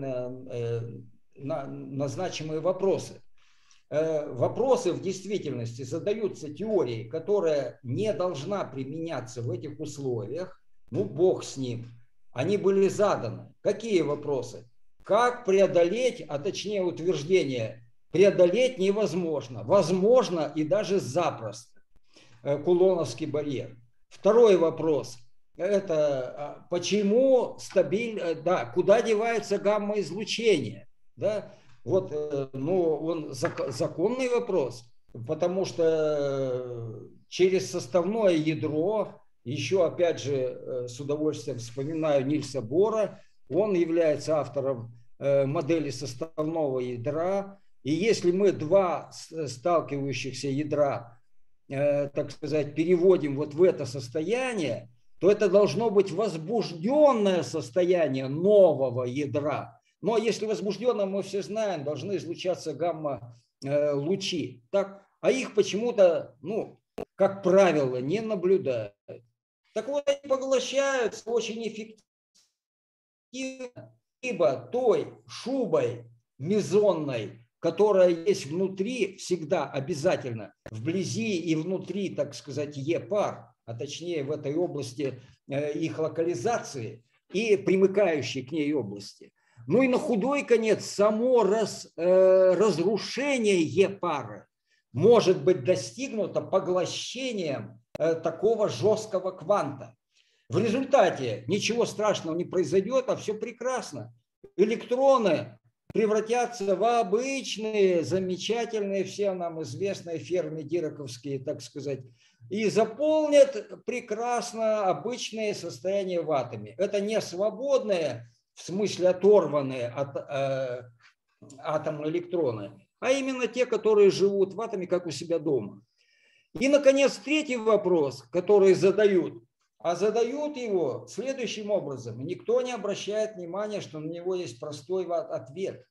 на значимые вопросы. Вопросы в действительности задаются теорией, которая не должна применяться в этих условиях. Ну, бог с ним. Они были заданы. Какие вопросы? Как преодолеть, а точнее утверждение, преодолеть невозможно. Возможно и даже запросто. Кулоновский барьер. Второй вопрос. Это почему стабильно, да, куда девается гамма-излучение? Да? Вот, ну, он законный вопрос, потому что через составное ядро, еще опять же с удовольствием вспоминаю Нильса Бора, он является автором модели составного ядра, и если мы два сталкивающихся ядра, так сказать, переводим вот в это состояние, то это должно быть возбужденное состояние нового ядра. Но если возбужденно, мы все знаем, должны излучаться гамма-лучи. Так? А их почему-то, ну, как правило, не наблюдают. Так вот, они поглощаются очень эффективно, либо той шубой мезонной, которая есть внутри, всегда обязательно, вблизи и внутри, так сказать, Е-пар, а точнее в этой области их локализации и примыкающей к ней области. Ну и на худой конец само разрушение Е-пары может быть достигнуто поглощением такого жесткого кванта. В результате ничего страшного не произойдет, а все прекрасно. Электроны превратятся в обычные, замечательные, всем нам известные ферми-дираковские, так сказать, и заполнят прекрасно обычные состояния в атоме. Это не свободные, в смысле оторванные от атома электроны, а именно те, которые живут в атоме, как у себя дома. И, наконец, третий вопрос, который задают. А задают его следующим образом. Никто не обращает внимания, что на него есть простой ответ.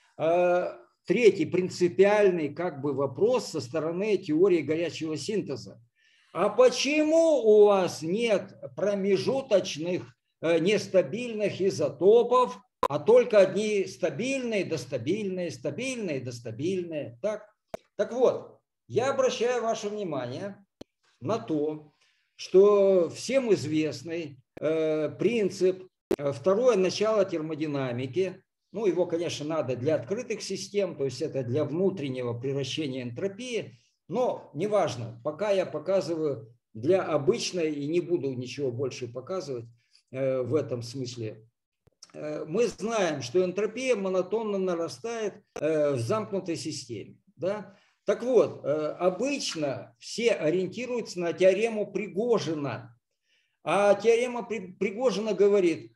Третий принципиальный как бы вопрос со стороны теории горячего синтеза. А почему у вас нет промежуточных нестабильных изотопов, а только одни стабильные, достабильные, стабильные, достабильные? Так вот, я обращаю ваше внимание на то, что всем известный принцип, второе начало термодинамики, ну его, конечно, надо для открытых систем, то есть это для внутреннего превращения энтропии, но неважно, пока я показываю для обычной и не буду ничего больше показывать в этом смысле. Мы знаем, что энтропия монотонно нарастает в замкнутой системе, да? Так вот, обычно все ориентируются на теорему Пригожина. А теорема Пригожина говорит,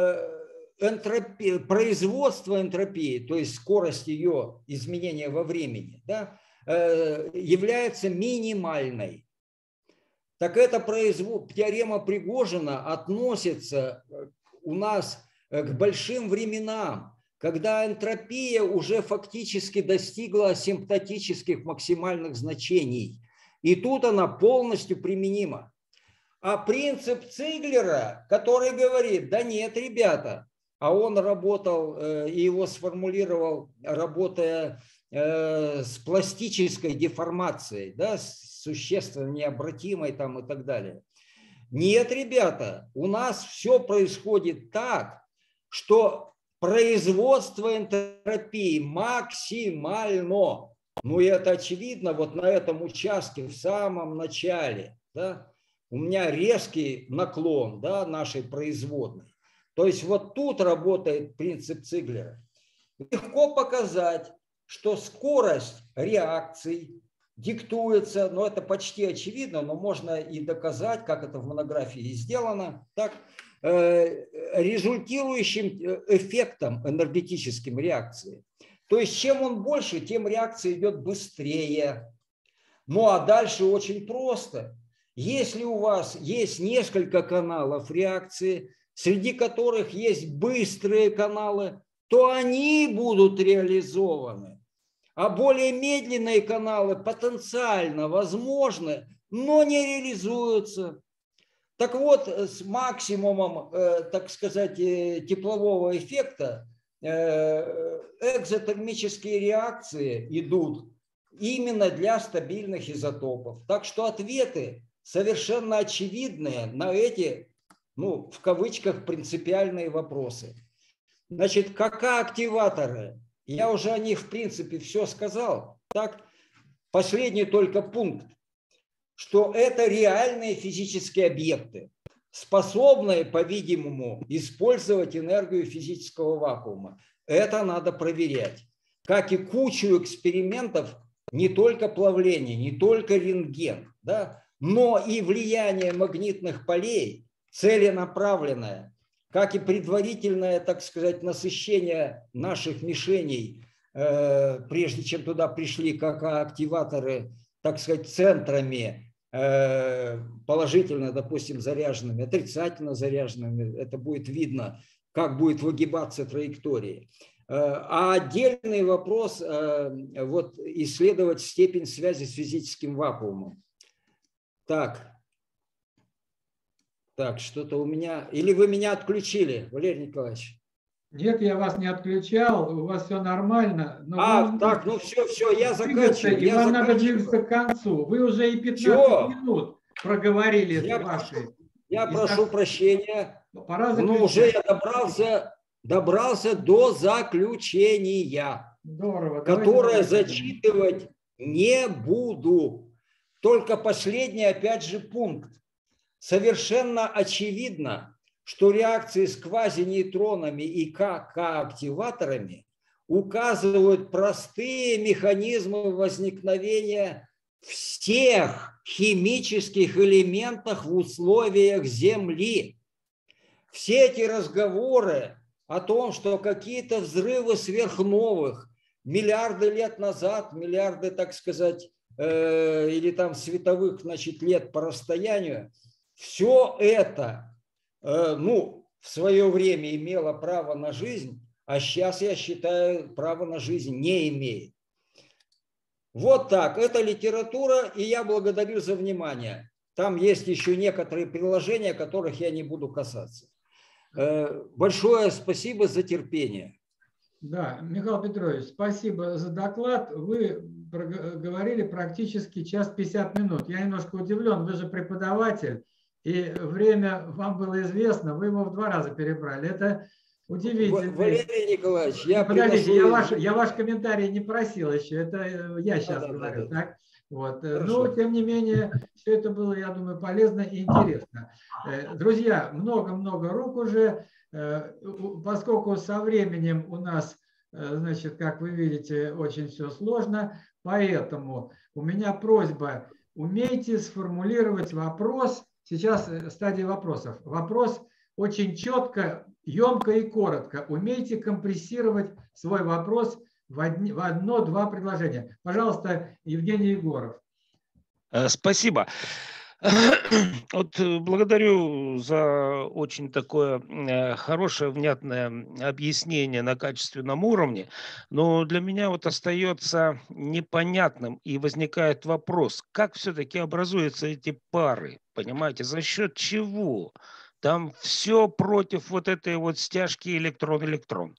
производство энтропии, то есть скорость ее изменения во времени, да, является минимальной. так эта теорема Пригожина относится у нас к большим временам, когда энтропия уже фактически достигла асимптотических максимальных значений. И тут она полностью применима. А принцип Циглера, который говорит, да нет, ребята, а он работал и его сформулировал, работая с пластической деформацией, да, существенно необратимой там и так далее. Нет, ребята, у нас все происходит так, что производство энтропии максимально. Ну и это очевидно вот на этом участке в самом начале, да, у меня резкий наклон, да, нашей производной. То есть вот тут работает принцип Циглера. Легко показать, что скорость реакций диктуется, но это почти очевидно, но можно и доказать, как это в монографии сделано, так, результирующим эффектом энергетическим реакции. То есть чем он больше, тем реакция идет быстрее. Ну а дальше очень просто. Если у вас есть несколько каналов реакции, среди которых есть быстрые каналы, то они будут реализованы. А более медленные каналы потенциально возможны, но не реализуются. Так вот, с максимумом, так сказать, теплового эффекта экзотермические реакции идут именно для стабильных изотопов. Так что ответы совершенно очевидные на эти, ну, в кавычках, принципиальные вопросы. Значит, КК-активаторы, я уже о них, в принципе, все сказал. Так, последний только пункт, что это реальные физические объекты, способные, по-видимому, использовать энергию физического вакуума. Это надо проверять. Как и кучу экспериментов, не только плавление, не только рентген, да, но и влияние магнитных полей, целенаправленное, как и предварительное, так сказать, насыщение наших мишеней, прежде чем туда пришли КК-активаторы, так сказать, центрами, положительно, допустим, заряженными, отрицательно заряженными. Это будет видно, как будет выгибаться траектории. А отдельный вопрос, вот, исследовать степень связи с физическим вакуумом. Так, что-то у меня... Или вы меня отключили, Валерий Николаевич? Нет, я вас не отключал, у вас все нормально. Но так, ну все, я заканчиваю. И вам надо двигаться к концу. Вы уже и 15 минут проговорили ваши. Я прошу прощения. Пора заключать. Ну, уже я добрался до заключения, здорово, которое зачитывать не буду. Только последний, опять же, пункт. Совершенно очевидно, что реакции с квазинейтронами и КК-активаторами указывают простые механизмы возникновения всех химических элементов в условиях Земли. Все эти разговоры о том, что какие-то взрывы сверхновых миллиарды лет назад, миллиарды, так сказать, или там световых, значит, лет по расстоянию, все это, ну, в свое время имело право на жизнь, а сейчас, я считаю, право на жизнь не имеет. Вот так, это литература, и я благодарю за внимание. Там есть еще некоторые приложения, которых я не буду касаться. Большое спасибо за терпение. Да, Михаил Петрович, спасибо за доклад. Вы говорили практически 1:50 минут. Я немножко удивлен, вы же преподаватель, и время вам было известно, вы его в 2 раза перебрали. Это удивительно. Валерий Николаевич, подождите, я ваш комментарий не просил еще, это я сейчас говорю. Так? Вот. Но, тем не менее, все это было, я думаю, полезно и интересно. Друзья, много-много рук уже, поскольку со временем у нас, значит, как вы видите, очень все сложно, поэтому у меня просьба, умейте сформулировать вопрос, сейчас стадия вопросов. Вопрос очень четко, емко и коротко. Умейте компрессировать свой вопрос в 1-2 предложения. Пожалуйста, Евгений Егоров. Спасибо. Вот благодарю за очень такое хорошее, внятное объяснение на качественном уровне, но для меня вот остается непонятным и возникает вопрос, как все-таки образуются эти пары, понимаете, за счет чего? Там все против вот этой вот стяжки электрон-электрон.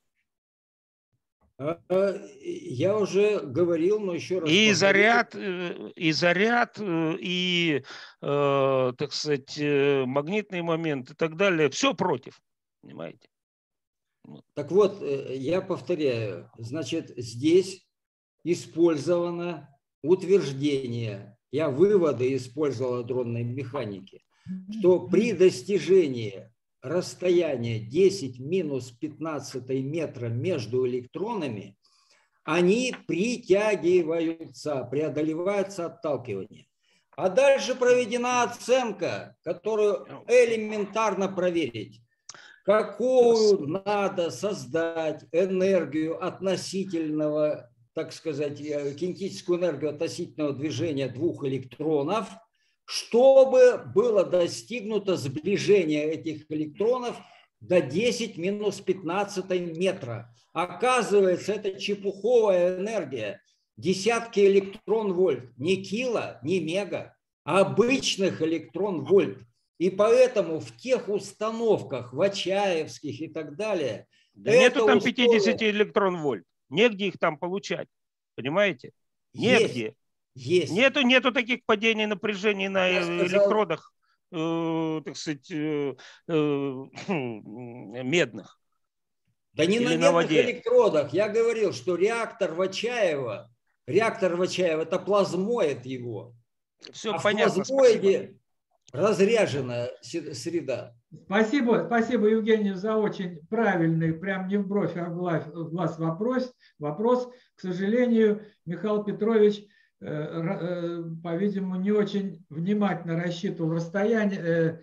Я уже говорил, но еще раз И повторю. заряд, так сказать, магнитный момент и так далее. Все против, понимаете? Так вот, я повторяю, значит, здесь использовано утверждение, я выводы использовал адронной механики, что при достижении расстояния 10 минус 15 метра между электронами они притягиваются, преодолевается отталкивание. А дальше проведена оценка, которую элементарно проверить. Какую надо создать энергию относительного, так сказать, кинетическую энергию относительного движения двух электронов, чтобы было достигнуто сближение этих электронов до 10 минус 15 метра. Оказывается, это чепуховая энергия. Десятки электрон-вольт. Не кило, не мега, а обычных электрон-вольт. И поэтому в тех установках, в Ачаевских и так далее... Да нету там 50 электрон-вольт. Негде их там получать. Понимаете? Негде. Есть. Нету таких падений напряжений на электродах, так сказать, медных. Да не или на медных воде. электродах. Я говорил, что реактор Вачаева это плазмоид его. Все а понятно, в плазмоиде разряженная среда. Спасибо, Евгению, за очень правильный, прям не в бровь, а в глаз вопрос. К сожалению, Михаил Петрович, по-видимому, не очень внимательно рассчитывал расстояние,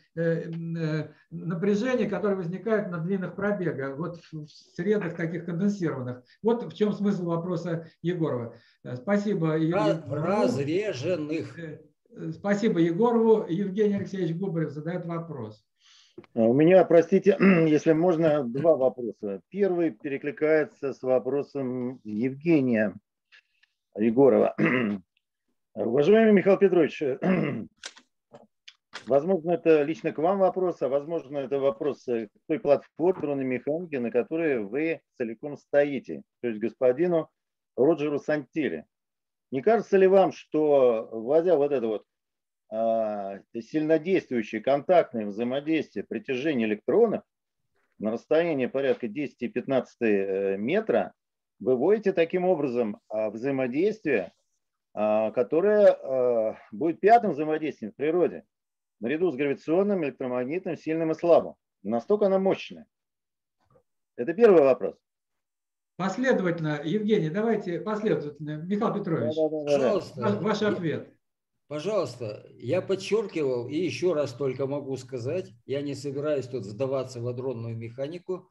напряжение, которое возникает на длинных пробегах, вот в средах таких конденсированных. Вот в чем смысл вопроса Егорова. Спасибо. Разреженных. Спасибо Егорову. Евгений Алексеевич Губарев задает вопрос. У меня, простите, если можно, два вопроса. Первый перекликается с вопросом Евгения Егорова. Уважаемый Михаил Петрович, возможно, это лично к вам вопрос, а возможно, это вопрос к той платформе механики, на которой вы целиком стоите, то есть господину Роджеру Сантиле. Не кажется ли вам, что, вводя вот это вот сильнодействующее контактное взаимодействие притяжения электронов на расстоянии порядка 10-15 метра, вы вводите таким образом взаимодействие, которое будет пятым взаимодействием в природе, наряду с гравитационным, электромагнитным, сильным и слабым. Настолько она мощная. Это первый вопрос. Последовательно, Евгений, давайте последовательно. Михаил Петрович, пожалуйста, ваш ответ. Пожалуйста, я подчеркивал и еще раз только могу сказать, я не собираюсь тут вдаваться в адронную механику,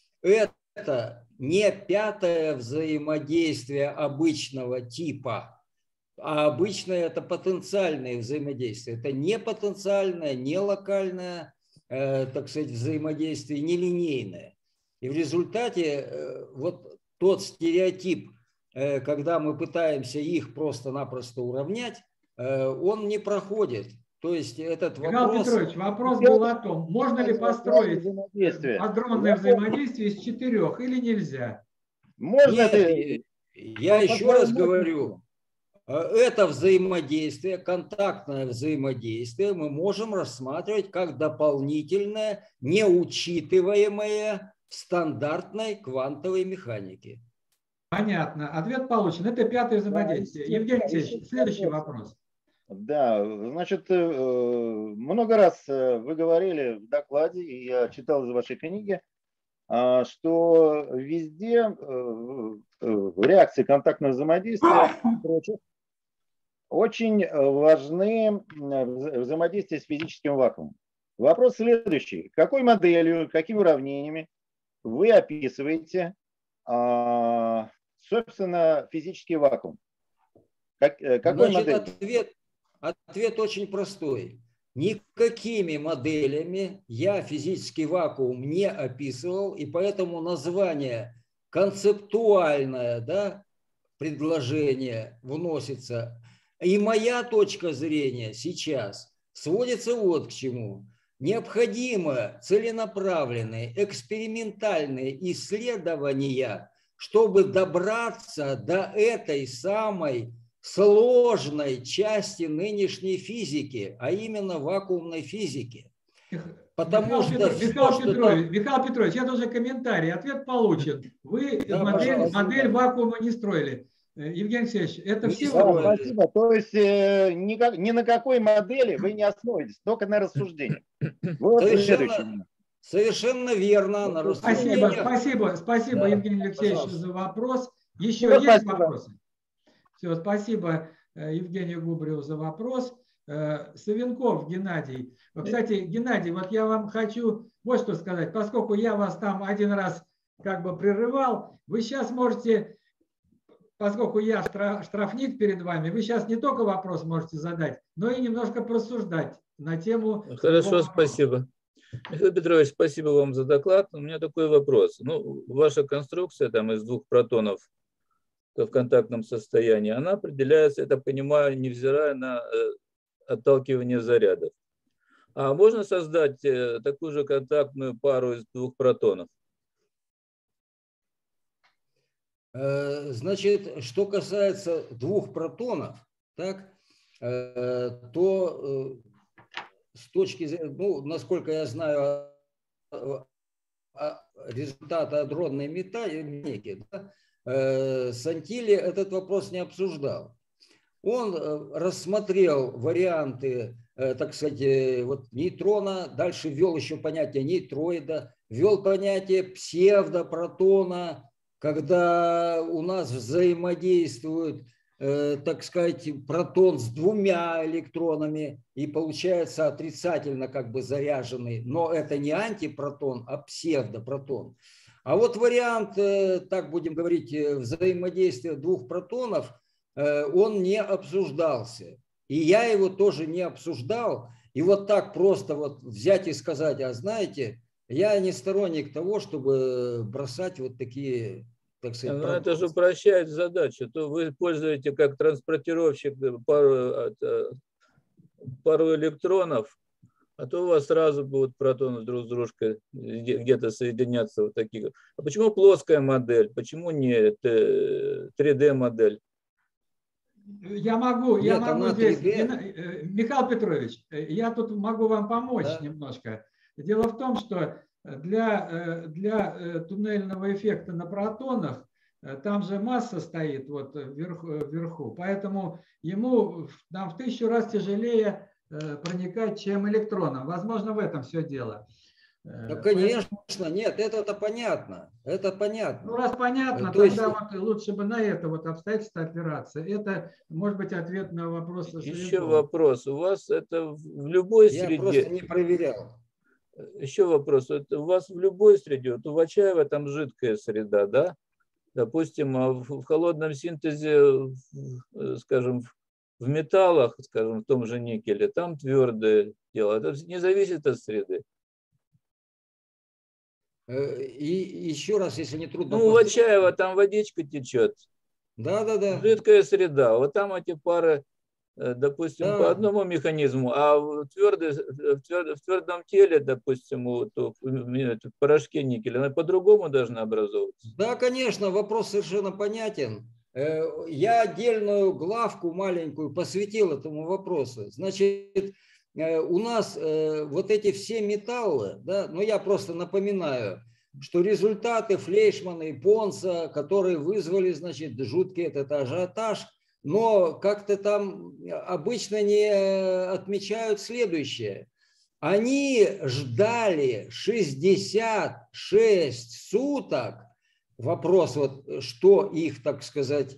это не пятое взаимодействие обычного типа, а обычное это потенциальное взаимодействие. Это не потенциальное, не локальное, так сказать, взаимодействие, не линейное. И в результате вот тот стереотип, когда мы пытаемся их просто-напросто уравнять, он не проходит. То есть этот Михаил вопрос... Петрович, вопрос был о том, можно ли построить адронное взаимодействие из 4 или нельзя? Можно. Нет, я еще раз говорю, это взаимодействие, контактное взаимодействие мы можем рассматривать как дополнительное, неучитываемое в стандартной квантовой механике. Понятно. Ответ получен. Это пятое взаимодействие. Евгений Алексеевич, следующий вопрос. Да, значит, много раз вы говорили в докладе, и я читал из вашей книги, что везде в реакции контактного взаимодействия очень важны взаимодействия с физическим вакуумом. Вопрос следующий. Какой моделью, какими уравнениями вы описываете, собственно, физический вакуум? Какой Значит, модель? ответ очень простой. Никакими моделями я физический вакуум не описывал, и поэтому название концептуальное, да, предложение вносится. И моя точка зрения сейчас сводится вот к чему. Необходимы целенаправленные экспериментальные исследования, чтобы добраться до этой самой сложной части нынешней физики, а именно вакуумной физики. Потому Михаил Петрович, это уже комментарий, ответ получен. Вы модель вакуума не строили. Евгений Алексеевич, это все... Спасибо. То есть ни на какой модели вы не основываетесь, только на рассуждениях. Вот Совершенно верно. Спасибо, да. Евгений Алексеевич, пожалуйста, за вопрос. Еще есть вопросы? Все, спасибо Евгению Губареву за вопрос. Савенков Геннадий. Кстати, Геннадий, вот я вам хочу вот что сказать. Поскольку я вас там один раз как бы прерывал, вы сейчас можете, поскольку я штрафник перед вами, вы сейчас не только вопрос можете задать, но и немножко порассуждать на тему... Хорошо, спасибо. Михаил Петрович, спасибо вам за доклад. У меня такой вопрос. Ну, ваша конструкция там из 2 протонов в контактном состоянии, она определяется, я так понимаю, невзирая на отталкивание зарядов. А можно создать такую же контактную пару из 2 протонов? Значит, что касается 2 протонов, так, то с точки зрения, ну, насколько я знаю, результаты адронной механики, да, Сантилли этот вопрос не обсуждал. Он рассмотрел варианты, так сказать, вот нейтрона, дальше ввел еще понятие нейтроида, ввел понятие псевдопротона, когда у нас взаимодействует, так сказать, протон с 2 электронами и получается отрицательно как бы заряженный, но это не антипротон, а псевдопротон. А вот вариант, так будем говорить, взаимодействия 2 протонов, он не обсуждался. И я его тоже не обсуждал. И вот так просто вот взять и сказать, а знаете, я не сторонник того, чтобы бросать вот такие, так сказать... Но это же упрощает задачу. То вы используете как транспортировщик пару электронов, а то у вас сразу будут протоны друг с дружкой где-то соединяться. Вот такие. А почему плоская модель? Почему не 3D-модель? Я могу здесь, Михаил Петрович, я тут могу вам помочь немножко. Дело в том, что для туннельного эффекта на протонах там же масса стоит вот вверху, поэтому ему там в 1000 раз тяжелее проникать, чем электронам. Возможно, в этом все дело. Да, конечно, нет, это понятно. Это понятно. Ну, раз понятно, то тогда вот лучше бы на это вот обстоятельство опираться. Это может быть ответ на вопрос. Еще вопрос. У вас это в любой среде... Я просто не проверял. Еще вопрос. Это у вас в любой среде, вот у Вачаева там жидкая среда, да? Допустим, в холодном синтезе, скажем, в металлах, скажем, в том же никеле, там твердое тело. Это не зависит от среды. И еще раз, если не трудно... Ну, у Вачаева там водичка течет. Да. Жидкая среда. Вот там эти пары, допустим, по одному механизму, а в твердом теле, допустим, в порошке никеля, она по-другому должна образовываться. Да, конечно, вопрос совершенно понятен. Я отдельную главку маленькую посвятил этому вопросу. Значит, у нас вот эти все металлы, да, но я просто напоминаю, что результаты Флейшмана и Понса, которые вызвали, значит, жуткий этот ажиотаж, но как-то там обычно не отмечают следующее. Они ждали 66 суток. Вопрос, вот, что их, так сказать,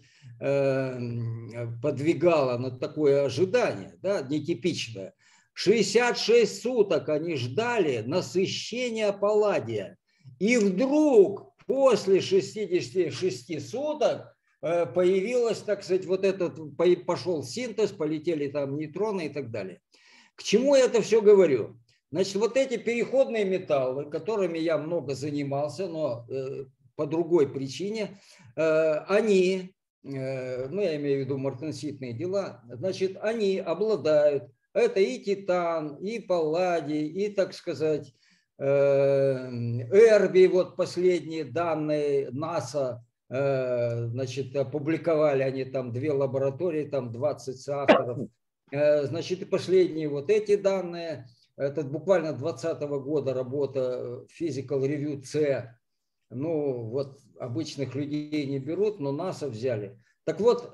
подвигало на такое ожидание, да, нетипичное. 66 суток они ждали насыщения палладия. И вдруг после 66 суток появилось, так сказать, вот этот, пошел синтез, полетели там нейтроны и так далее. К чему я это все говорю? Значит, вот эти переходные металлы, которыми я много занимался, но по другой причине, они, ну, я имею в виду мартенситные дела, значит, они обладают, это и титан, и палладий, и, так сказать, эрбий, вот последние данные НАСА, значит, опубликовали они там 2 лаборатории, там 20 соавторов, значит, и последние вот эти данные, это буквально 2020 года работа Physical Review C, ну, вот обычных людей не берут, но НАСА взяли. Так вот,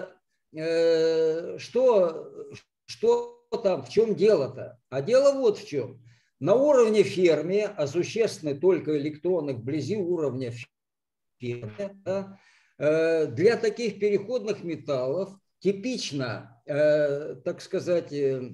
что там, в чем дело-то? А дело вот в чем. На уровне Ферми, а существенны только электроны вблизи уровня Ферми, да, для таких переходных металлов типично, так сказать,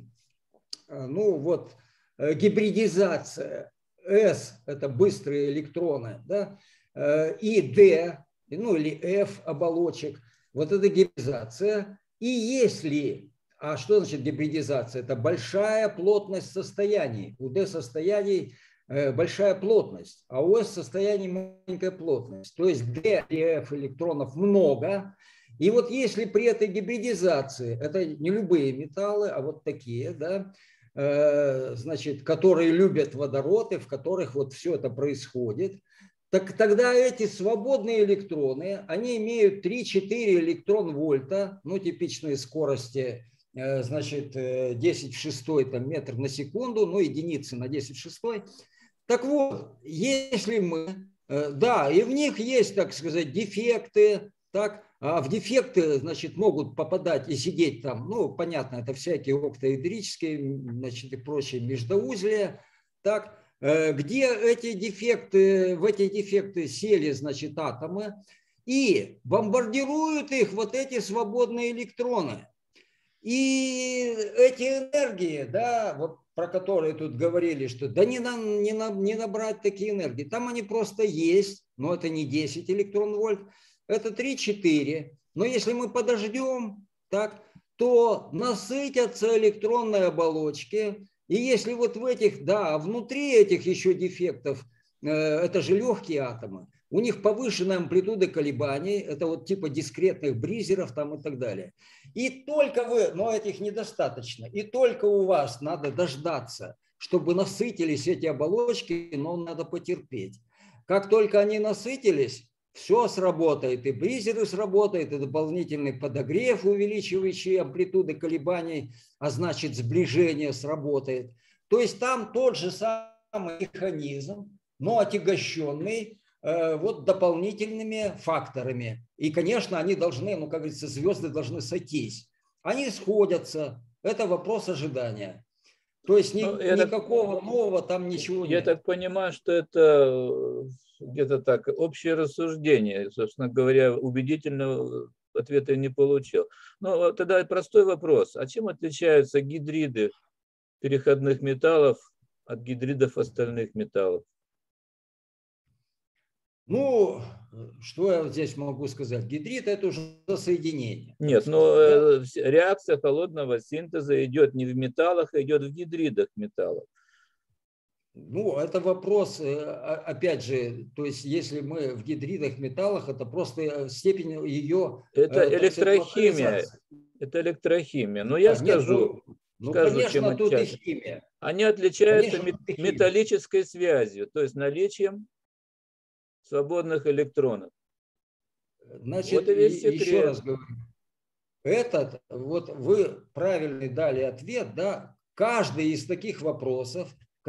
ну вот, гибридизация S – это быстрые электроны, да, и D, ну или F оболочек, вот это гибридизация. И если, а что значит гибридизация? Это большая плотность состояний. У D состояний большая плотность, а у S состояний маленькая плотность. То есть D и F электронов много. И вот если при этой гибридизации, это не любые металлы, а вот такие, да, значит, которые любят водород и в которых вот все это происходит, так тогда эти свободные электроны, они имеют 3-4 электрон-вольта, ну, типичные скорости, значит, 10 в 6 там, метр на секунду, ну, единицы на 10 в 6. Так вот, если мы, да, и в них есть, так сказать, дефекты, так, а в дефекты, значит, могут попадать и сидеть там, ну, понятно, это всякие октаэдрические, значит, и прочие междоузлия, так, где эти дефекты, в эти дефекты сели, значит, атомы и бомбардируют их вот эти свободные электроны. И эти энергии, да, вот про которые тут говорили, что да не набрать такие энергии, там они просто есть, но это не 10 электрон-вольт, это 3-4. Но если мы подождем, так, то насытятся электронные оболочки. И если вот в этих, да, внутри этих еще дефектов, это же легкие атомы, у них повышенная амплитуда колебаний, это вот типа дискретных бризеров там и так далее. И только вы, но этих недостаточно, и только у вас надо дождаться, чтобы насытились эти оболочки, но надо потерпеть. Как только они насытились, все сработает, и бризеры сработают, и дополнительный подогрев, увеличивающий амплитуды колебаний, а значит сближение сработает. То есть там тот же самый механизм, но отягощенный вот дополнительными факторами. И, конечно, они должны, ну, как говорится, звезды должны сойтись. Они сходятся, это вопрос ожидания. То есть никакого нового там ничего нет. Я так понимаю, что это где-то так общее рассуждение. Собственно говоря, убедительного ответа я не получил. Но тогда простой вопрос. А чем отличаются гидриды переходных металлов от гидридов остальных металлов? Ну, что я здесь могу сказать? Гидрид – это уже соединение. Нет, но реакция холодного синтеза идет не в металлах, а идет в гидридах металлов. Ну, это вопрос, опять же, то есть если мы в гидридах металлах, это просто степень ее… Это электрохимия. Это электрохимия. Но я скажу, конечно, чем тут отличаются. И химия. Они отличаются Конечно, металлической связью, то есть наличием свободных электронов. Значит, вот и весь секрет. Еще раз говорю, вот вы правильно дали ответ, да, каждый из таких вопросов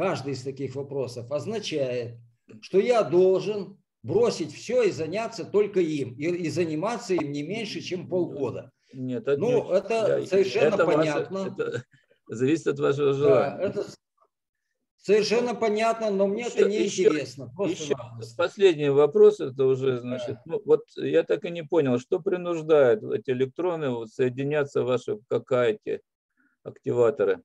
означает, что я должен бросить все и заняться только им, и заниматься им не меньше, чем полгода. Нет, это совершенно понятно. Это зависит от вашего желания. Да, это совершенно понятно, но мне это не интересно. Еще последний вопрос, это уже, значит, ну, вот я так и не понял, что принуждает эти электроны соединяться в ваши какая-то активаторы?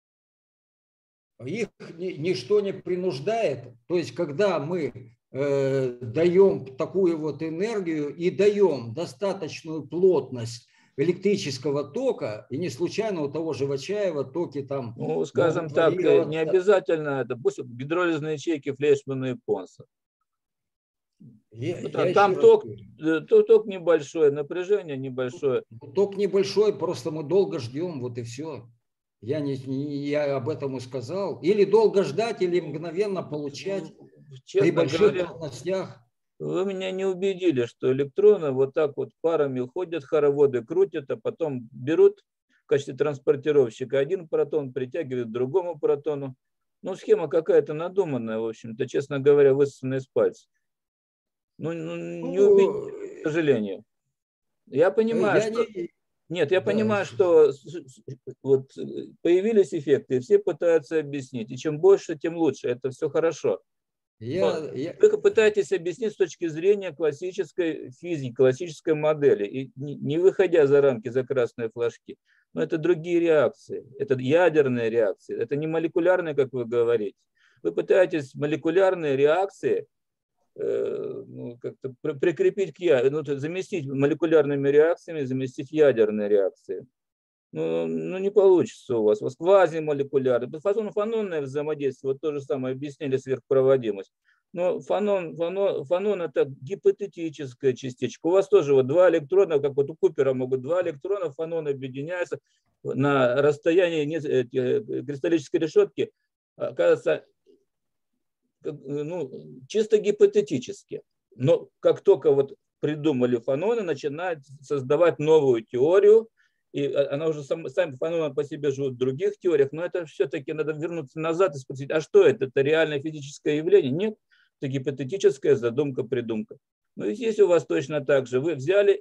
Их ничто не принуждает. То есть, когда мы даем такую вот энергию и даем достаточную плотность электрического тока, и не случайно у того же Вачаева токи там... Ну, скажем так, не обязательно это, пусть гидролизные ячейки Флейшмана и Понса. Там ток небольшой, напряжение небольшое. Ток небольшой, просто мы долго ждем, вот и все. Я об этом и сказал. Или долго ждать, или мгновенно получать при больших мощностях. Вы меня не убедили, что электроны вот так вот парами ходят, хороводы крутят, а потом берут в качестве транспортировщика один протон, притягивают к другому протону. Ну, схема какая-то надуманная, в общем-то, честно говоря, высосанная из пальца. Ну, не убедили, к сожалению. Я понимаю, что... Нет, я понимаю, что вот появились эффекты, и все пытаются объяснить. И чем больше, тем лучше. Это все хорошо. Вы пытаетесь объяснить с точки зрения классической физики, классической модели, и не выходя за рамки, за красные флажки. Но это другие реакции. Это ядерные реакции. Это не молекулярные, как вы говорите. Вы пытаетесь молекулярные реакции как-то прикрепить к заместить молекулярными реакциями, заместить ядерные реакции. Ну, не получится у вас. У вас квазимолекулярное. Фононное взаимодействие, вот то же самое объяснили сверхпроводимость. Но фонон это гипотетическая частичка. У вас тоже вот два электрона, как вот у Купера могут два электрона, фонон объединяются на расстоянии кристаллической решетки, оказывается, чисто гипотетически. Но как только вот придумали фононы, начинают создавать новую теорию, и она уже сами феномены по себе живут в других теориях, но это все-таки надо вернуться назад и спросить, а что это? Это реальное физическое явление? Нет, это гипотетическая задумка-придумка. Ну и здесь у вас точно так же. Вы взяли,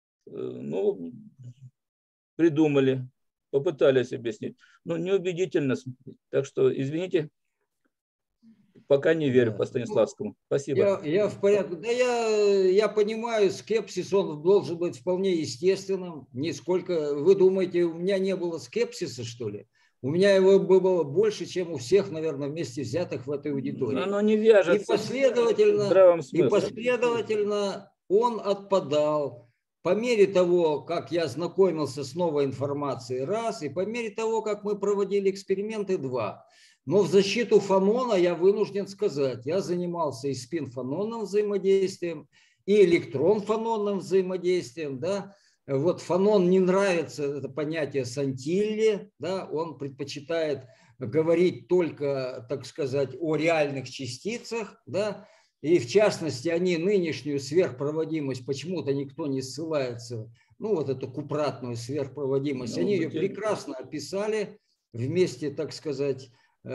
придумали, попытались объяснить, но неубедительно. Так что, извините, пока не верю по Станиславскому. Спасибо. Я в порядке. Да я понимаю, скепсис, он должен быть вполне естественным. Нисколько. Вы думаете, у меня не было скепсиса, что ли? У меня его было больше, чем у всех, наверное, вместе взятых в этой аудитории. Оно не вяжется. И последовательно он отпадал. По мере того, как я знакомился с новой информацией, раз, и по мере того, как мы проводили эксперименты, два. Но в защиту фонона я вынужден сказать, я занимался и спин-фононным взаимодействием, и электрон-фононным взаимодействием. Да? Вот фонон не нравится, это понятие Сантилли, да? Он предпочитает говорить только, так сказать, о реальных частицах, да? И в частности, они нынешнюю сверхпроводимость, почему-то никто не ссылается, вот эту купратную сверхпроводимость, они ее прекрасно описали вместе, так сказать,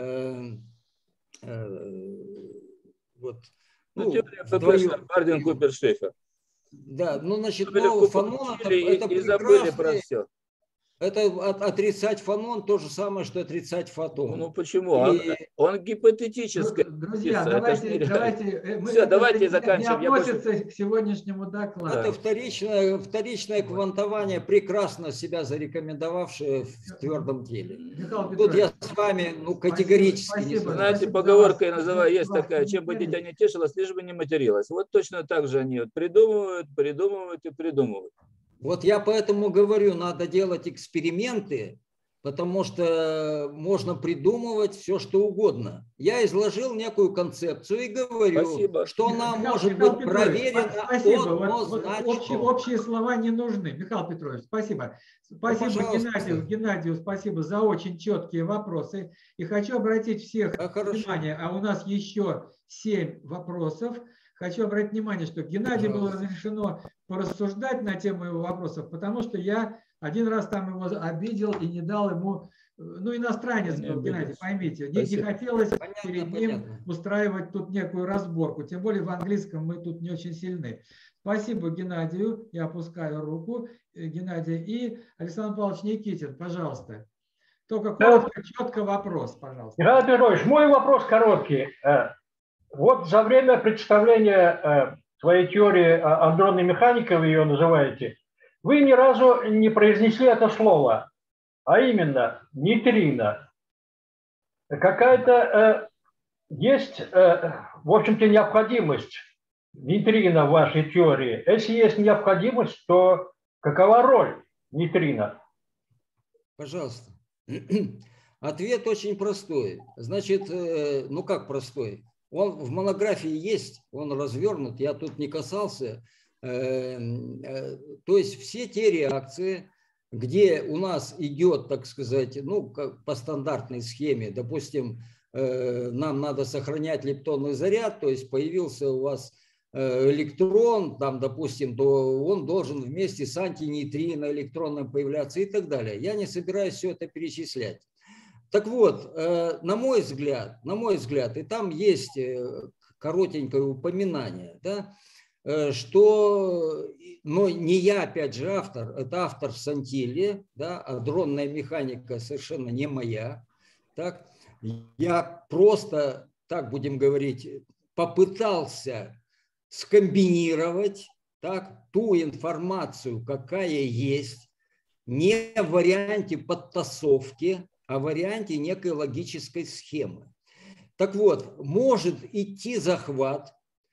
теория Бардин-Купер-Шефер. Да, значит, фонон это прекрасно. Это отрицать фонон то же самое, что отрицать фотон. Ну почему? Он гипотетический. Друзья, давайте заканчиваем. Не относится к сегодняшнему докладу. Это вторичное квантование, прекрасно себя зарекомендовавшее в твердом теле. Тут я с вами спасибо, категорически не согласен. Знаете, поговорка я называю, есть такая, чем бы дитя не тешилось, лишь бы не материлось. Вот точно так же они придумывают и придумывают. Вот я поэтому говорю, надо делать эксперименты, потому что можно придумывать все, что угодно. Я изложил некую концепцию и говорю, что она может быть проверена однозначно. Общие слова не нужны. Михаил Петрович, спасибо. Спасибо Геннадию, спасибо за очень четкие вопросы. И хочу обратить всех внимание, а у нас еще 7 вопросов. Хочу обратить внимание, что Геннадию было разрешено порассуждать на тему его вопросов, потому что я один раз там его обидел и не дал ему, иностранец был, Геннадий, поймите, не хотелось перед ним устраивать тут некую разборку, тем более в английском мы тут не очень сильны. Спасибо Геннадию, я опускаю руку, Геннадий, и Александр Павлович Никитин, пожалуйста. Только коротко, четко вопрос, пожалуйста. Михаил Петрович, мой вопрос короткий. Вот за время представления своей теории андронной механики, вы ее называете, вы ни разу не произнесли это слово, а именно нейтрино. Какая-то есть, в общем-то, необходимость нейтрино в вашей теории. Если есть необходимость, то какова роль нейтрино? Пожалуйста. Ответ очень простой. Значит, ну как простой? Он в монографии есть, он развернут, я тут не касался. То есть все те реакции, где у нас идет, так сказать, ну, как по стандартной схеме, допустим, нам надо сохранять лептонный заряд, то есть появился у вас электрон, там, допустим, то он должен вместе с антинейтрино электроном появляться и так далее. Я не собираюсь все это перечислять. Так вот, на мой взгляд, и там есть коротенькое упоминание, да, что, но не я, опять же, автор, это автор Сантилли, да, адронная механика совершенно не моя, так, я просто, так будем говорить, попытался скомбинировать, так, ту информацию, какая есть, не в варианте подтасовки, а в варианте некой логической схемы. Так вот, может идти захват,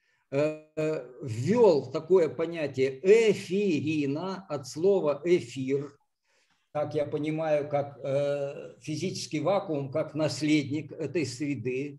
ввел такое понятие эфирина от слова эфир, как я понимаю, как физический вакуум, как наследник этой среды.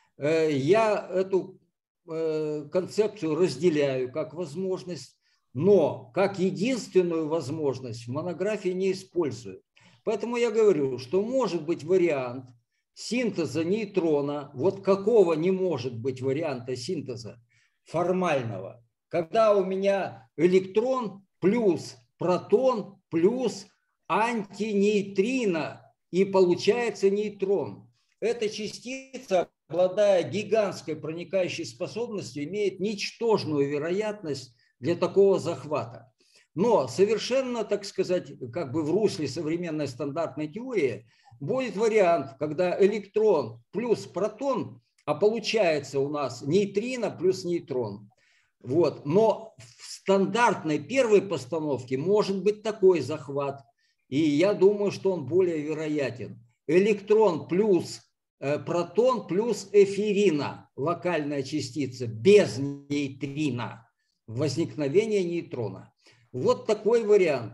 Я эту концепцию разделяю как возможность, но как единственную возможность в монографии не использую. Поэтому я говорю, что может быть вариант синтеза нейтрона, вот какого не может быть варианта синтеза формального, когда у меня электрон плюс протон плюс антинейтрино и получается нейтрон. Эта частица, обладая гигантской проникающей способностью, имеет ничтожную вероятность для такого захвата. Но совершенно, так сказать, как бы в русле современной стандартной теории будет вариант, когда электрон плюс протон, а получается у нас нейтрино плюс нейтрон. Вот. Но в стандартной первой постановке может быть такой захват. И я думаю, что он более вероятен. Электрон плюс протон плюс эфирина, локальная частица, без нейтрина, возникновение нейтрона. Вот такой вариант.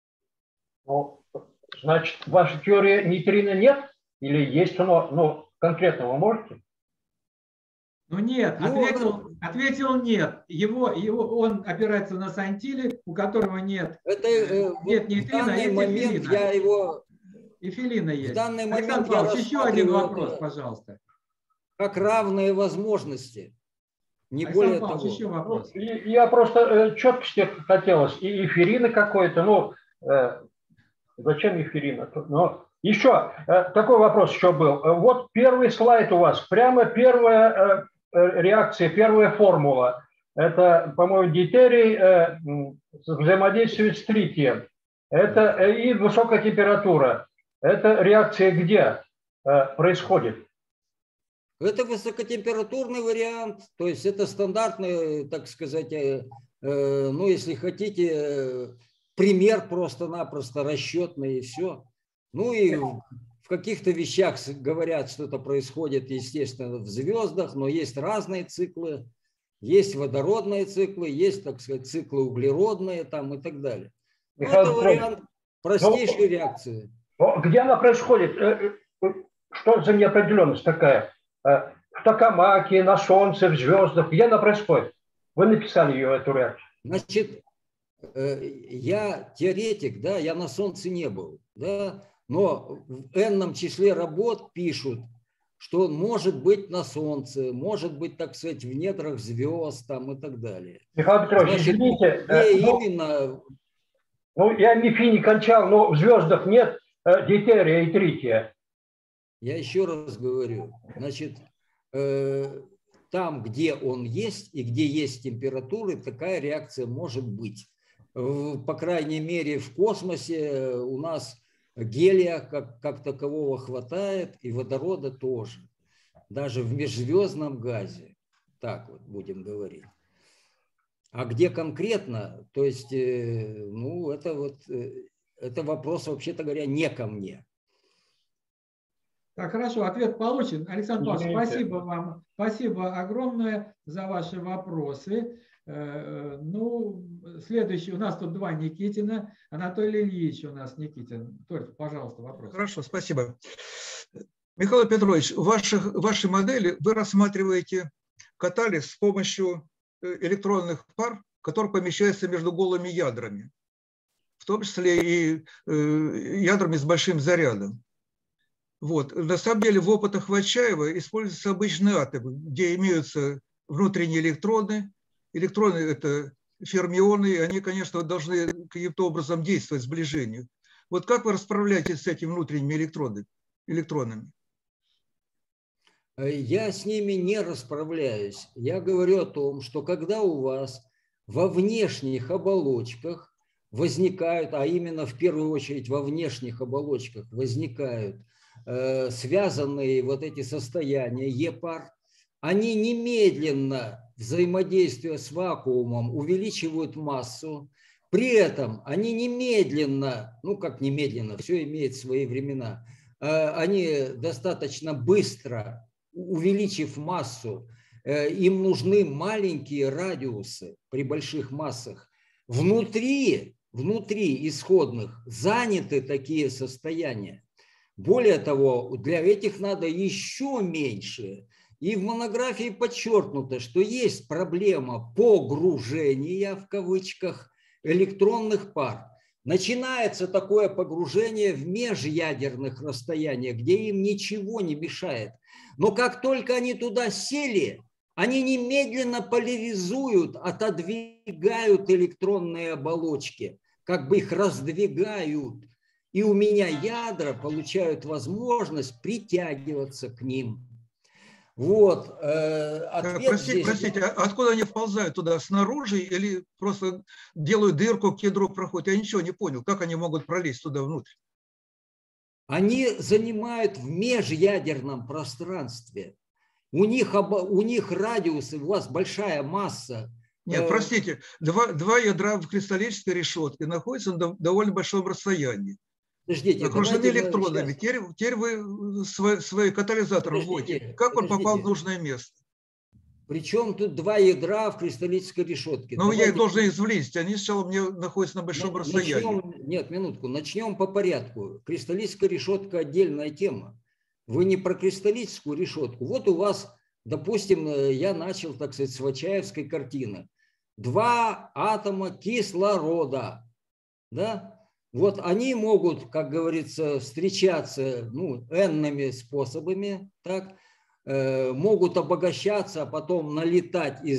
Ну, значит, в вашей теории нейтрино нет? Или есть оно, ну, конкретно вы можете? Ну нет, ответил нет. Он опирается на Сантилли, у которого нет, нет нейтрино, а есть эфирина. Я его... Эфирина есть. В данный Александр момент я Павлович, еще один рассматриваю вопрос, пожалуйста. Как равные возможности. Не Александр более Павлович, того. еще вопрос. Я просто четкости хотелось. И эфирина какой-то, ну, зачем эфирина? Но еще такой вопрос еще был. Вот первый слайд у вас, прямо первая реакция, первая формула. Это, по-моему, дейтерий взаимодействует с тритием. Это и высокая температура. Это реакция где происходит? Это высокотемпературный вариант, то есть это стандартный, так сказать, ну, если хотите, пример просто-напросто расчетный и все. Ну и в каких-то вещах говорят, что это происходит, естественно, в звездах, но есть разные циклы, есть водородные циклы, есть, так сказать, циклы углеродные там и так далее. Ну, это вариант простейшей реакции. Где она происходит? Что за неопределенность такая? В токамаке, на Солнце, в звездах. Где она происходит? Вы написали ее, эту реакцию. Значит, я теоретик, да, я на Солнце не был, да, но в энном числе работ пишут, что он может быть на Солнце, может быть, так сказать, в недрах звезд там и так далее. Михаил Петрович, значит, извините. Именно... Ну, я МИФИ не кончал, но в звездах нет дейтерия и трития. Я еще раз говорю, значит, там, где он есть и где есть температуры, такая реакция может быть. По крайней мере, в космосе у нас гелия как такового хватает, и водорода тоже. Даже в межзвездном газе. Так вот будем говорить. А где конкретно, то есть, ну, это вопрос, вообще-то говоря, не ко мне. Так, хорошо, ответ получен. Александр Павлович, Извините. спасибо вам. Спасибо огромное за ваши вопросы. Ну, следующий, у нас тут два Никитина. Анатолий Ильич у нас Никитин. Только, пожалуйста, вопрос. Хорошо, спасибо. Михаил Петрович, в вашей модели вы рассматриваете катализ с помощью электронных пар, которые помещаются между голыми ядрами, в том числе и ядрами с большим зарядом. Вот. На самом деле в опытах Вачаева используются обычные атомы, где имеются внутренние электроны. Электроны – это фермионы, и они, конечно, должны каким-то образом действовать сближению. Вот как вы расправляетесь с этими внутренними электронами? Я с ними не расправляюсь. Я говорю о том, что когда у вас во внешних оболочках возникают, а именно в первую очередь во внешних оболочках возникают связанные вот эти состояния Е-пар, они немедленно, взаимодействуя с вакуумом, увеличивают массу. При этом они немедленно, ну как немедленно, все имеет свои времена, они достаточно быстро, увеличив массу, им нужны маленькие радиусы при больших массах. Внутри исходных заняты такие состояния. Более того, для этих надо еще меньше. И в монографии подчеркнуто, что есть проблема погружения, в кавычках, электронных пар. Начинается такое погружение в межядерных расстояниях, где им ничего не мешает. Но как только они туда сели, они немедленно поляризуют, отодвигают электронные оболочки, как бы их раздвигают. И у меня ядра получают возможность притягиваться к ним. Вот. Простите, откуда они вползают туда? Снаружи или просто делают дырку, к ядру проходят? Я ничего не понял. Как они могут пролезть туда внутрь? Они занимают в межядерном пространстве. У них радиусы, у вас большая масса. Нет, простите, два ядра в кристаллической решетке находятся на довольно большом расстоянии. Подождите, окружены электронами. Теперь вы свой катализатор вводите. Как он попал в нужное место? Причем тут два ядра в кристаллической решетке. Ну, я их должен извлечь. Они сначала у меня находятся на большом расстоянии. Нет, минутку. Начнем по порядку. Кристаллическая решетка – отдельная тема. Вы не про кристаллическую решетку. Вот у вас, допустим, я начал, так сказать, с Вачаевской картины. Два атома кислорода. Да? Вот они могут, как говорится, встречаться n-ными способами, так, могут обогащаться, а потом налетать из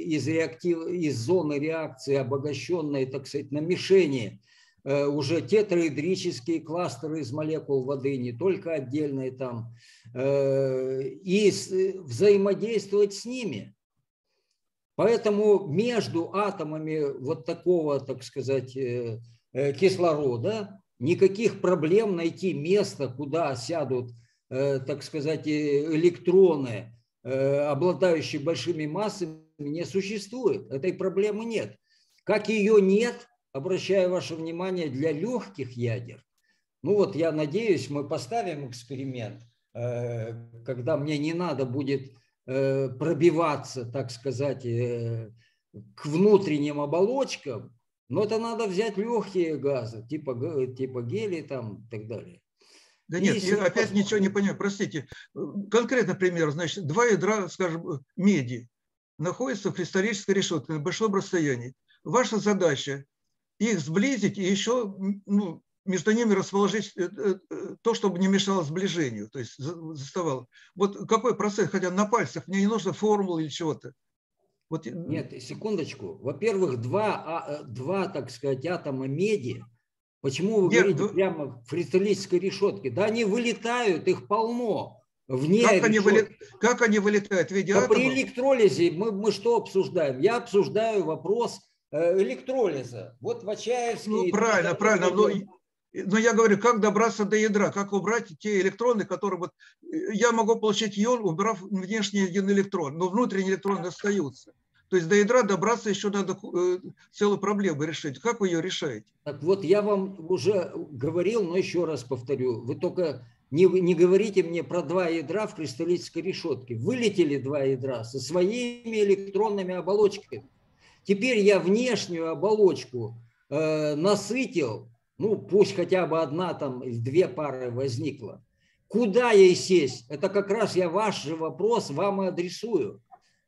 зоны реакции, обогащенной, так сказать, на мишени, уже тетраэдрические кластеры из молекул воды, не только отдельные там, и взаимодействовать с ними. Поэтому между атомами вот такого, так сказать, кислорода никаких проблем найти место, куда сядут, так сказать, электроны, обладающие большими массами, не существует. Этой проблемы нет. Как ее нет, обращаю ваше внимание, для легких ядер. Ну вот я надеюсь, мы поставим эксперимент, когда мне не надо будет пробиваться, так сказать, к внутренним оболочкам, но это надо взять легкие газы, типа гелий там и так далее. Да нет, я опять ничего не понимаю. Простите, конкретно пример. Значит, два ядра, скажем, меди находятся в кристаллической решетке на большом расстоянии. Ваша задача их сблизить и еще между ними расположить то, чтобы не мешало сближению, то есть заставало. Вот какой процесс, хотя на пальцах, мне не нужно формулы или чего-то. Вот. Нет, секундочку. Во-первых, два, так сказать, атома меди. Почему вы говорите прямо в кристаллической решетке? Да они вылетают, их полно. Как они вылетают в виде атомов? При электролизе мы что обсуждаем? Я обсуждаю вопрос электролиза. Вот Вачаевский... Правильно. Но я говорю, как добраться до ядра, как убрать те электроны, которые... Вот, я могу получить ион, убрав внешний один электрон, но внутренние электроны остаются. То есть до ядра добраться еще надо целую проблему решить. Как вы ее решаете? Так вот, я вам уже говорил, но еще раз повторю. Вы только Не говорите мне про 2 ядра в кристаллической решетке. Вылетели 2 ядра со своими электронными оболочками. Теперь я внешнюю оболочку насытил, ну пусть хотя бы одна там или 2 пары возникла. Куда ей сесть? Это как раз я ваш же вопрос вам и адресую.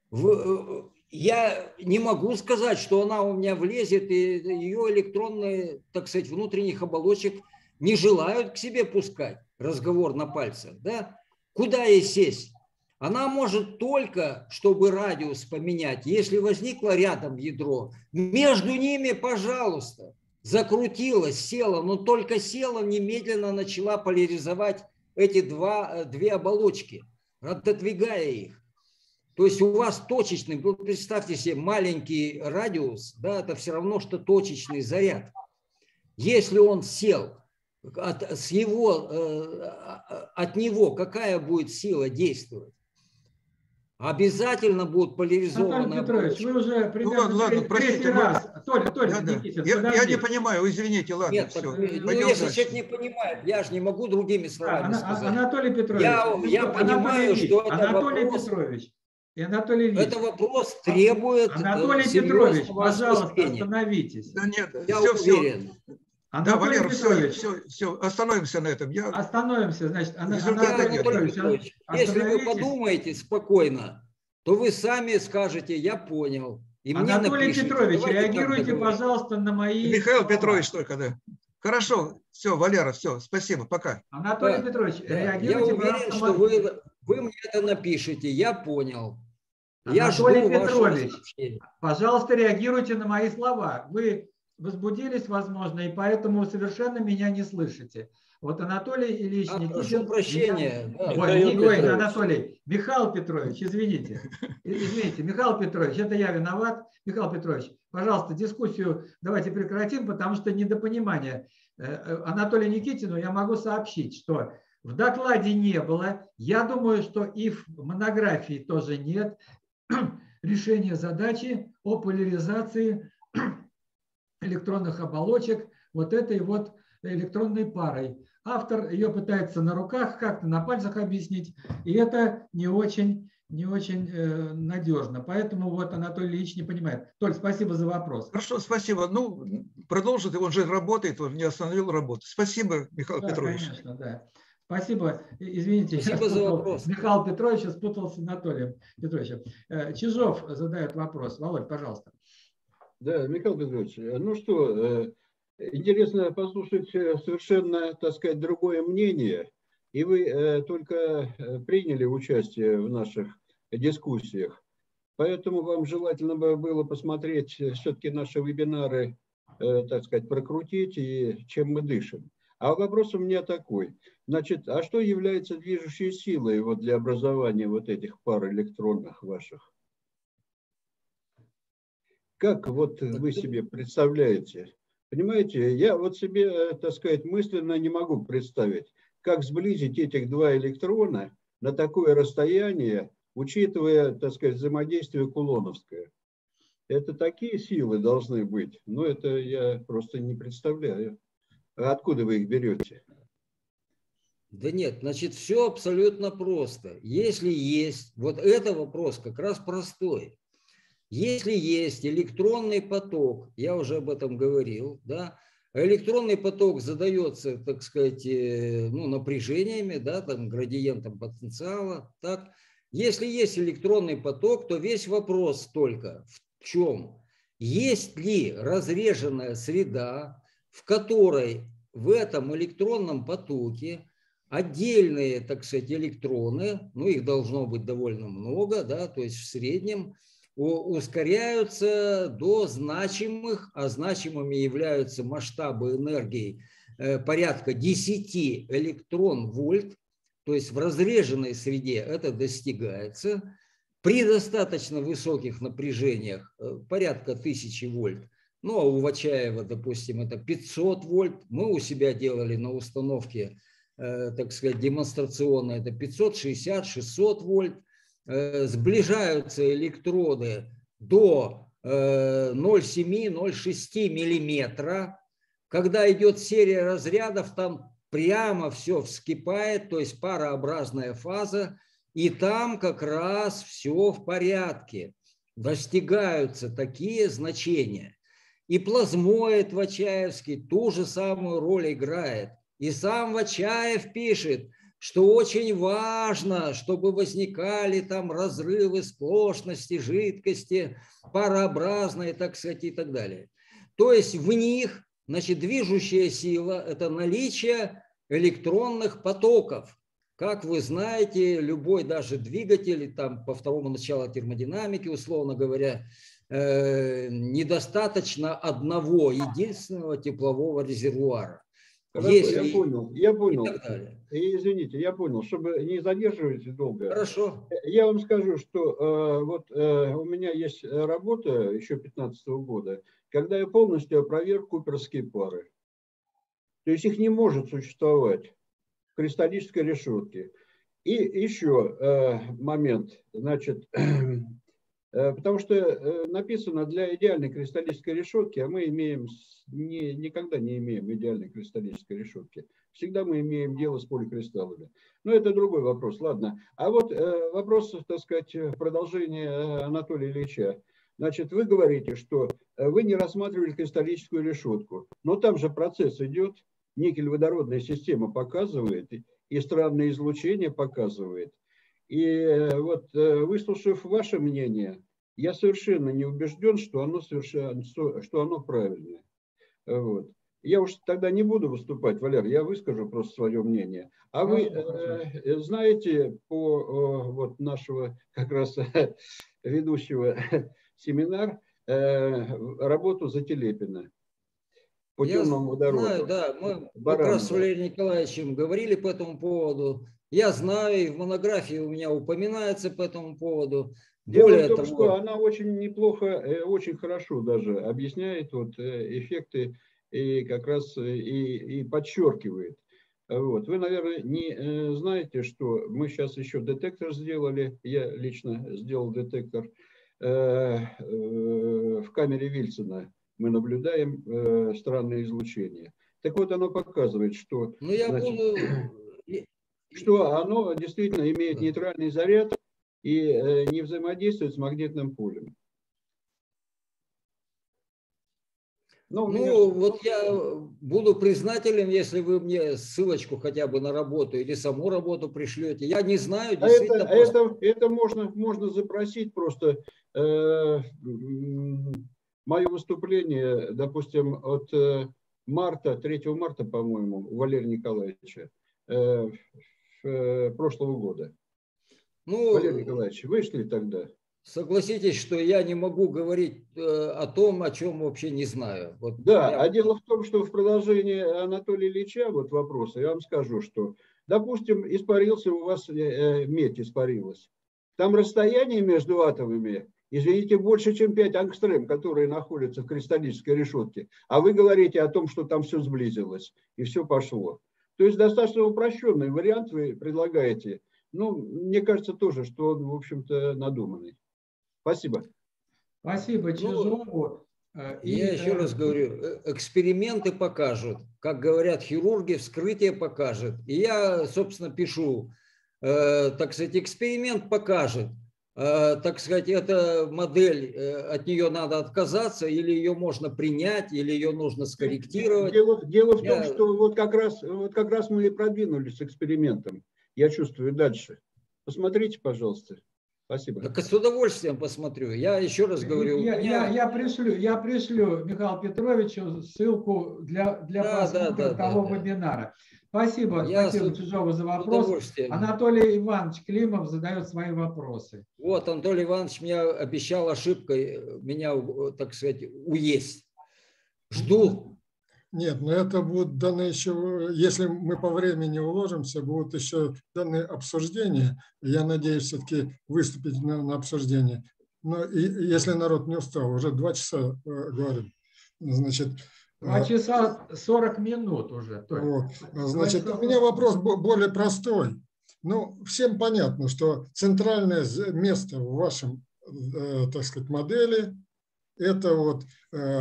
Я не могу сказать, что она у меня влезет, и ее электронные, так сказать, внутренних оболочек не желают к себе пускать. Разговор на пальцах, да? Куда ей сесть? Она может только, чтобы радиус поменять, если возникло рядом ядро, между ними, пожалуйста, закрутилась, села, но только села, немедленно начала поляризовать эти две оболочки, отодвигая их. То есть у вас точечный, представьте себе, маленький радиус, да, это все равно, что точечный заряд. Если он сел, от него какая будет сила действовать? Обязательно будут поляризованы. Анатолий Петрович, вы уже примерно третий раз. Толя, Никитин, я не понимаю, извините, ладно, нет, все. Так, если человек не понимает, я же не могу другими словами сказать. Анатолий Петрович, я понимаю, что это Анатолий вопрос, Петрович и Анатолий Ильич. Это вопрос требует Анатолий Петрович, пожалуйста, остановитесь. Да нет, я уверен. Да, Валера, все, остановимся на этом. Остановимся, значит, Анатолий Петрович, если вы подумаете спокойно, то вы сами скажете, я понял. И Анатолий мне Петрович, реагируйте, пожалуйста, на мои... Михаил Петрович только, да. Хорошо, все, Валера, все, спасибо, пока. Анатолий Петрович, реагируйте, я уверен, что вы мне это напишите, я понял. Анатолий Петрович, пожалуйста, реагируйте на мои слова. Вы возбудились, возможно, и поэтому совершенно меня не слышите. Вот Анатолий Ильич Никитин... Прошу прощения. Анатолий, Михаил Петрович, извините. Извините, Михаил Петрович, это я виноват. Михаил Петрович, пожалуйста, дискуссию давайте прекратим, потому что недопонимание. Анатолию Никитину я могу сообщить, что в докладе не было. Я думаю, что и в монографии тоже нет решения задачи о поляризации электронных оболочек вот этой вот электронной парой. Автор ее пытается на руках как-то, на пальцах объяснить, и это не очень надежно. Поэтому вот Анатолий Ильич не понимает. Толь, спасибо за вопрос. Хорошо, спасибо. Ну, продолжит, он же работает, он не остановил работу. Спасибо, Михаил Петрович. Конечно, да. Спасибо. Извините, спасибо за вопрос. Михаил Петрович спутался с Анатолием Петровичем. Чижов задает вопрос. Володь, пожалуйста. Да, Михаил Петрович, ну что, интересно послушать совершенно, так сказать, другое мнение. И вы только приняли участие в наших дискуссиях. Поэтому вам желательно было посмотреть все-таки наши вебинары, так сказать, прокрутить и чем мы дышим. А вопрос у меня такой. Значит, а что является движущей силой вот для образования вот этих пар электронных ваших? Как вот вы себе представляете? Понимаете, я вот себе, так сказать, мысленно не могу представить, как сблизить этих 2 электрона на такое расстояние, учитывая, так сказать, взаимодействие кулоновское. Это такие силы должны быть, но это я просто не представляю. А откуда вы их берете? Да нет, значит, все абсолютно просто. Если есть, вот это вопрос как раз простой. Если есть электронный поток, я уже об этом говорил, да, электронный поток задается, так сказать, ну, напряжениями, да, там, градиентом потенциала, так. Если есть электронный поток, то весь вопрос только в чем? Есть ли разреженная среда, в которой в этом электронном потоке отдельные, так сказать, электроны, ну, их должно быть довольно много, да, то есть в среднем, ускоряются до значимых, а значимыми являются масштабы энергии порядка 10 электрон-вольт, то есть в разреженной среде это достигается. При достаточно высоких напряжениях порядка 1000 вольт, ну а у Вачаева, допустим, это 500 вольт, мы у себя делали на установке, так сказать, демонстрационно, это 560-600 вольт. Сближаются электроды до 0,7-0,6 миллиметра. Когда идет серия разрядов, там прямо все вскипает, то есть парообразная фаза, и там как раз все в порядке. Достигаются такие значения. И плазмоид Вачаевский ту же самую роль играет. И сам Вачаев пишет, что очень важно, чтобы возникали там разрывы сплошности жидкости, парообразные, так сказать, и так далее. То есть в них, значит, движущая сила – это наличие электронных потоков. Как вы знаете, любой даже двигатель там, по второму началу термодинамики, условно говоря, недостаточно одного единственного теплового резервуара. Хорошо, Если... я понял. И так далее. И, извините, я понял, чтобы не задерживать долго. Хорошо. Я вам скажу, что у меня есть работа еще 2015 года, когда я полностью опроверг куперские пары. То есть их не может существовать в кристаллической решетке. И еще момент, значит, потому что написано для идеальной кристаллической решетки, а мы никогда не имеем идеальной кристаллической решетки. Всегда мы имеем дело с поликристаллами. Но это другой вопрос, ладно. А вот вопрос, так сказать, продолжение Анатолия Ильича. Значит, вы говорите, что вы не рассматривали кристаллическую решетку, но там же процесс идет, никель-водородная система показывает, и странное излучение показывает. И вот, выслушав ваше мнение, я совершенно не убежден, что оно правильное. Вот. Я уж тогда не буду выступать, Валер, я выскажу просто свое мнение. А вы знаете по вот нашего как раз ведущего семинар работу Зателепина по темному водороду? Я знаю, да, мы как раз с Валерием Николаевичем говорили по этому поводу. Я знаю, и в монографии у меня упоминается по этому поводу. Дело в том, что она очень неплохо, очень хорошо даже объясняет вот эффекты и как раз и подчеркивает. Вот. Вы, наверное, не знаете, что мы сейчас еще детектор сделали. Я лично сделал детектор в камере Вильсона. Мы наблюдаем странное излучение. Так вот, оно показывает, что, что оно действительно имеет нейтральный заряд и не взаимодействует с магнитным полем. Вот я буду признателен, если вы мне ссылочку хотя бы на работу или саму работу пришлете. Я не знаю, действительно. Это можно запросить просто. Мое выступление, допустим, от марта, 3 марта, по-моему, у Валерия Николаевича прошлого года. Валерий Николаевич, вышли тогда? Согласитесь, что я не могу говорить о том, о чем вообще не знаю. Вот да, а дело в том, что в продолжении Анатолия Ильича вот вопроса, я вам скажу, что, допустим, испарился у вас, медь испарилась. Там расстояние между атомами, извините, больше, чем 5 ангстрем, которые находятся в кристаллической решетке. А вы говорите о том, что там все сблизилось и все пошло. То есть достаточно упрощенный вариант вы предлагаете. Ну, мне кажется тоже, что он, в общем-то, надуманный. Спасибо. Спасибо, Чижову. Я еще раз говорю, эксперименты покажут. Как говорят хирурги, вскрытие покажет. И я, собственно, пишу, так сказать, эксперимент покажет. Так сказать, эта модель, от нее надо отказаться, или ее можно принять, или ее нужно скорректировать. Дело в том, что вот как раз мы и продвинулись с экспериментом. Я чувствую дальше. Посмотрите, пожалуйста. Спасибо. Так с удовольствием посмотрю. Я еще раз говорю. Я пришлю Михаилу Петровичу ссылку для просмотра того вебинара. Спасибо Чижову за вопрос. Анатолий Иванович Климов задает свои вопросы. Вот Анатолий Иванович мне обещал ошибкой меня, так сказать, уесть. Жду. Нет, но это будут данные еще, если мы по времени уложимся, будут еще данные обсуждения. Я надеюсь все-таки выступить на обсуждение. Но и, если народ не устал, уже 2 часа говорим. Значит, 2 часа 40 минут уже. Вот. Значит, у меня вопрос более простой. Ну, всем понятно, что центральное место в вашем, так сказать, модели – это вот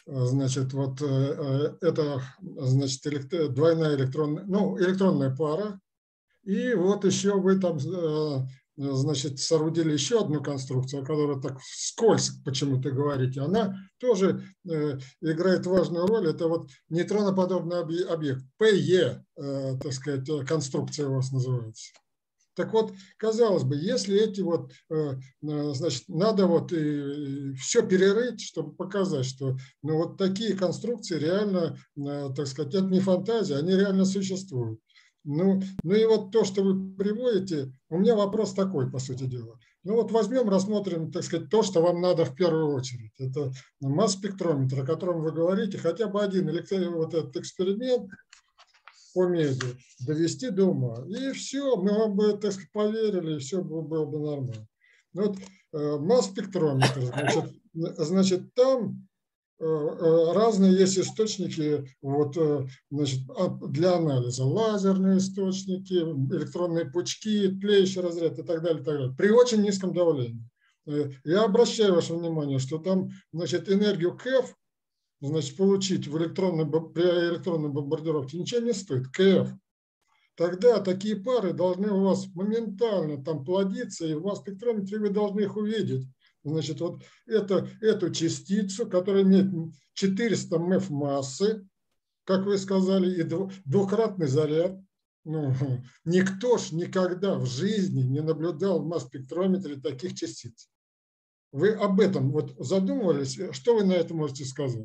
значит, вот это, значит, двойная электронная, ну, электронная пара. И вот еще вы там, значит, соорудили еще одну конструкцию, которая так вскользь почему-то говорите. Она тоже играет важную роль. Это вот нейтроноподобный объект. ПЕ, так сказать, конструкция у вас называется. Так вот, казалось бы, если эти вот, значит, надо вот все перерыть, чтобы показать, что ну, вот такие конструкции реально, так сказать, это не фантазия, они реально существуют. Ну и вот то, что вы приводите, у меня вопрос такой, по сути дела. Ну вот возьмем, рассмотрим, так сказать, то, что вам надо в первую очередь. Это масс-спектрометр, о котором вы говорите, хотя бы один вот этот эксперимент по меди довести до ума. И все, мы вам бы, так сказать, поверили, и все было бы нормально. Вот масс-спектрометр, значит, там разные есть источники вот, значит, для анализа. Лазерные источники, электронные пучки, тлеющий разряд и так далее, при очень низком давлении. Я обращаю ваше внимание, что там, значит, энергию КФ, значит, получить при электронной бомбардировке ничего не стоит, КФ. Тогда такие пары должны у вас моментально там плодиться, и в масс-спектрометре вы должны их увидеть. Значит, вот эту частицу, которая имеет 400 МФ массы, как вы сказали, и двукратный заряд. Ну, никто ж никогда в жизни не наблюдал в масс-спектрометре таких частиц. Вы об этом вот задумывались? Что вы на это можете сказать?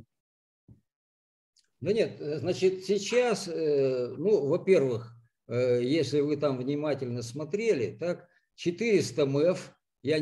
Да нет, значит, сейчас, ну, во-первых, если вы там внимательно смотрели, так, 400 МФ, я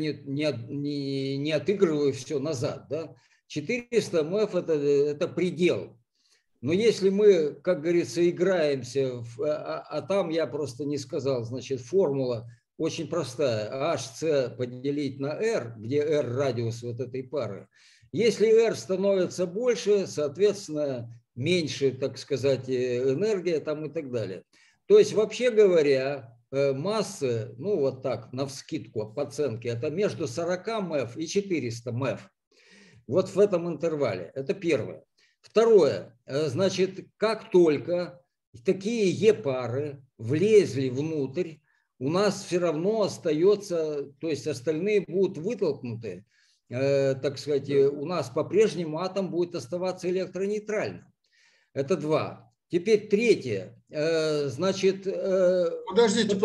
не отыгрываю все назад, да, 400 МФ это предел. Но если мы, как говорится, играемся, а там я просто не сказал, значит, формула очень простая, HC поделить на R, где R радиус вот этой пары. Если R становится больше, соответственно, меньше, так сказать, энергия там и так далее. То есть, вообще говоря, массы, ну вот так, навскидку, по оценке, это между 40 МФ и 400 МФ. Вот в этом интервале. Это первое. Второе, значит, как только такие Е-пары влезли внутрь, у нас все равно остается, то есть остальные будут вытолкнуты, так сказать, у нас по-прежнему атом будет оставаться электронейтральным. Это два. Теперь третье, значит… Подождите,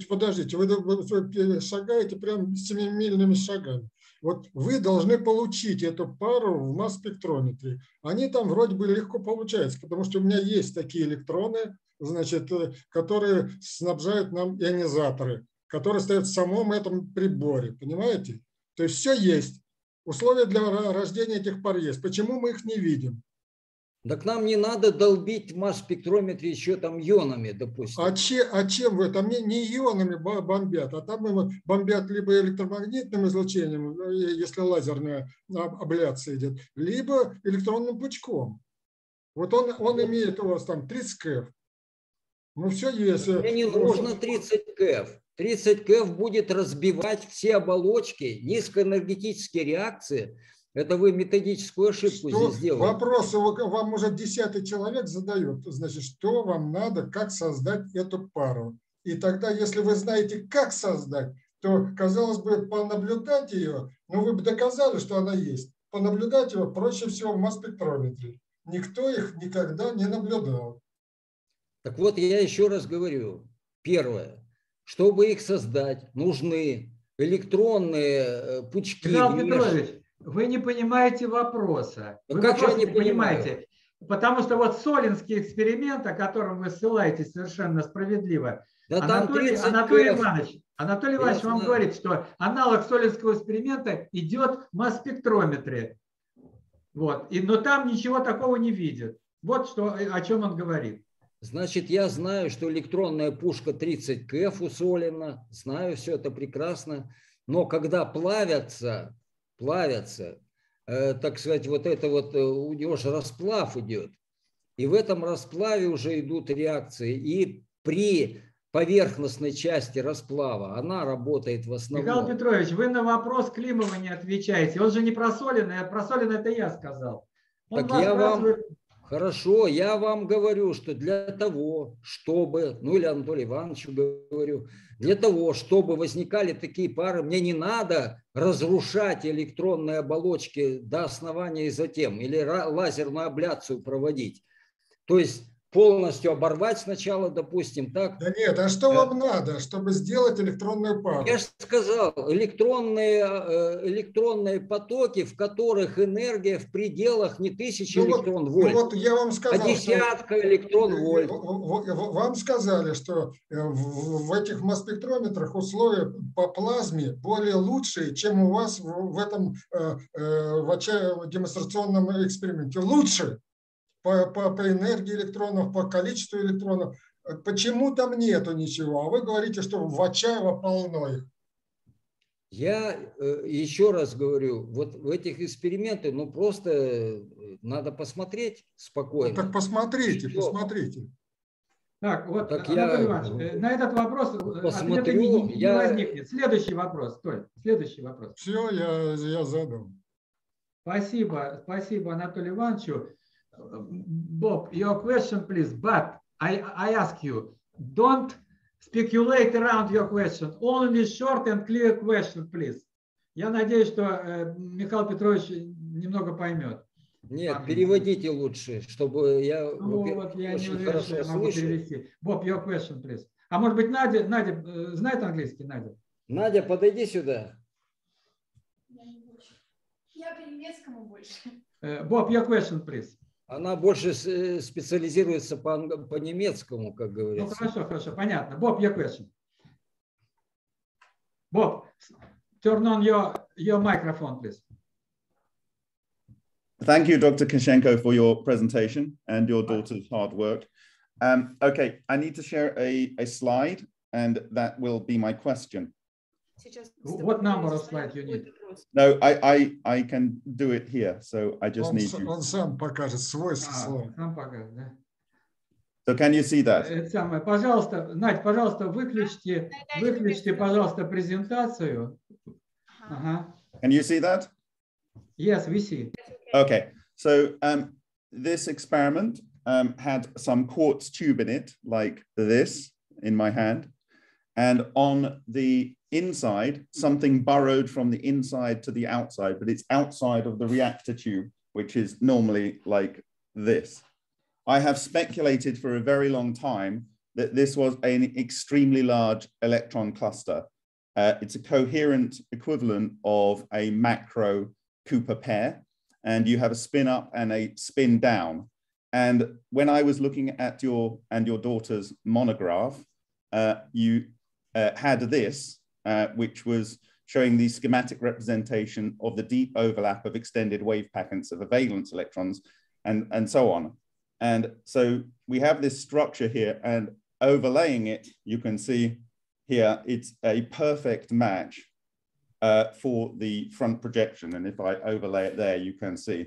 вы шагаете прям семимильными шагами. Вот вы должны получить эту пару в масс-спектрометре. Они там вроде бы легко получаются, потому что у меня есть такие электроны, значит, которые снабжают нам ионизаторы, которые стоят в самом этом приборе, понимаете? То есть все есть. Условия для рождения этих пар есть. Почему мы их не видим? Так нам не надо долбить в масс-спектрометре еще там ионами, допустим. А чем вы? Там не ионами бомбят, а там бомбят либо электромагнитным излучением, если лазерная абляция идет, либо электронным пучком. Вот он имеет у вас там 30 КФ. Ну все есть. Мне не нужно 30 КФ. 30 КФ будет разбивать все оболочки, низкоэнергетические реакции. Это вы методическую ошибку здесь сделали. Вопросы вам уже 10-й человек задает. Значит, что вам надо, как создать эту пару. И тогда, если вы знаете, как создать, то, казалось бы, понаблюдать ее, ну вы бы доказали, что она есть. Понаблюдать ее проще всего в масс-спектрометре. Никто их никогда не наблюдал. Так вот, я еще раз говорю. Первое. Чтобы их создать, нужны электронные пучки. Михаил Петрович, вы не понимаете вопроса. Вы как же я не понимаете? Потому что вот Солинский эксперимент, о котором вы ссылаетесь совершенно справедливо, да Анатолий Иванович вам говорит, что аналог Солинского эксперимента идет в масс-спектрометре. Вот. Но там ничего такого не видят. Вот что, о чем он говорит. Значит, я знаю, что электронная пушка 30 КФ у Солина, знаю все это прекрасно, но когда плавятся, так сказать, вот это вот, у него же расплав идет, и в этом расплаве уже идут реакции, и при поверхностной части расплава она работает в основном. Михаил Петрович, вы на вопрос Климова не отвечаете, он же не про Солина, про Солина это я сказал. Он Так вас я вам, спрашивает. хорошо, я вам говорю, что для того, чтобы, ну или Анатолию Ивановичу говорю, для того, чтобы возникали такие пары, мне не надо разрушать электронные оболочки до основания и затем, или лазерную абляцию проводить. То есть полностью оборвать сначала, допустим, так. Да нет, а что вам надо, чтобы сделать электронную пару? Я же сказал, электронные потоки, в которых энергия в пределах не 1000 электрон-вольт, вот я вам сказал, а десятка электрон-вольт. Вам сказали, что в этих масс-спектрометрах условия по плазме более лучшие, чем у вас в этом демонстрационном эксперименте. Лучше по энергии электронов, по количеству электронов. Почему там нету ничего? А вы говорите, что в Очаево полно их. Я еще раз говорю, вот в этих экспериментах, ну просто надо посмотреть спокойно. Ну, так посмотрите, посмотрите. Так, вот, так Анатолий Иванович, на этот вопрос ответа не возникнет. Следующий вопрос, Толь, следующий вопрос. Все, я задал. Спасибо, спасибо Анатолию Ивановичу. Bob, your question, please, but I ask you, don't speculate around your question. Only short and clear question, please. Я надеюсь, что Михаил Петрович немного поймет. Нет, переводите лучше, чтобы я, вот я не уверен, что я могу перевести. Bob, your question, please. А может быть, Надя знает английский, Надя? Надя, подойди сюда. Я по немецкому больше. Bob, your question, please. Она больше специализируется по немецкому, как говорится. Ну, хорошо, хорошо, понятно. Bob, your question. Bob, turn on your microphone, please. Thank you, Dr. Kishenko, for your presentation and your daughter's hard work. Okay, I need to share a slide, and that will be my question. What number of slides you need? No, I can do it here, so I just need you. Он сам покажет свой слайд. Сам покажет, да. So can you see that? Пожалуйста, Надь, пожалуйста, выключите, пожалуйста, презентацию. Can you see that? Yes, we see. Okay, so this experiment had some quartz tube in it, like this in my hand. And on the inside, something burrowed from the inside to the outside, but it's outside of the reactor tube, which is normally like this. I have speculated for a very long time that this was an extremely large electron cluster. It's a coherent equivalent of a macro Cooper pair, and you have a spin up and a spin down. And when I was looking at your and your daughter's monograph, you had this, which was showing the schematic representation of the deep overlap of extended wave packets of valence electrons and so on. And so we have this structure here, and overlaying it, you can see here, it's a perfect match for the front projection. And if I overlay it there, you can see.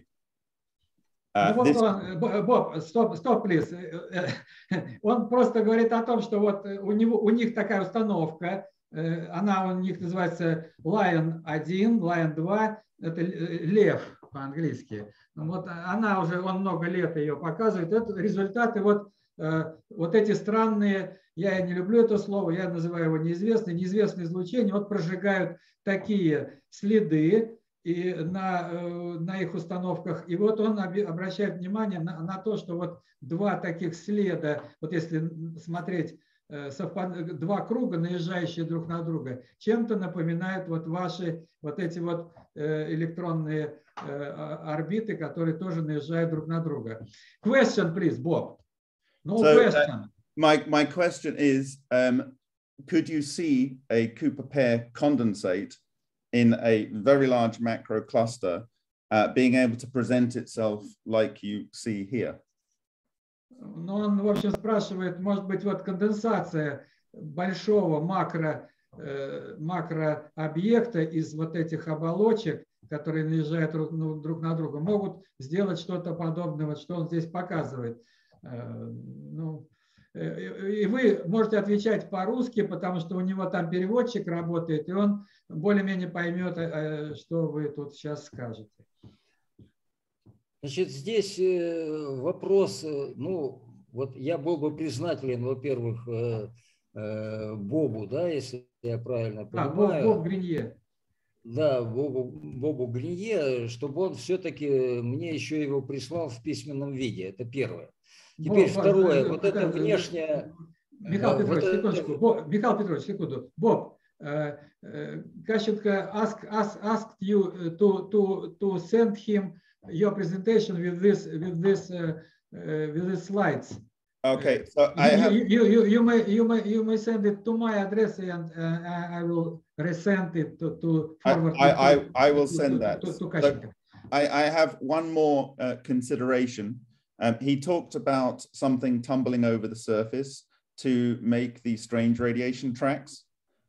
Боб, стоп, please. Он просто говорит о том, что вот у них такая установка, она у них называется Lion 1, Lion 2, это лев по-английски. Вот она уже, он много лет ее показывает. Это результаты вот эти странные, я не люблю это слово, я называю его неизвестные излучения, вот прожигают такие следы и на их установках. И вот он обращает внимание на то, что вот два таких следа, вот если смотреть, два круга, наезжающие друг на друга, чем-то напоминают вот ваши вот эти вот электронные орбиты, которые тоже наезжают друг на друга. Question, please, Bob. No question. My question is, could you see a Cooper pair condensate in a very large macro cluster being able to present itself like you see here? Ну, он, в общем, спрашивает, может быть, вот конденсация большого макрообъекта из вот этих оболочек, которые наезжают друг на друга, могут сделать что-то подобное, вот что он здесь показывает. Ну, и вы можете отвечать по-русски, потому что у него там переводчик работает, и он более-менее поймет, что вы тут сейчас скажете. Значит, здесь вопрос, ну, вот я был бы признателен, во-первых, Бобу, да, если я правильно понимаю. Боб Гринье. Да, Бобу Гринье, чтобы он все-таки мне еще его прислал в письменном виде. Это первое. Теперь второе. Вот это внешнее... Михаил Петрович, секундочку. Михаил Петрович, секунду. Боб, Кащенко asked you to send him your presentation with this slides. Okay, so I have... you may send it to my address, and I will resend it to forward. I will send that. To I have one more consideration. He talked about something tumbling over the surface to make these strange radiation tracks.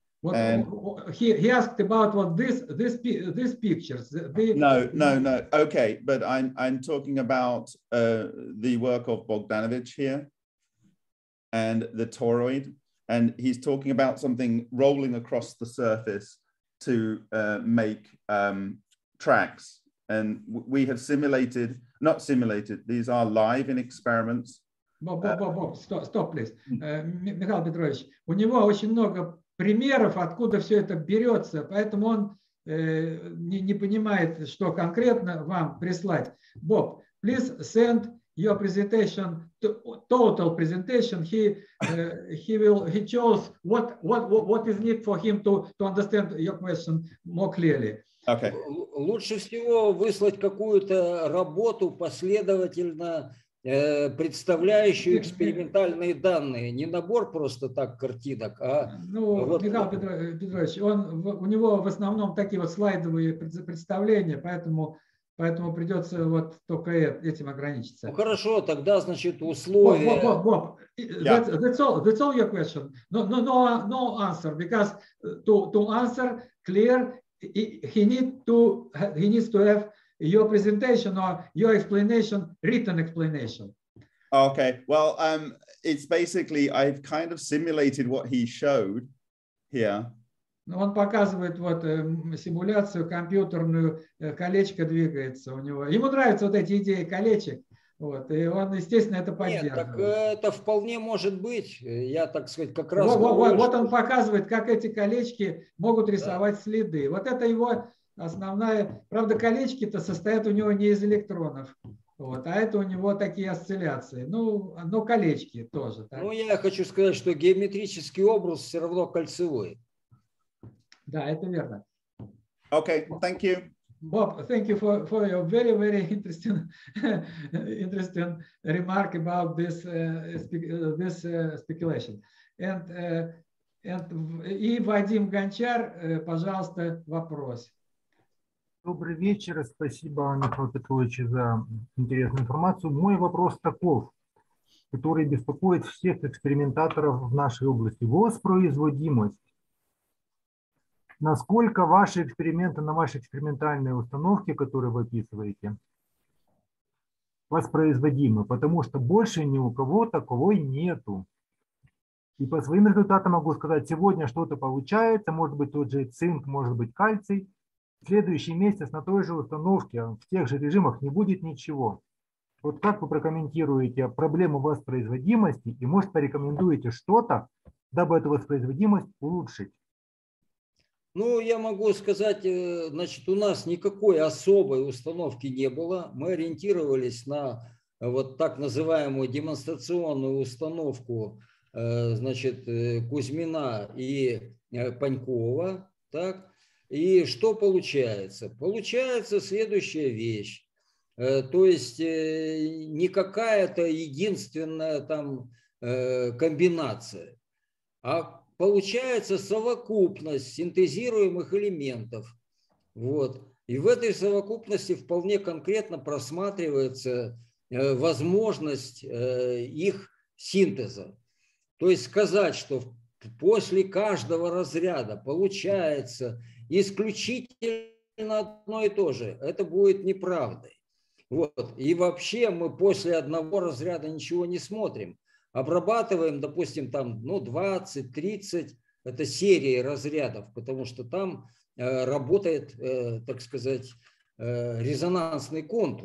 He asked about what these pictures. No. Okay, but I'm talking about the work of Bogdanovich here and the toroid, and he's talking about something rolling across the surface to make tracks. And we have not simulated, these are live in experiments. Bob, stop, please. Михаил Петрович, у него очень много примеров, откуда все это берется, поэтому он не понимает, что конкретно вам прислать. Bob, please send your presentation, total presentation. He chose what is needed for him to understand your question more clearly. Okay. Лучше всего выслать какую-то работу последовательно представляющую экспериментальные данные, не набор просто так картинок, а... Ну, вот... Михаил Петрович, у него в основном такие вот слайдовые представления, поэтому придется вот только этим ограничиться. Ну хорошо, тогда, значит, условия... Bob, that's all your question. No answer, because to answer clear, he needs to have your presentation or your explanation, written explanation. Okay, well, it's basically, I've kind of simulated what he showed here. Он показывает вот симуляцию компьютерную, колечко двигается у него. Ему нравятся вот эти идеи колечек, вот, и он, естественно, это поддерживает. Нет, так это вполне может быть. Я, так сказать, как раз... Вот он показывает, как эти колечки могут рисовать следы. Вот это его основная... Правда, колечки-то состоят у него не из электронов. Вот, а это у него такие осцилляции. Ну, колечки тоже. Так? Ну, я хочу сказать, что геометрический образ все равно кольцевой. Да, это верно. Okay, thank you. Bob, thank you for your very interesting remark about this speculation. И Вадим Гончар, пожалуйста, вопрос. Добрый вечер, спасибо, Михаил Петрович, за интересную информацию. Мой вопрос таков, который беспокоит всех экспериментаторов в нашей области. Воспроизводимость. Насколько ваши эксперименты на вашей экспериментальной установке, которую вы описываете, воспроизводимы? Потому что больше ни у кого таковой нету. И по своим результатам могу сказать, сегодня что-то получается, может быть тот же цинк, может быть кальций. В следующий месяц на той же установке, в тех же режимах не будет ничего. Вот как вы прокомментируете проблему воспроизводимости и, может, порекомендуете что-то, дабы эту воспроизводимость улучшить? Ну, я могу сказать, значит, у нас никакой особой установки не было. Мы ориентировались на вот так называемую демонстрационную установку, значит, Кузьмина и Панькова, так. И что получается? Получается следующая вещь. То есть не какая-то единственная там комбинация, а получается совокупность синтезируемых элементов. Вот. И в этой совокупности вполне конкретно просматривается возможность их синтеза. То есть сказать, что после каждого разряда получается исключительно одно и то же, это будет неправдой. Вот. И вообще мы после одного разряда ничего не смотрим. Обрабатываем, допустим, там 20-30, это серии разрядов, потому что там работает, так сказать, резонансный контур.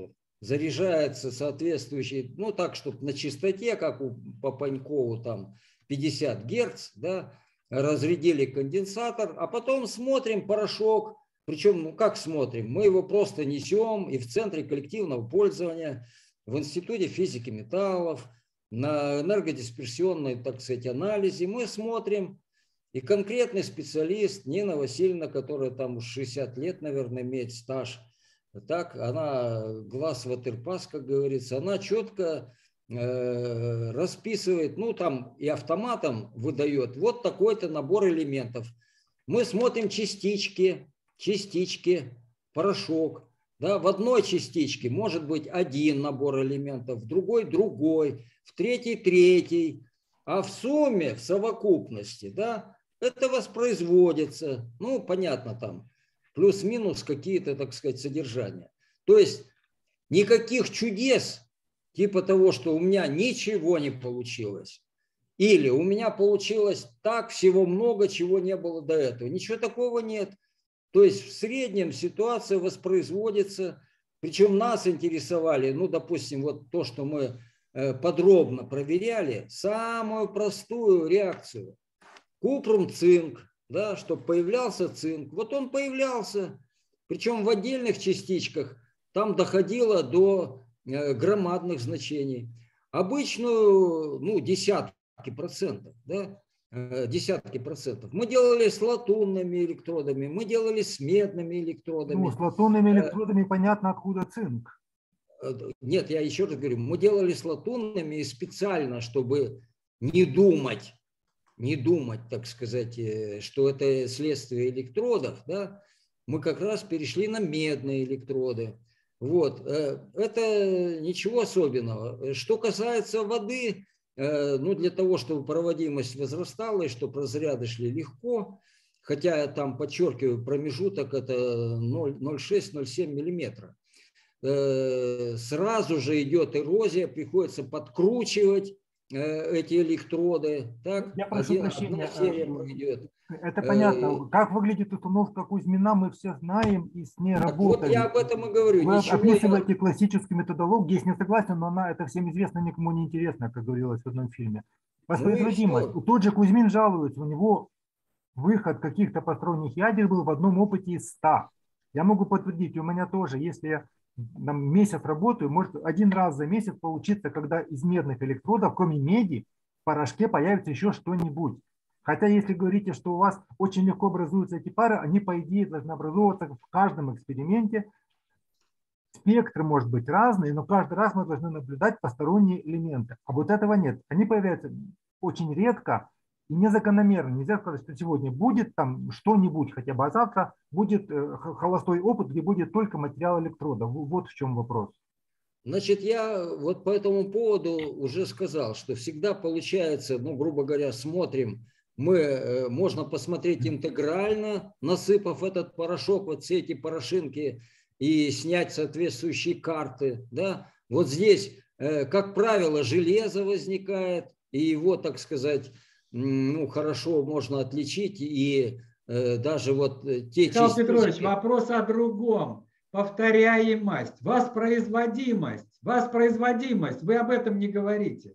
заряжается соответствующий, ну так, чтобы на частоте, как по Панькову, там 50 Герц, да, разрядили конденсатор, а потом смотрим порошок, причем, ну как смотрим, мы его просто несем и в центре коллективного пользования, в Институте физики металлов, на энергодисперсионной, так сказать, анализе мы смотрим, и конкретный специалист Нина Васильевна, которая там уж 60 лет, наверное, имеет стаж, так, она глаз ватерпас, как говорится, она четко расписывает, ну там и автоматом выдает вот такой-то набор элементов. Мы смотрим частички, порошок. Да, в одной частичке может быть один набор элементов, в другой другой, в третий, а в сумме, в совокупности, да, это воспроизводится, ну понятно там, плюс-минус какие-то, так сказать, содержания. То есть никаких чудес, типа того, что у меня ничего не получилось, или у меня получилось так всего много, чего не было до этого. Ничего такого нет. То есть в среднем ситуация воспроизводится, причем нас интересовали, ну, допустим, вот то, что мы подробно проверяли, самую простую реакцию. Купрум-цинк, да, чтобы появлялся цинк. Вот он появлялся, причем в отдельных частичках там доходило до громадных значений. Обычную, ну, десятки процентов, да, десятки процентов. Мы делали с латунными электродами, мы делали с медными электродами. Ну, с латунными электродами понятно, откуда цинк. Нет, я еще раз говорю, мы делали с латунными и специально, чтобы не думать, так сказать, что это следствие электродов, да, мы как раз перешли на медные электроды. Вот, это ничего особенного. Что касается воды, ну, для того, чтобы проводимость возрастала и чтобы разряды шли легко, хотя я там подчеркиваю, промежуток это 0,6-0,7 миллиметра, сразу же идет эрозия, приходится подкручивать эти электроды. Так? Я прошу прощения. Идет. Это понятно. Как выглядит установка Кузьмина, мы все знаем и с ней работаем. Вот я об этом и говорю. Вы описываете классическую методологию. Здесь не согласен, но она, это всем известно, никому не интересно, как говорилось в одном фильме. Воспроизводимость. Ну тот же Кузьмин жалуется, у него выход каких-то посторонних ядер был в одном опыте из 100. Я могу подтвердить, у меня тоже, если я там месяц работаю, может один раз за месяц получится, когда из медных электродов, кроме меди, в порошке появится еще что-нибудь. Хотя, если говорите, что у вас очень легко образуются эти пары, они, по идее, должны образовываться в каждом эксперименте. Спектр может быть разный, но каждый раз мы должны наблюдать посторонние элементы. А вот этого нет. Они появляются очень редко и незакономерно. Нельзя сказать, что сегодня будет там что-нибудь хотя бы, а завтра будет холостой опыт, где будет только материал электродов. Вот в чем вопрос. Значит, я вот по этому поводу уже сказал, что всегда получается, ну, грубо говоря, смотрим, можно посмотреть интегрально, насыпав этот порошок, вот все эти порошинки, и снять соответствующие карты. Да? Вот здесь, как правило, железо возникает, и его, так сказать, ну, хорошо можно отличить, и даже вот те Михаил частички... Петрович, вопрос о другом. Повторяемость, воспроизводимость. Вы об этом не говорите.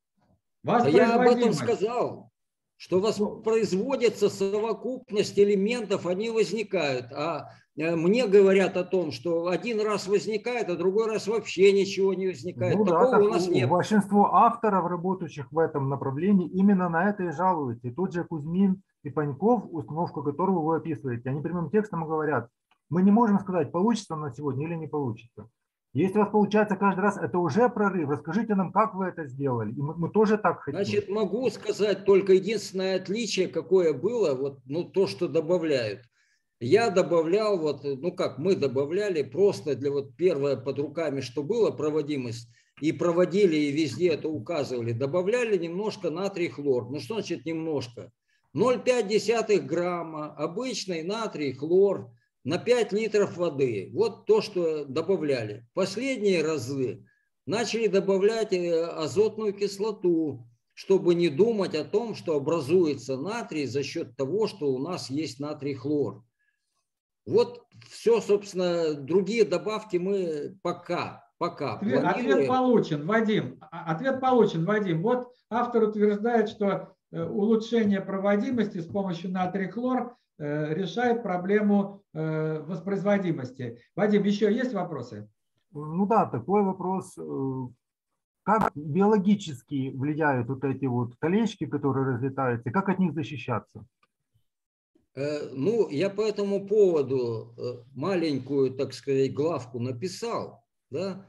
Я об этом сказал, что воспроизводится совокупность элементов, они возникают. А мне говорят о том, что один раз возникает, а другой раз вообще ничего не возникает. Ну, такого да, у нас нет. Большинство авторов, работающих в этом направлении, именно на это и жалуются. И тот же Кузьмин и Паньков, установку которого вы описываете, они прямым текстом говорят, мы не можем сказать, получится на сегодня или не получится. Если у вас получается каждый раз, это уже прорыв. Расскажите нам, как вы это сделали. И мы тоже так хотим. Значит, могу сказать только единственное отличие, какое было, вот, ну, то, что добавляют. Я добавлял, вот, ну как, мы добавляли просто для вот первое под руками, что было, проводимость, и проводили, и везде это указывали, добавляли немножко натрий хлор. Ну что значит немножко? 0,5 грамма обычный натрий хлор на 5 литров воды. Вот то, что добавляли. Последние разы начали добавлять азотную кислоту, чтобы не думать о том, что образуется натрий за счет того, что у нас есть натрий хлор. Вот все, собственно, другие добавки мы пока пока Ответ получен, Вадим. Ответ получен, Вадим. Вот автор утверждает, что улучшение проводимости с помощью натрий-хлор решает проблему воспроизводимости. Вадим, еще есть вопросы? Ну да, такой вопрос. Как биологически влияют вот эти вот колечки, которые разлетаются, и как от них защищаться? Ну, я по этому поводу маленькую, так сказать, главку написал, да,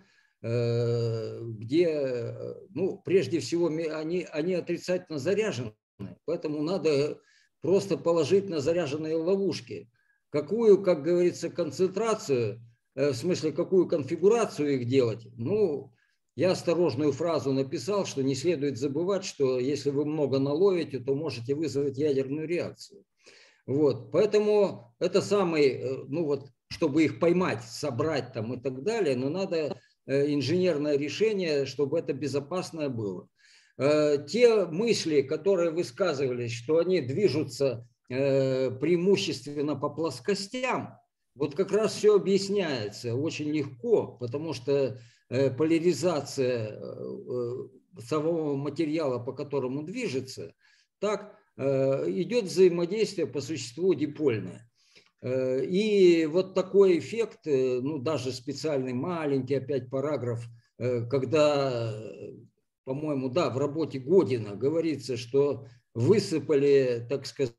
где, ну, прежде всего, они отрицательно заряжены, поэтому надо просто положить на заряженные ловушки. Какую, как говорится, концентрацию, в смысле, какую конфигурацию их делать, ну, я осторожную фразу написал, что не следует забывать, что если вы много наловите, то можете вызвать ядерную реакцию. Вот, поэтому это самый, ну вот, чтобы их поймать, собрать там и так далее, но надо инженерное решение, чтобы это безопасное было. Те мысли, которые высказывались, что они движутся преимущественно по плоскостям, вот как раз все объясняется очень легко, потому что поляризация самого материала, по которому движется, так идет взаимодействие по существу дипольное. И вот такой эффект, ну даже специальный маленький опять параграф, когда, по-моему, да, в работе Година говорится, что высыпали, так сказать,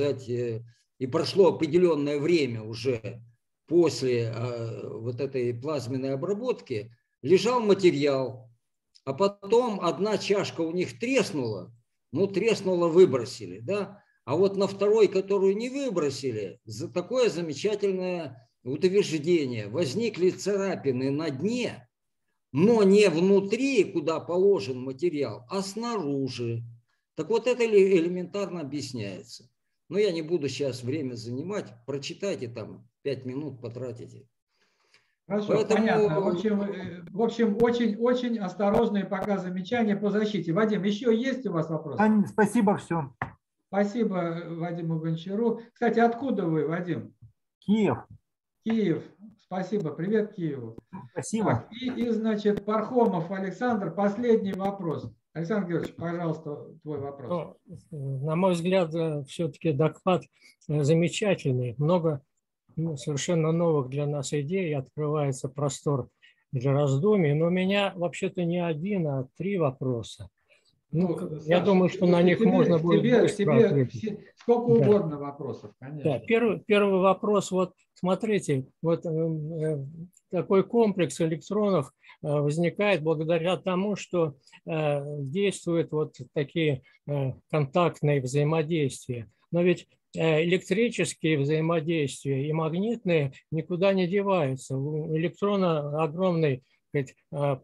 и прошло определенное время уже после вот этой плазменной обработки, лежал материал, а потом одна чашка у них треснула, ну, треснуло, выбросили, да, а вот на второй, которую не выбросили, за такое замечательное утверждение. Возникли царапины на дне, но не внутри, куда положен материал, а снаружи. Так вот это элементарно объясняется. Но я не буду сейчас время занимать, прочитайте там, 5 минут потратите. Хорошо, поэтому... понятно. В общем, очень осторожные пока замечания по защите. Вадим, еще есть у вас вопросы? Спасибо, все. Спасибо Вадиму Гончару. Кстати, откуда вы, Вадим? Киев. Киев. Спасибо. Привет Киеву. Спасибо. Так, и, значит, Пархомов Александр, последний вопрос. Александр Георгиевич, пожалуйста, твой вопрос. На мой взгляд, все-таки доклад замечательный. Много совершенно новых для нас идей, открывается простор для раздумий. Но у меня вообще-то не один, а 3 вопроса. Ну, я думаю, что на них можно будет быстро ответить. Сколько угодно вопросов, конечно. Да, первый вопрос. Вот смотрите, вот такой комплекс электронов возникает благодаря тому, что действуют вот такие контактные взаимодействия. Но ведь электрические взаимодействия и магнитные никуда не деваются. У электрона огромный, сказать,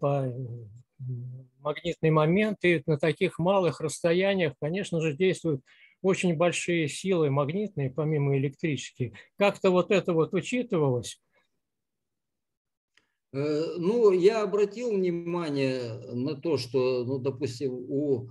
магнитный момент, и на таких малых расстояниях, конечно же, действуют очень большие силы магнитные, помимо электрических. Как-то вот это вот учитывалось? Ну, я обратил внимание на то, что, ну, допустим, у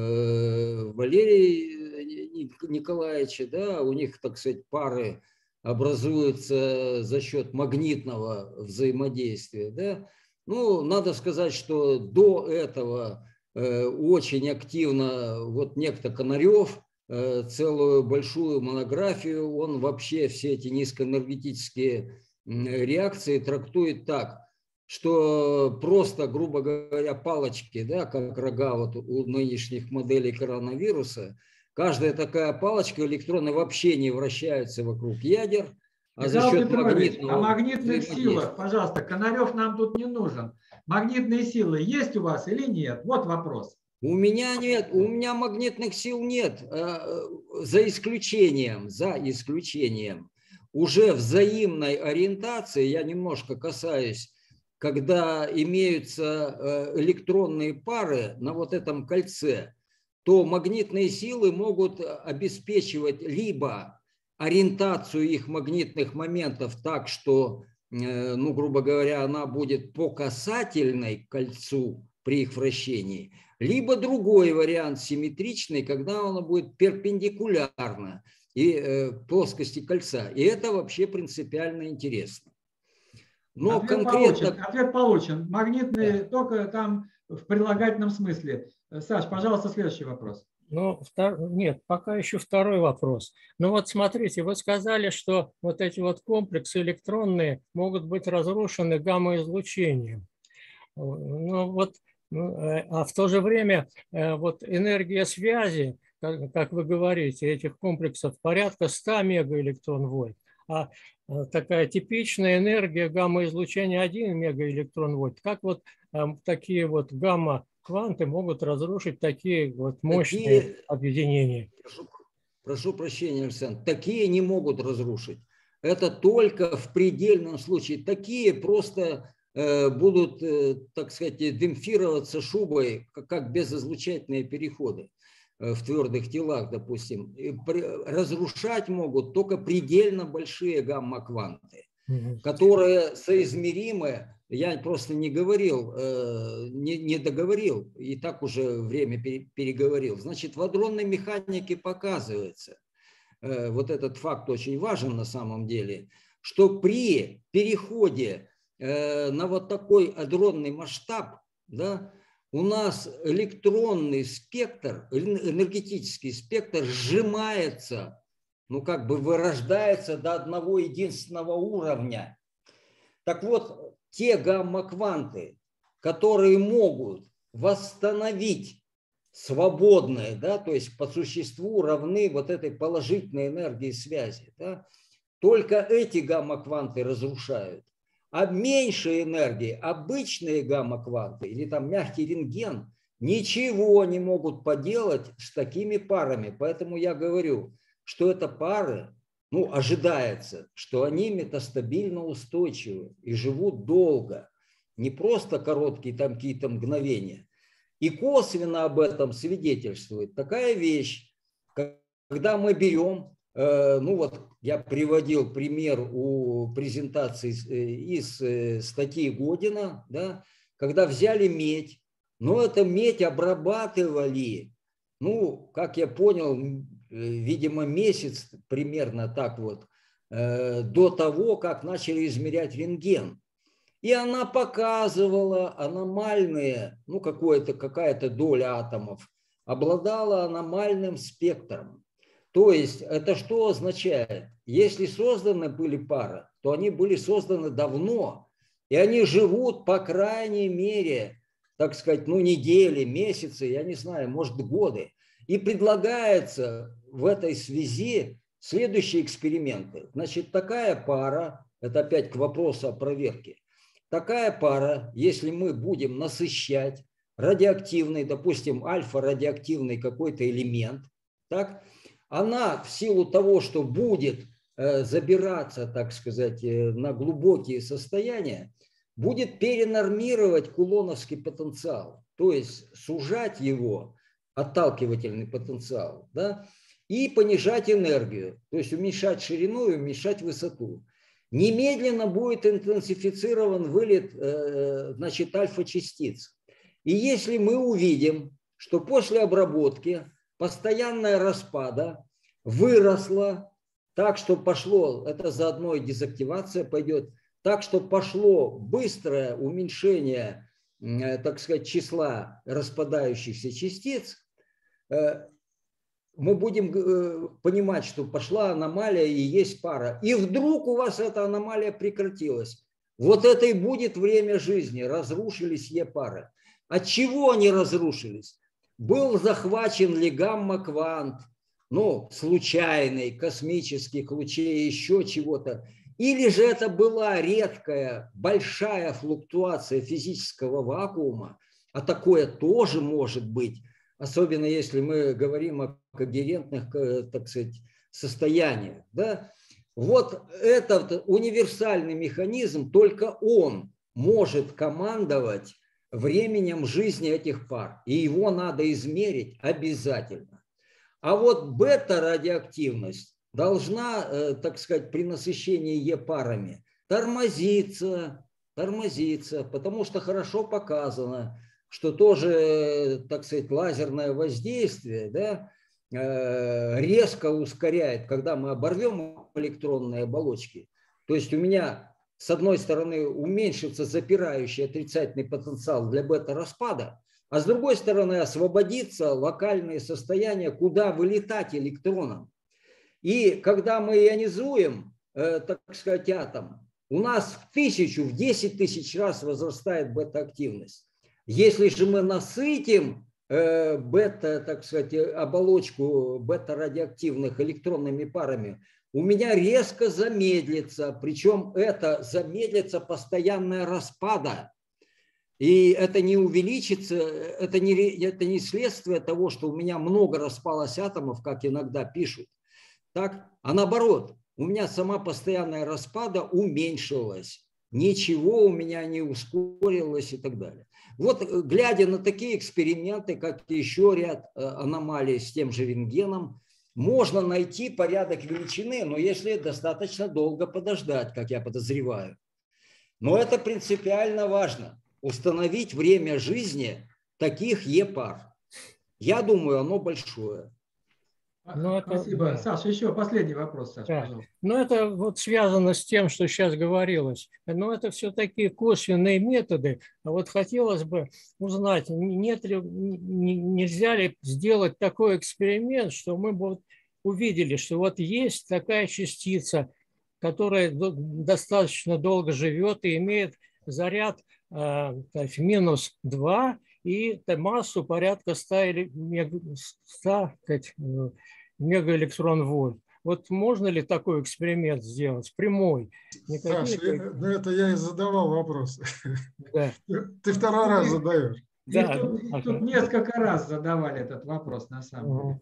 Валерия Николаевича, да, у них, так сказать, пары образуются за счет магнитного взаимодействия, да. Ну, надо сказать, что до этого очень активно вот некто Конарев, целую большую монографию, он вообще все эти низкоэнергетические реакции трактует так, что просто, грубо говоря, палочки, да, как рога вот у нынешних моделей коронавируса, каждая такая палочка, электроны вообще не вращаются вокруг ядер, а за счет магнитного... О магнитных силах, пожалуйста, Конарев нам тут не нужен. Магнитные силы есть у вас или нет? Вот вопрос. У меня нет, у меня магнитных сил нет, за исключением уже взаимной ориентации, я немножко касаюсь, когда имеются электронные пары на вот этом кольце, то магнитные силы могут обеспечивать либо ориентацию их магнитных моментов так, что, ну, грубо говоря, она будет по касательной к кольцу при их вращении, либо другой вариант симметричный, когда она будет перпендикулярна и плоскости кольца. И это вообще принципиально интересно. Но ответ конкретно... ответ получен. Магнитные только там в прилагательном смысле. Саш, пожалуйста, следующий вопрос. Ну, нет, пока еще второй вопрос. Ну вот смотрите, вы сказали, что вот эти вот комплексы электронные могут быть разрушены гамма-излучением. Ну вот, а в то же время вот энергия связи, как вы говорите, этих комплексов порядка 100 мегаэлектронвольт, а такая типичная энергия гамма-излучения 1 мегаэлектронвольт. Как вот такие вот гамма-кванты могут разрушить такие вот мощные объединения? Прошу прощения, Александр, такие не могут разрушить. Это только в предельном случае. Такие просто будут, так сказать, демпфироваться шубой, как безизлучательные переходы в твердых телах, допустим. Разрушать могут только предельно большие гамма-кванты, которые соизмеримы. Я просто не говорил, не договорил, и так уже время переговорил. Значит, в адронной механике показывается, вот этот факт очень важен на самом деле, что при переходе на вот такой адронный масштаб, да, у нас электронный спектр, энергетический спектр сжимается, ну как бы вырождается до одного единственного уровня. Так вот, те гамма-кванты, которые могут восстановить свободные, да, то есть по существу равны вот этой положительной энергии связи, да, только эти гамма-кванты разрушают. А меньшей энергии, обычные гамма-кванты или там мягкий рентген ничего не могут поделать с такими парами. Поэтому я говорю, что это пары, ну, ожидается, что они метастабильно устойчивы и живут долго. Не просто короткие там какие-то мгновения. И косвенно об этом свидетельствует такая вещь, когда мы берем, ну вот я приводил пример у презентации из статьи Година, да, когда взяли медь, но эту медь обрабатывали, ну, как я понял, видимо, месяц примерно так вот, до того, как начали измерять рентген. И она показывала аномальные, ну, какая-то доля атомов, обладала аномальным спектром. То есть это что означает? Если созданы были пары, то они были созданы давно, и они живут, по крайней мере, так сказать, ну, недели, месяцы, я не знаю, может, годы. И предлагается в этой связи следующие эксперименты. Значит, такая пара, это опять к вопросу о проверке, такая пара, если мы будем насыщать радиоактивный, допустим, альфа-радиоактивный какой-то элемент, так, она в силу того, что будет забираться, так сказать, на глубокие состояния, будет перенормировать кулоновский потенциал, то есть сужать его, отталкивательный потенциал, да, и понижать энергию, то есть уменьшать ширину и уменьшать высоту. Немедленно будет интенсифицирован вылет, значит, альфа-частиц. И если мы увидим, что после обработки постоянная распада выросла так, что пошло, это заодно и дезактивация пойдет, так, что пошло быстрое уменьшение, так сказать, числа распадающихся частиц, мы будем понимать, что пошла аномалия и есть пара. И вдруг у вас эта аномалия прекратилась. Вот это и будет время жизни. Разрушились Е-пары. От чего они разрушились? Был захвачен ли гамма-квант, ну, случайный, космических лучей, еще чего-то. Или же это была редкая, большая флуктуация физического вакуума, а такое тоже может быть, особенно если мы говорим о когерентных, так сказать, состояниях. Да? Вот этот универсальный механизм, только он может командовать временем жизни этих пар. И его надо измерить обязательно. А вот бета-радиоактивность должна, так сказать, при насыщении Е-парами тормозиться, потому что хорошо показано, что тоже, так сказать, лазерное воздействие, да, резко ускоряет, когда мы оборвем электронные оболочки. То есть у меня с одной стороны, уменьшится запирающий отрицательный потенциал для бета-распада, а с другой стороны, освободится локальные состояния, куда вылетать электронам. И когда мы ионизуем, так сказать, атом, у нас в 10 тысяч раз возрастает бета-активность. Если же мы насытим бета, так сказать, оболочку бета-радиоактивных электронными парами, у меня резко замедлится, причем это замедлится постоянное распада. И это не увеличится, это не следствие того, что у меня много распалось атомов, как иногда пишут, так? А наоборот, у меня сама постоянная распада уменьшилась, ничего у меня не ускорилось и так далее. Вот глядя на такие эксперименты, как еще ряд аномалий с тем же рентгеном, можно найти порядок величины, но если достаточно долго подождать, как я подозреваю. Но это принципиально важно. Установить время жизни таких Е-пар. Я думаю, оно большое. Спасибо. Да. Саша, еще последний вопрос, Саша, Да. пожалуйста. Но это вот связано с тем, что сейчас говорилось. Но это все такие косвенные методы. А вот хотелось бы узнать, нельзя ли сделать такой эксперимент, что мы бы увидели, что вот есть такая частица, которая достаточно долго живет и имеет заряд минус 2 и массу порядка 100 мегаэлектрон-вольт. Вот можно ли такой эксперимент сделать? Прямой. Саша, ну это я и задавал вопрос. Да. Ты второй раз задаешь. Да. Тут несколько раз задавали этот вопрос на самом деле.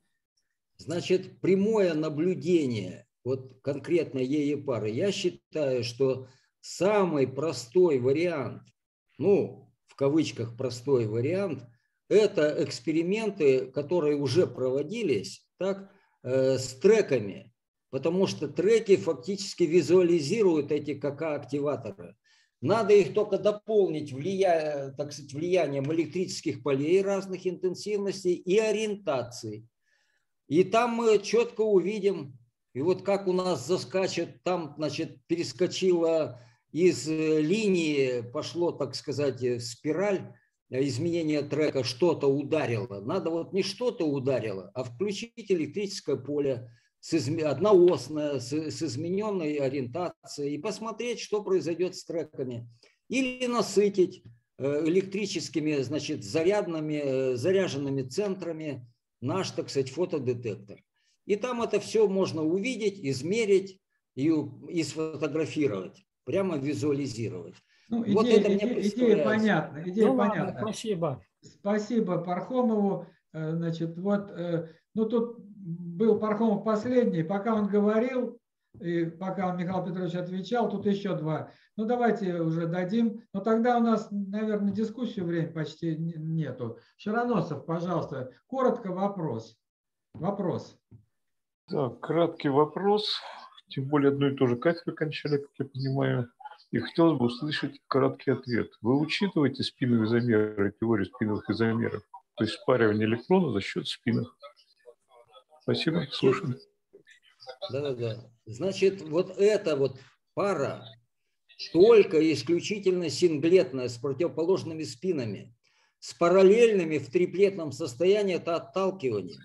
Значит, прямое наблюдение, вот конкретно ЕЕ-пары, я считаю, что самый простой вариант, ну, в кавычках простой вариант, это эксперименты, которые уже проводились, так, с треками, потому что треки фактически визуализируют эти КК-активаторы. Надо их только дополнить так сказать, влиянием электрических полей разных интенсивностей и ориентаций. И там мы четко увидим, и вот как у нас заскачет, там, значит, перескочила из линии, пошло, так сказать, в спираль, изменение трека, что-то ударило. Надо вот не что-то ударило, а включить электрическое поле одноосное, с измененной ориентацией и посмотреть, что произойдет с треками. Или насытить электрическими, значит, заряженными центрами наш, так сказать, фотодетектор. И там это все можно увидеть, измерить и сфотографировать, прямо визуализировать. Ну, вот это мне идея понятна. Идея понятна. Ладно, спасибо. Спасибо Пархомову. Значит, вот, ну тут был Пархомов последний, пока он говорил, и пока Михаил Петрович отвечал, тут еще два. Ну давайте уже дадим. Но тогда у нас, наверное, дискуссию времени почти нету. Широносов, пожалуйста, коротко вопрос. Вопрос. Да, краткий вопрос. Тем более одну и ту же кафедру кончали, как я понимаю. И хотелось бы услышать краткий ответ. Вы учитываете спиновые замеры, теорию спиновых изомеров? То есть спаривание электрона за счет спинов. Спасибо, слушаем. Да. Значит, вот эта вот пара только исключительно синглетная с противоположными спинами. С параллельными в триплетном состоянии это отталкивание.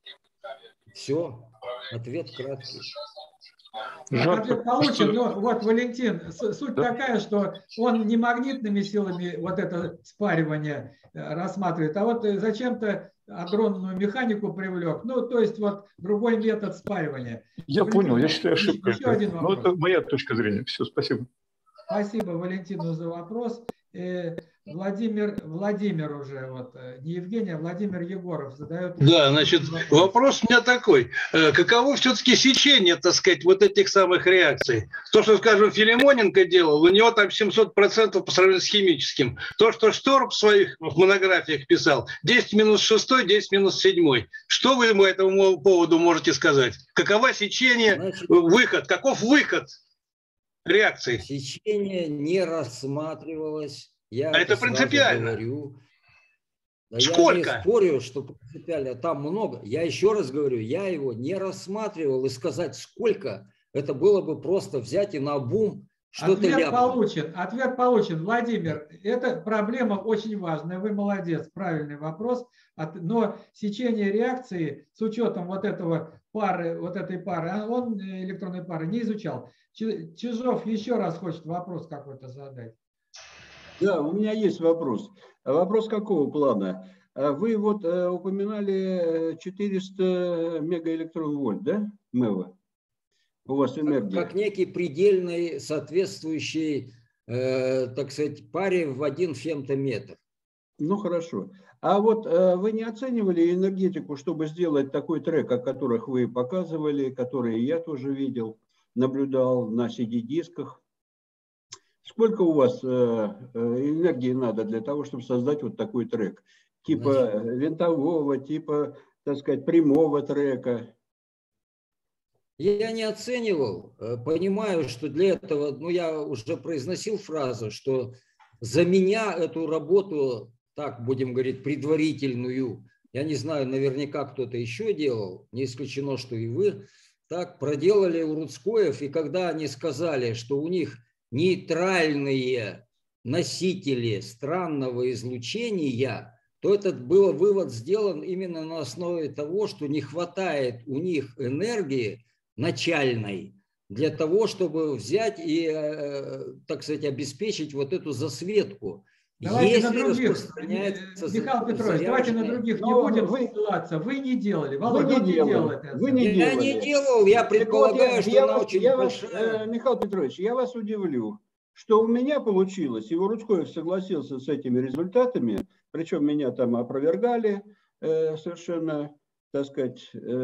Все. Ответ краткий. Ответ получен, но вот, Валентин, суть такая, что он не магнитными силами вот это спаривание рассматривает, а вот зачем-то адронную механику привлек. Ну, то есть вот другой метод спаривания. Я понял, я считаю ошибкой. Еще один вопрос. Но это моя точка зрения. Все, спасибо. Спасибо Валентину за вопрос. Владимир уже, вот, не Евгений, а Владимир Егоров задает. Да, значит, вопрос у меня такой. Каково все-таки сечение, так сказать, вот этих самых реакций? То, что, скажем, Филимоненко делал, у него там 700% по сравнению с химическим. То, что Шторм в своих монографиях писал, 10 минус 6, 10 минус 7. Что вы по этому поводу можете сказать? Каково сечение, значит, выход? Каков выход реакции? Сечение не рассматривалось. Я это принципиально. Говорю. Да сколько? Я не спорю, что принципиально там много. Я еще раз говорю, я его не рассматривал, и сказать сколько, это было бы просто взять и наобум что-то ляпнул. Ответ получен. Владимир, эта проблема очень важная. Вы молодец, правильный вопрос. Но сечение реакции с учетом вот этой пары, он электронной пары не изучал. Чижов еще раз хочет вопрос какой-то задать. Да, у меня есть вопрос. Вопрос какого плана? Вы вот упоминали 400 мегаэлектрон-вольт, да, МЭВа? У вас энергия. Как некий предельный соответствующий, так сказать, паре в 1 фемтометр. Ну, хорошо. А вот вы не оценивали энергетику, чтобы сделать такой трек, о которых вы показывали, которые я тоже видел, наблюдал на CD-дисках? Сколько у вас энергии надо для того, чтобы создать вот такой трек? Типа винтового, типа, так сказать, прямого трека? Я не оценивал, понимаю, что для этого, ну, я уже произносил фразу, что за меня эту работу, так будем говорить, предварительную, я не знаю, наверняка кто-то еще делал, не исключено, что и вы, так проделали у Рудскоев, и когда они сказали, что у них нейтральные носители странного излучения, то этот был вывод сделан именно на основе того, что не хватает у них энергии начальной для того, чтобы взять и, так сказать, обеспечить вот эту засветку. Давайте на других, Михаил Петрович, давайте на других не будем ссылаться. Вы не делали, Володя, не делал это. Я не делал, я предполагаю, что она очень большая. Михаил Петрович, я вас удивлю, что у меня получилось, и Рудскоев согласился с этими результатами, причем меня там опровергали совершенно, так сказать,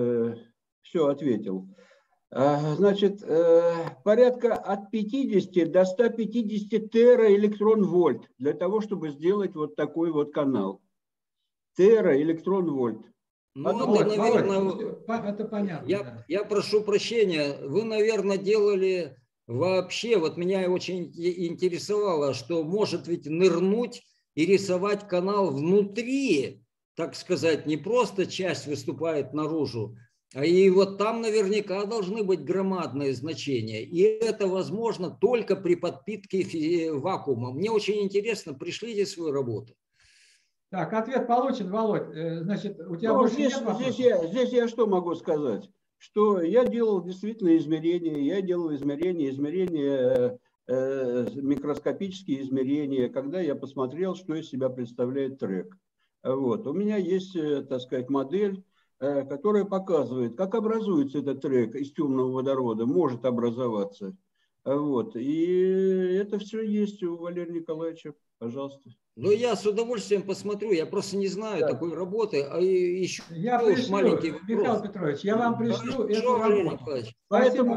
все ответил. Значит, порядка от 50 до 150 тераэлектрон-вольт для того, чтобы сделать вот такой вот канал. Тераэлектрон-вольт. Ну, это, наверное, это понятно. Я прошу прощения, вы, наверное, делали вообще, вот меня очень интересовало, что может ведь нырнуть и рисовать канал внутри, так сказать, не просто часть выступает наружу, и вот там наверняка должны быть громадные значения. И это возможно только при подпитке вакуума. Мне очень интересно, пришлите свою работу. Так, ответ получен, Володь. Значит, у тебя больше нет вопросов? Здесь я что могу сказать? Что я делал действительно измерения. Я делал измерения, микроскопические измерения, когда я посмотрел, что из себя представляет трек. Вот. У меня есть, так сказать, модель, которая показывает, как образуется этот трек из темного водорода, может образоваться. Вот. И это все есть у Валерия Николаевича. Пожалуйста. Ну, я с удовольствием посмотрю. Я просто не знаю такой работы. А еще я пришлю, маленький вопрос. Михаил Петрович, я вам пришлю эту работу. Поэтому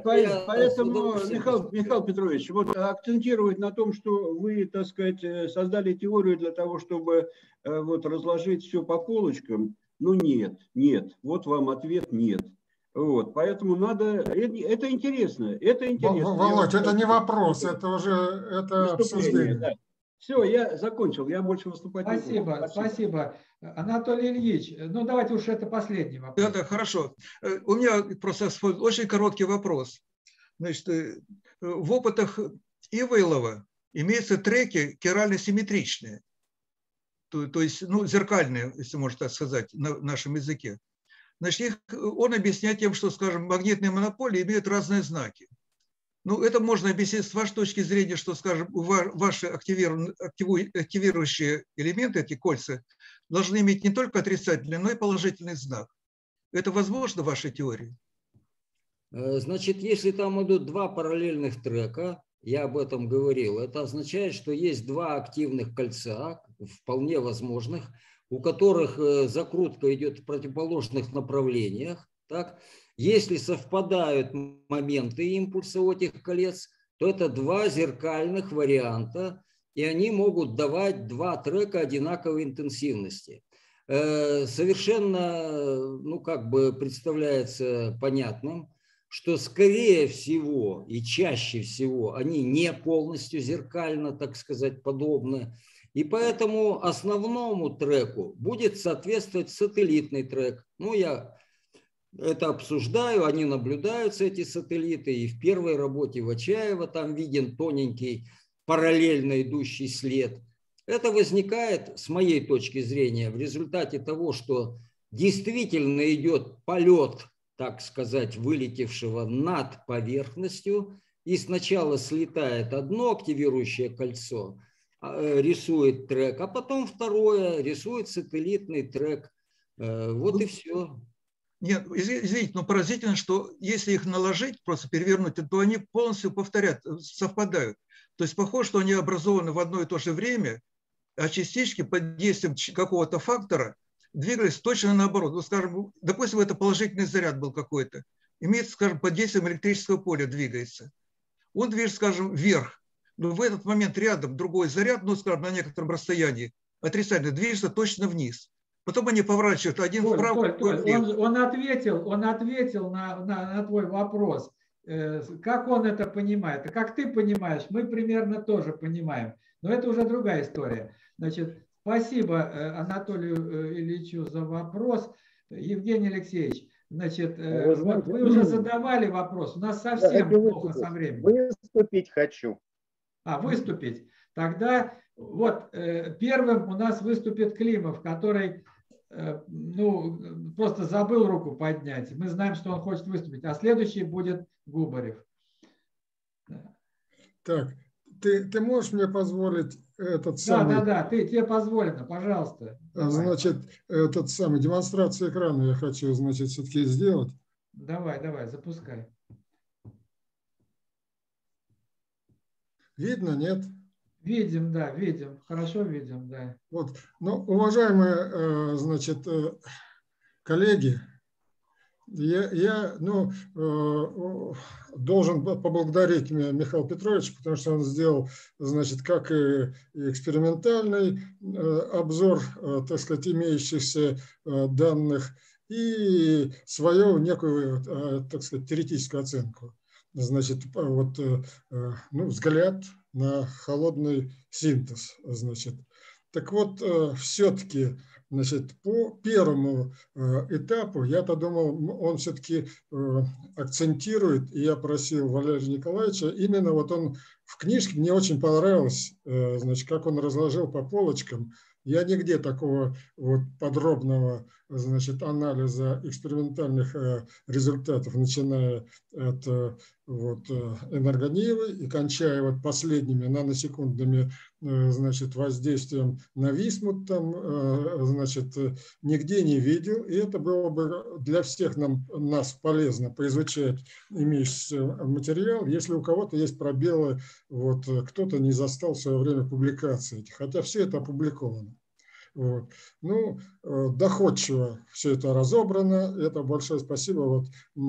Михаил Петрович, вот акцентировать на том, что вы, так сказать, создали теорию для того, чтобы вот разложить все по полочкам. Ну нет. Вот вам ответ нет. Вот, поэтому надо, это интересно. Володь, это не вопрос, это уже обсуждение. Да. Все, я закончил, я больше выступать не буду. Спасибо. Анатолий Ильич, ну давайте уж это последний вопрос. Да, хорошо. У меня просто очень короткий вопрос. Значит, в опытах Ивейлова имеются треки керально-симметричные. То есть, ну, зеркальные, если можно так сказать, на нашем языке. Значит, он объясняет тем, что, скажем, магнитные монополии имеют разные знаки. Ну, это можно объяснить с вашей точки зрения, что, скажем, ваши активирующие элементы, эти кольца, должны иметь не только отрицательный, но и положительный знак. Это возможно в вашей теории? Значит, если там идут два параллельных трека, я об этом говорил, это означает, что есть два активных кольца, вполне возможных, у которых закрутка идет в противоположных направлениях. Так? Если совпадают моменты импульса у этих колец, то это два зеркальных варианта, и они могут давать два трека одинаковой интенсивности. Совершенно, ну, как бы представляется понятным, что скорее всего и чаще всего они не полностью зеркально, так сказать, подобны. И поэтому основному треку будет соответствовать сателлитный трек. Ну, я это обсуждаю, они наблюдаются, эти сателлиты, и в первой работе Вачаева там виден тоненький параллельно идущий след. Это возникает, с моей точки зрения, в результате того, что действительно идет полет, так сказать, вылетевшего над поверхностью, и сначала слетает одно активирующее кольцо, рисует трек, а потом второе рисует сателлитный трек. Вот и все. Нет, извините, но поразительно, что если их наложить, просто перевернуть, то они полностью повторят, совпадают. То есть похоже, что они образованы в одно и то же время, а частички под действием какого-то фактора двигались точно наоборот. Ну, скажем, допустим, это положительный заряд был какой-то, имеется, скажем, под действием электрического поля двигается. Он движется, скажем, вверх, но в этот момент рядом другой заряд, ну, скажем, на некотором расстоянии, отрицательно движется точно вниз. Потом они поворачивают один вправо, Толь, он ответил на твой вопрос. Как он это понимает? Как ты понимаешь, мы примерно тоже понимаем. Но это уже другая история. Значит, спасибо Анатолию Ильичу за вопрос. Евгений Алексеевич, значит, вы уже задавали вопрос. У нас совсем плохо со временем. Выступить хочу. Выступить. Тогда вот первым у нас выступит Климов, который просто забыл руку поднять. Мы знаем, что он хочет выступить. А следующий будет Губарев. Так, ты можешь мне позволить этот самый... Да, тебе позволено, пожалуйста. Значит, этот самый демонстрацию экрана я хочу, значит, все-таки сделать. Давай, запускай. Видно, нет? Видим, да, видим. Хорошо видим, да. Вот, ну, уважаемые, значит, коллеги, я должен поблагодарить Михаила Петровича, потому что он сделал, значит, как и экспериментальный обзор, так сказать, имеющихся данных и свою некую, так сказать, теоретическую оценку. Значит, вот, взгляд на холодный синтез, значит. Так вот, все-таки, значит, по первому этапу, я-то думал, он все-таки акцентирует, и я просил Валерия Николаевича, именно вот он в книжке, мне очень понравилось, значит, как он разложил по полочкам. Я нигде такого вот подробного, значит, анализа экспериментальных результатов, начиная от вот энергонивы и кончая вот последними наносекундными, значит, воздействием на висмут, там, значит, нигде не видел. И это было бы для всех нас полезно поизучать имеющийся материал, если у кого-то есть пробелы, вот кто-то не застал в свое время публикации, хотя все это опубликовано. Вот. Ну, доходчиво все это разобрано. Это большое спасибо вот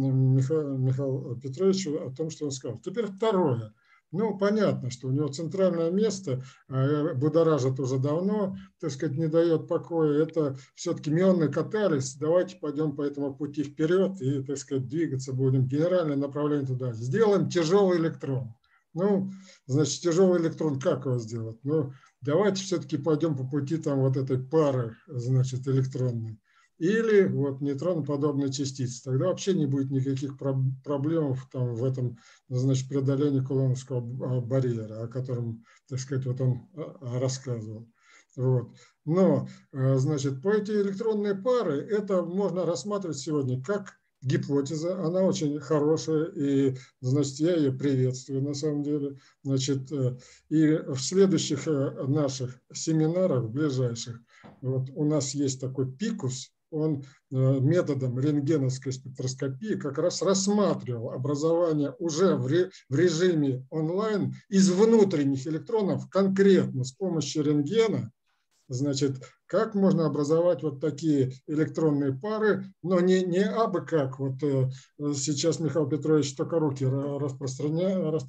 Михаилу Петровичу о том, что он сказал. Теперь второе. Ну, понятно, что у него центральное место будоражит уже давно, так сказать, не дает покоя. Это все-таки мионный катализ. Давайте пойдем по этому пути вперед и, так сказать, двигаться будем. Генеральное направление туда. Сделаем тяжелый электрон. Ну, значит, тяжелый электрон как его сделать? Ну, давайте все-таки пойдем по пути там вот этой пары, значит, электронной. Или вот нейтроноподобной частицы. Тогда вообще не будет никаких проблем там в этом, значит, преодолении кулоновского барьера, о котором, так сказать, вот он рассказывал. Вот. Но, значит, по эти электронные пары это можно рассматривать сегодня как гипотеза, она очень хорошая, и, значит, я ее приветствую на самом деле. Значит, и в следующих наших семинарах, в ближайших, вот у нас есть такой ПИКУС, он методом рентгеновской спектроскопии как раз рассматривал образование уже в режиме онлайн из внутренних электронов конкретно с помощью рентгена. Значит, как можно образовать вот такие электронные пары, но не абы как. Вот сейчас Михаил Петрович Токаруки распространяет,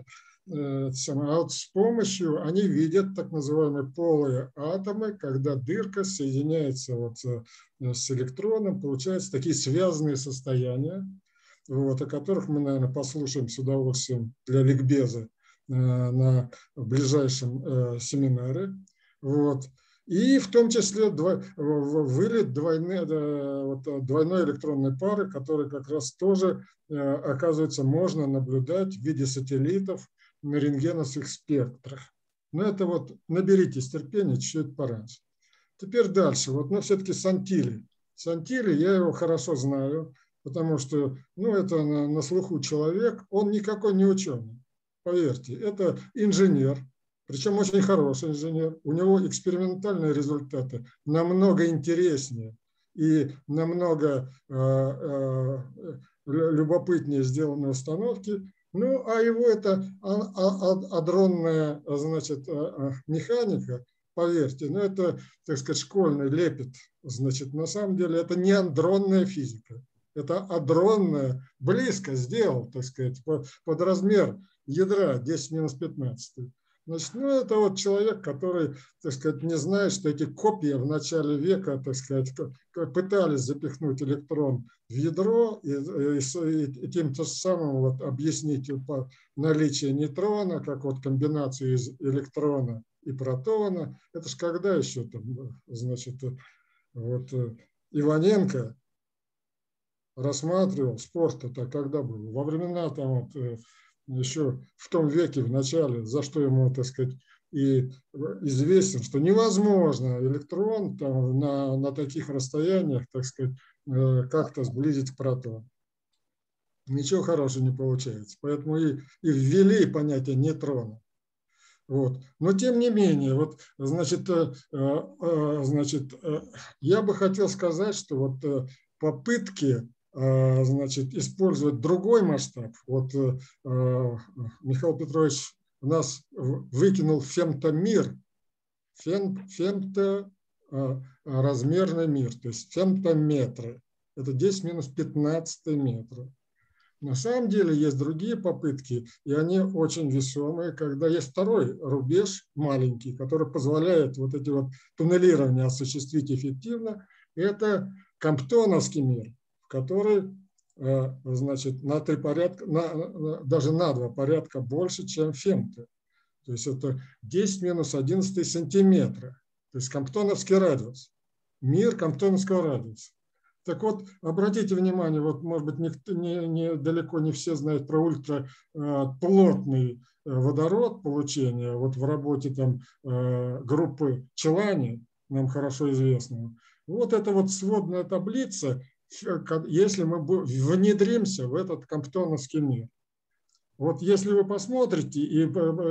а вот с помощью, они видят так называемые полые атомы, когда дырка соединяется вот с электроном, получаются такие связанные состояния, вот, о которых мы, наверное, послушаем с удовольствием для ликбеза на ближайшем семинаре. Вот. И в том числе вылет двойной электронной пары, который как раз тоже, оказывается, можно наблюдать в виде сателлитов на рентгеновских спектрах. Но это вот наберитесь терпения, чуть-чуть пораньше. Теперь дальше. Вот, но все-таки Сантили. Сантили, я его хорошо знаю, потому что, ну, это на слуху человек. Он никакой не ученый, поверьте. Это инженер, причем очень хороший инженер. У него экспериментальные результаты намного интереснее и намного любопытнее сделаны установки. Ну, а его это адронная, значит, механика, поверьте, ну, это, так сказать, школьный лепет. Значит, на самом деле это не адронная физика, это адронная, близко сделал, так сказать, под размер ядра 10-15. Значит, ну, это вот человек, который, так сказать, не знает, что эти копии в начале века, так сказать, пытались запихнуть электрон в ядро и тем самым вот объяснить наличие нейтрона, как вот комбинацию из электрона и протона. Это ж когда еще там, значит, вот Иваненко рассматривал спорт, это когда был? Во времена там вот, еще в том веке, в начале, за что ему, так сказать, и известен, что невозможно электрон там, на таких расстояниях, так сказать, как-то сблизить к протону. Ничего хорошего не получается. Поэтому и ввели понятие нейтрона. Вот. Но тем не менее, вот, значит, я бы хотел сказать, что вот попытки, значит, использовать другой масштаб. Вот Михаил Петрович у нас выкинул фемтомир, фемторазмерный мир, то есть фемтометры. Это 10-15 метра. На самом деле есть другие попытки, и они очень весомые, когда есть второй рубеж маленький, который позволяет вот эти вот туннелирования осуществить эффективно. Это Комптоновский мир, который, значит, на 3 порядка, даже на 2 порядка больше, чем фемты. То есть это 10-11 сантиметра. То есть Комптоновский радиус. Мир Комптоновского радиуса. Так вот, обратите внимание, вот, может быть, далеко не все знают про ультраплотный водород получения. Вот в работе там группы Челани, нам хорошо известного. Вот это вот сводная таблица, если мы внедримся в этот комптоновский мир. Вот если вы посмотрите, и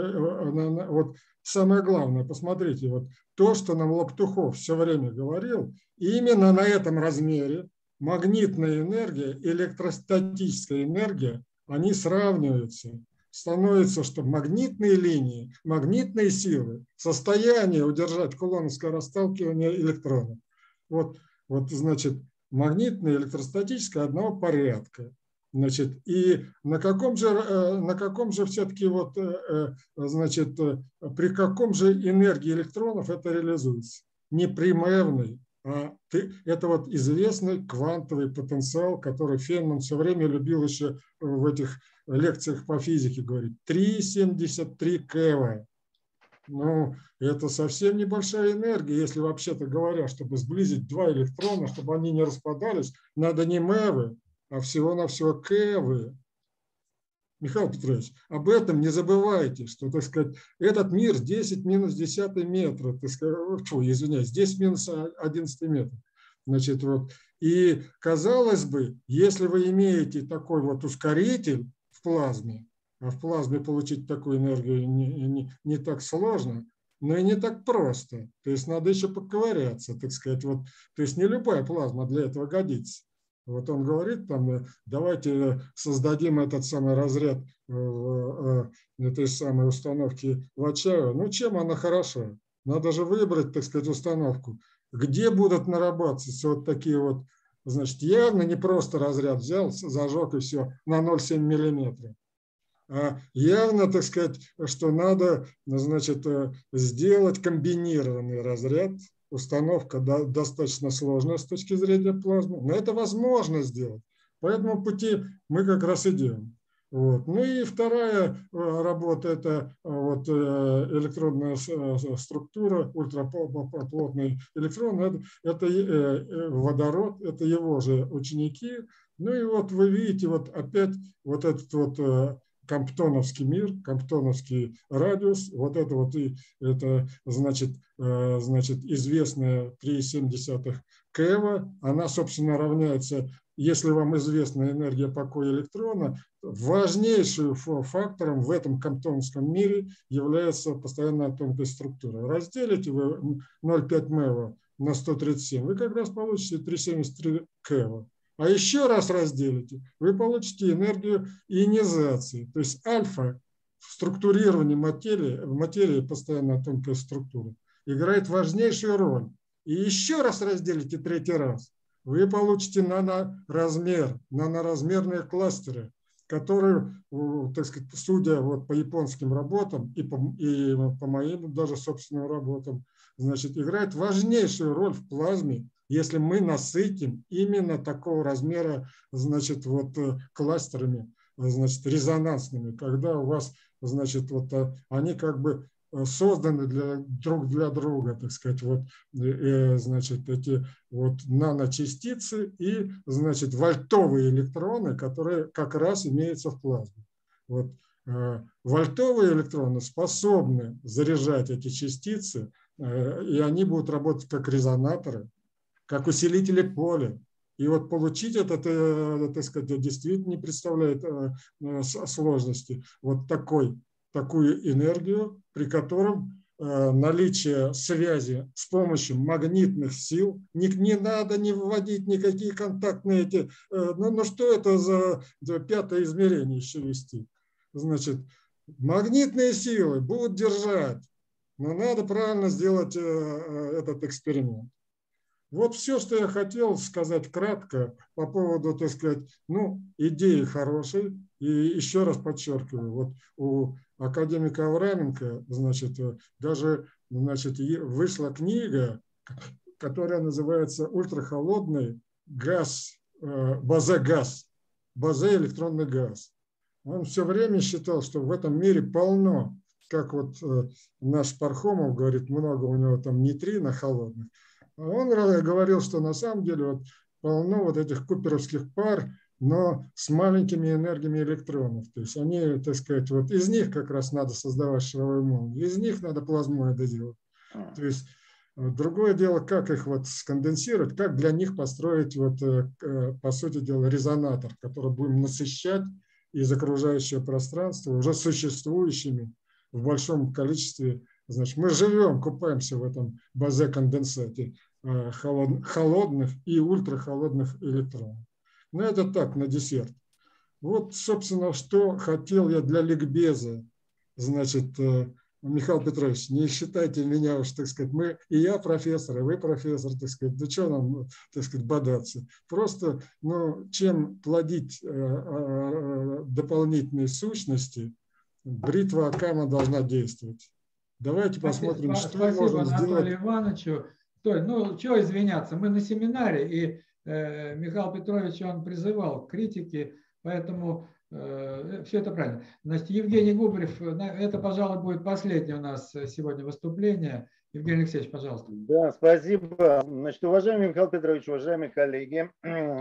вот самое главное, посмотрите, вот то, что нам Лоптухов все время говорил, именно на этом размере магнитная энергия, электростатическая энергия, они сравниваются. Становится, что магнитные линии, магнитные силы в состоянии удержать кулоновское расталкивание электрона. Вот, значит, магнитная, электростатическая одного порядка. Значит, и на каком же все-таки вот, значит, при каком же энергии электронов это реализуется? Не при МЭВной, а это вот известный квантовый потенциал, который Фейнман все время любил еще в этих лекциях по физике говорить. 3,73 КВ. Ну, это совсем небольшая энергия, если вообще-то говоря, чтобы сблизить 2 электрона, чтобы они не распадались, надо не МЭВы, а всего-навсего КВ. Михаил Петрович, об этом не забывайте, что, так сказать, этот мир 10-10 метра, так сказать, извиняюсь, 10-11 метров. Значит, вот, и казалось бы, если вы имеете такой вот ускоритель в плазме, а в плазме получить такую энергию не так сложно, но и не так просто. То есть надо еще поковыряться, так сказать. Вот, то есть не любая плазма для этого годится. Вот он говорит, там, давайте создадим этот самый разряд этой самой установки Вачаева. Ну, чем она хороша? Надо же выбрать, так сказать, установку. Где будут нарабатываться вот такие вот, значит, явно не просто разряд взял, зажег и все, на 0,7 миллиметра. А явно, так сказать, что надо, значит, сделать комбинированный разряд. Установка достаточно сложная с точки зрения плазмы, но это возможно сделать. По этому пути мы как раз идем. Вот. Ну и вторая работа – это вот электронная структура, ультраплотный электрон, это водород, это его же ученики. Ну и вот вы видите вот опять вот этот вот комптоновский мир, комптоновский радиус, вот это вот и это значит известная 3,7 КЭВа, она, собственно, равняется, если вам известна энергия покоя электрона, важнейшим фактором в этом комптоновском мире является постоянная тонкая структура. Разделите вы 0,5 МeV на 137, вы как раз получите 3,73 КЭВа. А еще раз разделите, вы получите энергию ионизации. То есть альфа в структурировании материи постоянная тонкая структура играет важнейшую роль. И еще раз разделите третий раз, вы получите наноразмерные кластеры, которые, так сказать, судя вот по японским работам и по моим даже собственным работам, значит, играет важнейшую роль в плазме, если мы насытим именно такого размера, значит, вот кластерами, значит, резонансными, когда у вас, значит, вот они как бы созданы друг для друга, так сказать, вот, значит, эти вот наночастицы и, значит, вольтовые электроны, которые как раз имеются в плазме. Вот, вольтовые электроны способны заряжать эти частицы, и они будут работать как резонаторы, как усилители поля. И вот получить это, так сказать, действительно не представляет сложности. Вот такую энергию, при котором наличие связи с помощью магнитных сил, не надо не вводить никакие контактные эти, ну что это за пятое измерение еще вести? Значит, магнитные силы будут держать, но надо правильно сделать этот эксперимент. Вот все, что я хотел сказать кратко по поводу, так сказать, ну, идеи хорошей. И еще раз подчеркиваю, вот у академика Авраменко, значит, даже, значит, вышла книга, которая называется «Ультрахолодный газ, базе-газ, базе-электронный газ». Он все время считал, что в этом мире полно, как вот наш Пархомов говорит, много у него там нейтрино холодных. Он говорил, что на самом деле вот полно вот этих куперовских пар, но с маленькими энергиями электронов. То есть они, так сказать, вот из них как раз надо создавать шаровые молнии, из них надо плазмоиды делать. То есть другое дело, как их вот сконденсировать, как для них построить, вот, по сути дела, резонатор, который будем насыщать из окружающего пространства уже существующими в большом количестве. Значит, мы живем, купаемся в этом базе-конденсате холодных и ультрахолодных электронов. Но это так, на десерт. Вот, собственно, что хотел я для ликбеза. Значит, Михаил Петрович, не считайте меня уж, так сказать, и я профессор, и вы профессор, так сказать, да что нам, так сказать, бодаться. Просто, ну, чем плодить дополнительные сущности, бритва Акама должна действовать. Давайте посмотрим, что можно сделать. Спасибо Анатолию Ивановичу. Ну, что извиняться, мы на семинаре, и Михаил Петрович, он призывал к критике, поэтому все это правильно. Значит, Евгений Губарев, это, пожалуй, будет последнее у нас сегодня выступление. Евгений Алексеевич, пожалуйста. Да, спасибо. Значит, уважаемый Михаил Петрович, уважаемые коллеги,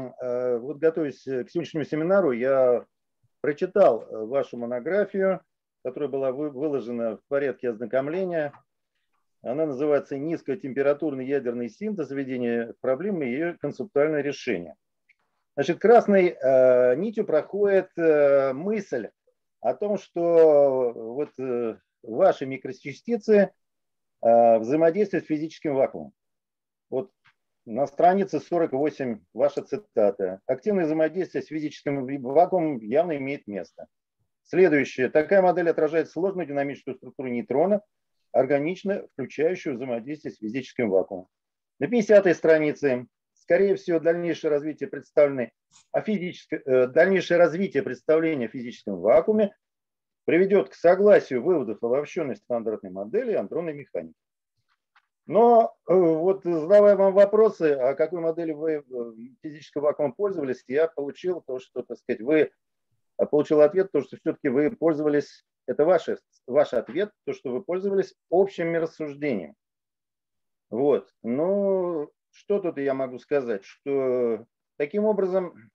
вот готовясь к сегодняшнему семинару, я прочитал вашу монографию, которая была выложена в порядке ознакомления. Она называется «Низкотемпературный ядерный синтез. Введение проблемы и ее концептуальное решение». Значит, красной нитью проходит мысль о том, что вот ваши микрочастицы взаимодействуют с физическим вакуумом. Вот на странице 48 ваша цитата. Активное взаимодействие с физическим вакуумом явно имеет место. Следующее. Такая модель отражает сложную динамическую структуру нейтрона, органично включающую взаимодействие с физическим вакуумом. На 50-й странице, скорее всего, дальнейшее развитие представления о физическом вакууме приведет к согласию выводов обобщенной стандартной модели андронной механики. Но вот задавая вам вопросы, о какой модели вы физического вакуума пользовались, я получил то, что, так сказать, вы получил ответ, то, что все-таки вы пользовались, это ваш ответ, то, что вы пользовались общими рассуждениями. Вот. Ну, что тут я могу сказать? Что таким образом,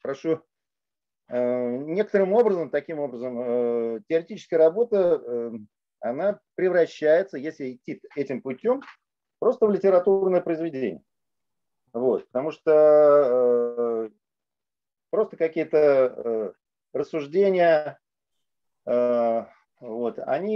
некоторым образом, таким образом, теоретическая работа, она превращается, если идти этим путем, просто в литературное произведение. Вот. Потому что просто какие-то рассуждения, вот,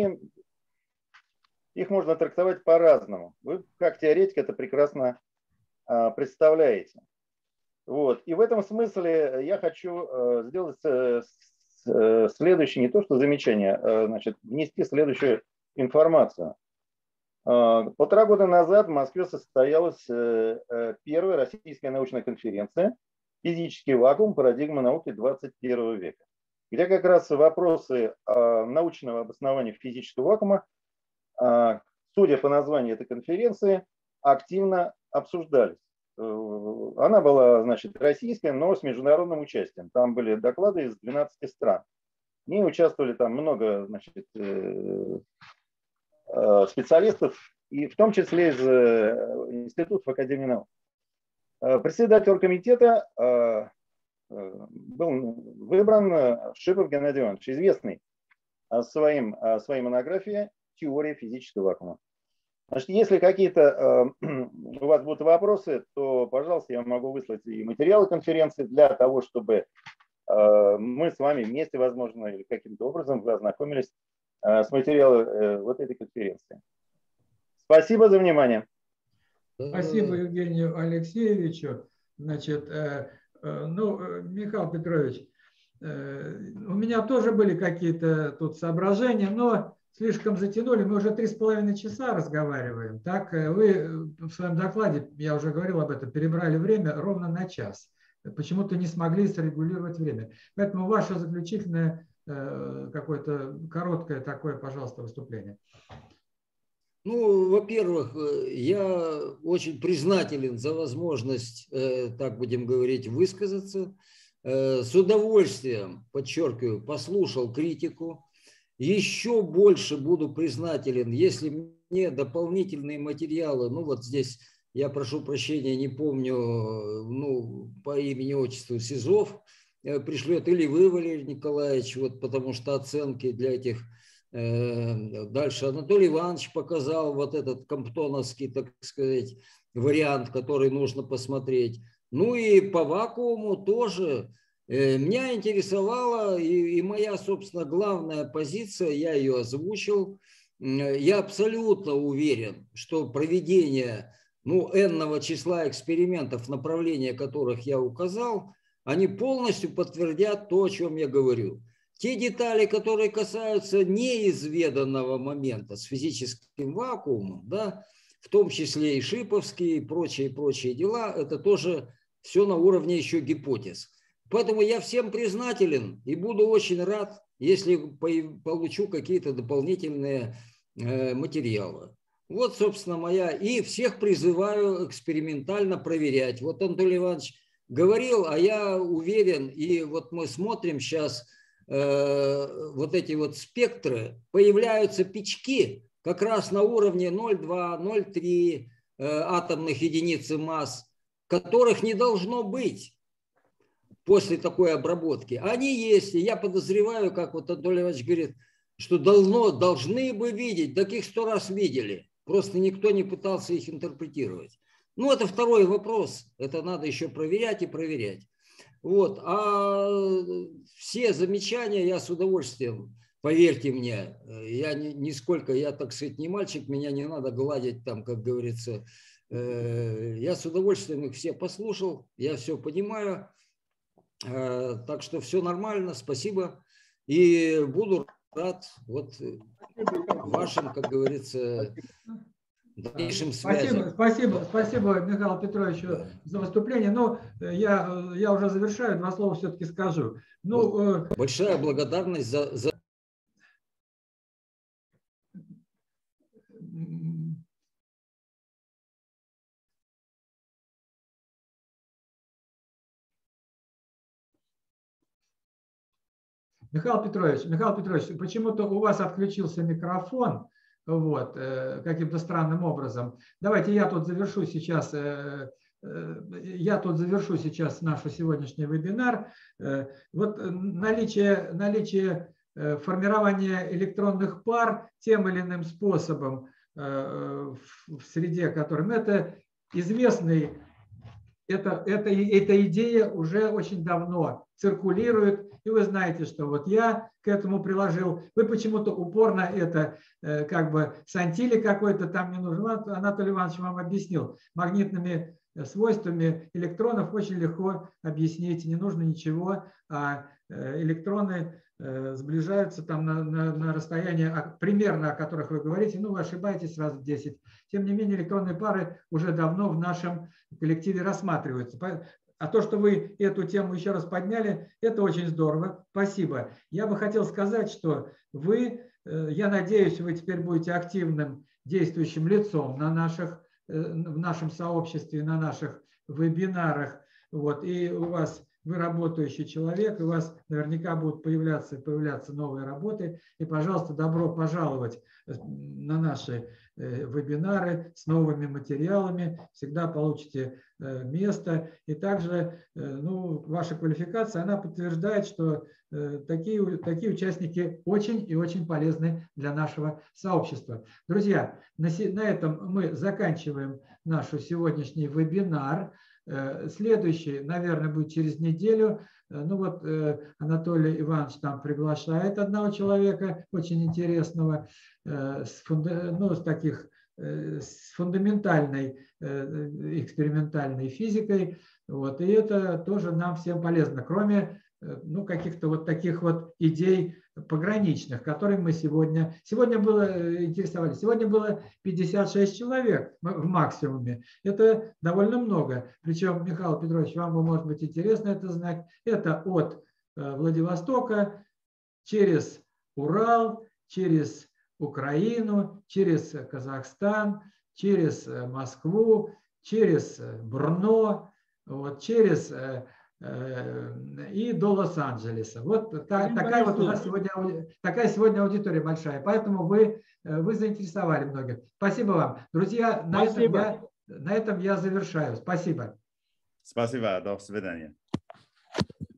их можно трактовать по-разному. Вы, как теоретик, это прекрасно представляете. Вот. И в этом смысле я хочу сделать следующее, не то что замечание, значит, внести следующую информацию. 1,5 года назад в Москве состоялась первая российская научная конференция «Физический вакуум. Парадигма науки 21 века», где как раз вопросы научного обоснования физического вакуума, судя по названию этой конференции, активно обсуждались. Она была, значит, российская, но с международным участием. Там были доклады из 12 стран. В ней участвовали там много, значит, специалистов, и в том числе из институтов Академии наук. Председатель оргкомитета был выбран Шипов Геннадий Иванович, известный своей монографией «Теория физического вакуума». Значит, если какие-то у вас будут вопросы, то, пожалуйста, я могу выслать и материалы конференции для того, чтобы мы с вами вместе, возможно, или каким-то образом вы ознакомились с материалом вот этой конференции. Спасибо за внимание. Спасибо Евгению Алексеевичу. Значит, Михаил Петрович, у меня тоже были какие-то тут соображения, но слишком затянули. Мы уже 3,5 часа разговариваем. Так, вы в своем докладе, я уже говорил об этом, перебрали время ровно на час. Почему-то не смогли срегулировать время. Поэтому ваше заключительное какое-то короткое такое, пожалуйста, выступление. Ну, во-первых, я очень признателен за возможность, так будем говорить, высказаться. С удовольствием, подчеркиваю, послушал критику. Еще больше буду признателен, если мне дополнительные материалы, ну вот здесь, я прошу прощения, не помню, ну, по имени, отчеству Сизов пришлет, или вы, Валерий Николаевич, вот потому что оценки для этих. Дальше Анатолий Иванович показал вот этот комптоновский, так сказать, вариант, который нужно посмотреть. Ну и по вакууму тоже. Меня интересовала и моя, собственно, главная позиция, я ее озвучил. Я абсолютно уверен, что проведение, ну, n-ного числа экспериментов, направления которых я указал, они полностью подтвердят то, о чем я говорю. Те детали, которые касаются неизведанного момента с физическим вакуумом, да, в том числе и шиповские, и прочие дела, это тоже все на уровне еще гипотез. Поэтому я всем признателен и буду очень рад, если получу какие-то дополнительные материалы. Вот, собственно, моя. И всех призываю экспериментально проверять. Вот Анатолий Иванович говорил, а я уверен, и вот мы смотрим сейчас, вот эти вот спектры, появляются пички как раз на уровне 0,2, 0,3 атомных единиц масс, которых не должно быть после такой обработки. Они есть, и я подозреваю, как вот Анатолий Иванович говорит, что должны бы видеть, таких 100 раз видели, просто никто не пытался их интерпретировать. Ну, это второй вопрос, это надо еще проверять и проверять. Вот. А все замечания я с удовольствием, поверьте мне, я нисколько, я, так сказать, не мальчик, меня не надо гладить там, как говорится. Я с удовольствием их все послушал, я все понимаю. Так что все нормально, спасибо. И буду рад вот вашим, как говорится, дальнейшим связям. Спасибо, Михаилу Петровичу, за выступление. Но я уже завершаю, 2 слова все-таки скажу. Ну, большая благодарность за Михаил Петрович, почему-то у вас отключился микрофон, вот, каким-то странным образом. Давайте я тут завершу сейчас наш сегодняшний вебинар. Вот наличие формирования электронных пар тем или иным способом в среде, которым это известный, эта идея уже очень давно циркулирует, и вы знаете, что вот я к этому приложил. Вы почему-то упорно это как бы сантили какой-то там не нужен. Анатолий Иванович вам объяснил. Магнитными свойствами электронов очень легко объяснить, не нужно ничего, а электроны сближаются там на расстоянии примерно, о которых вы говорите, ну вы ошибаетесь раз в 10. Тем не менее, электронные пары уже давно в нашем коллективе рассматриваются. А то, что вы эту тему еще раз подняли, это очень здорово. Спасибо. Я бы хотел сказать, что вы, я надеюсь, вы теперь будете активным действующим лицом в нашем сообществе, на наших вебинарах. Вот. И вы работающий человек, у вас наверняка будут появляться новые работы. И, пожалуйста, добро пожаловать на наши вебинары с новыми материалами. Всегда получите место. И также ваша квалификация, она подтверждает, что такие участники очень и очень полезны для нашего сообщества. Друзья, на этом мы заканчиваем наш сегодняшний вебинар. Следующий, наверное, будет через неделю. Анатолий Иванович там приглашает одного человека, очень интересного, с фундаментальной экспериментальной физикой. Вот. И это тоже нам всем полезно, кроме каких-то вот таких вот идей пограничных, которыми мы сегодня интересовались. Сегодня было 56 человек в максимуме. Это довольно много. Причем, Михаил Петрович, вам может быть интересно это знать. Это от Владивостока через Урал, через Украину, через Казахстан, через Москву, через Брно, вот, через и до Лос-Анджелеса. Вот такая вот у нас сегодня аудитория большая. Поэтому вы заинтересовали многих. Спасибо вам. Друзья, на этом я завершаю. Спасибо. Спасибо. До свидания.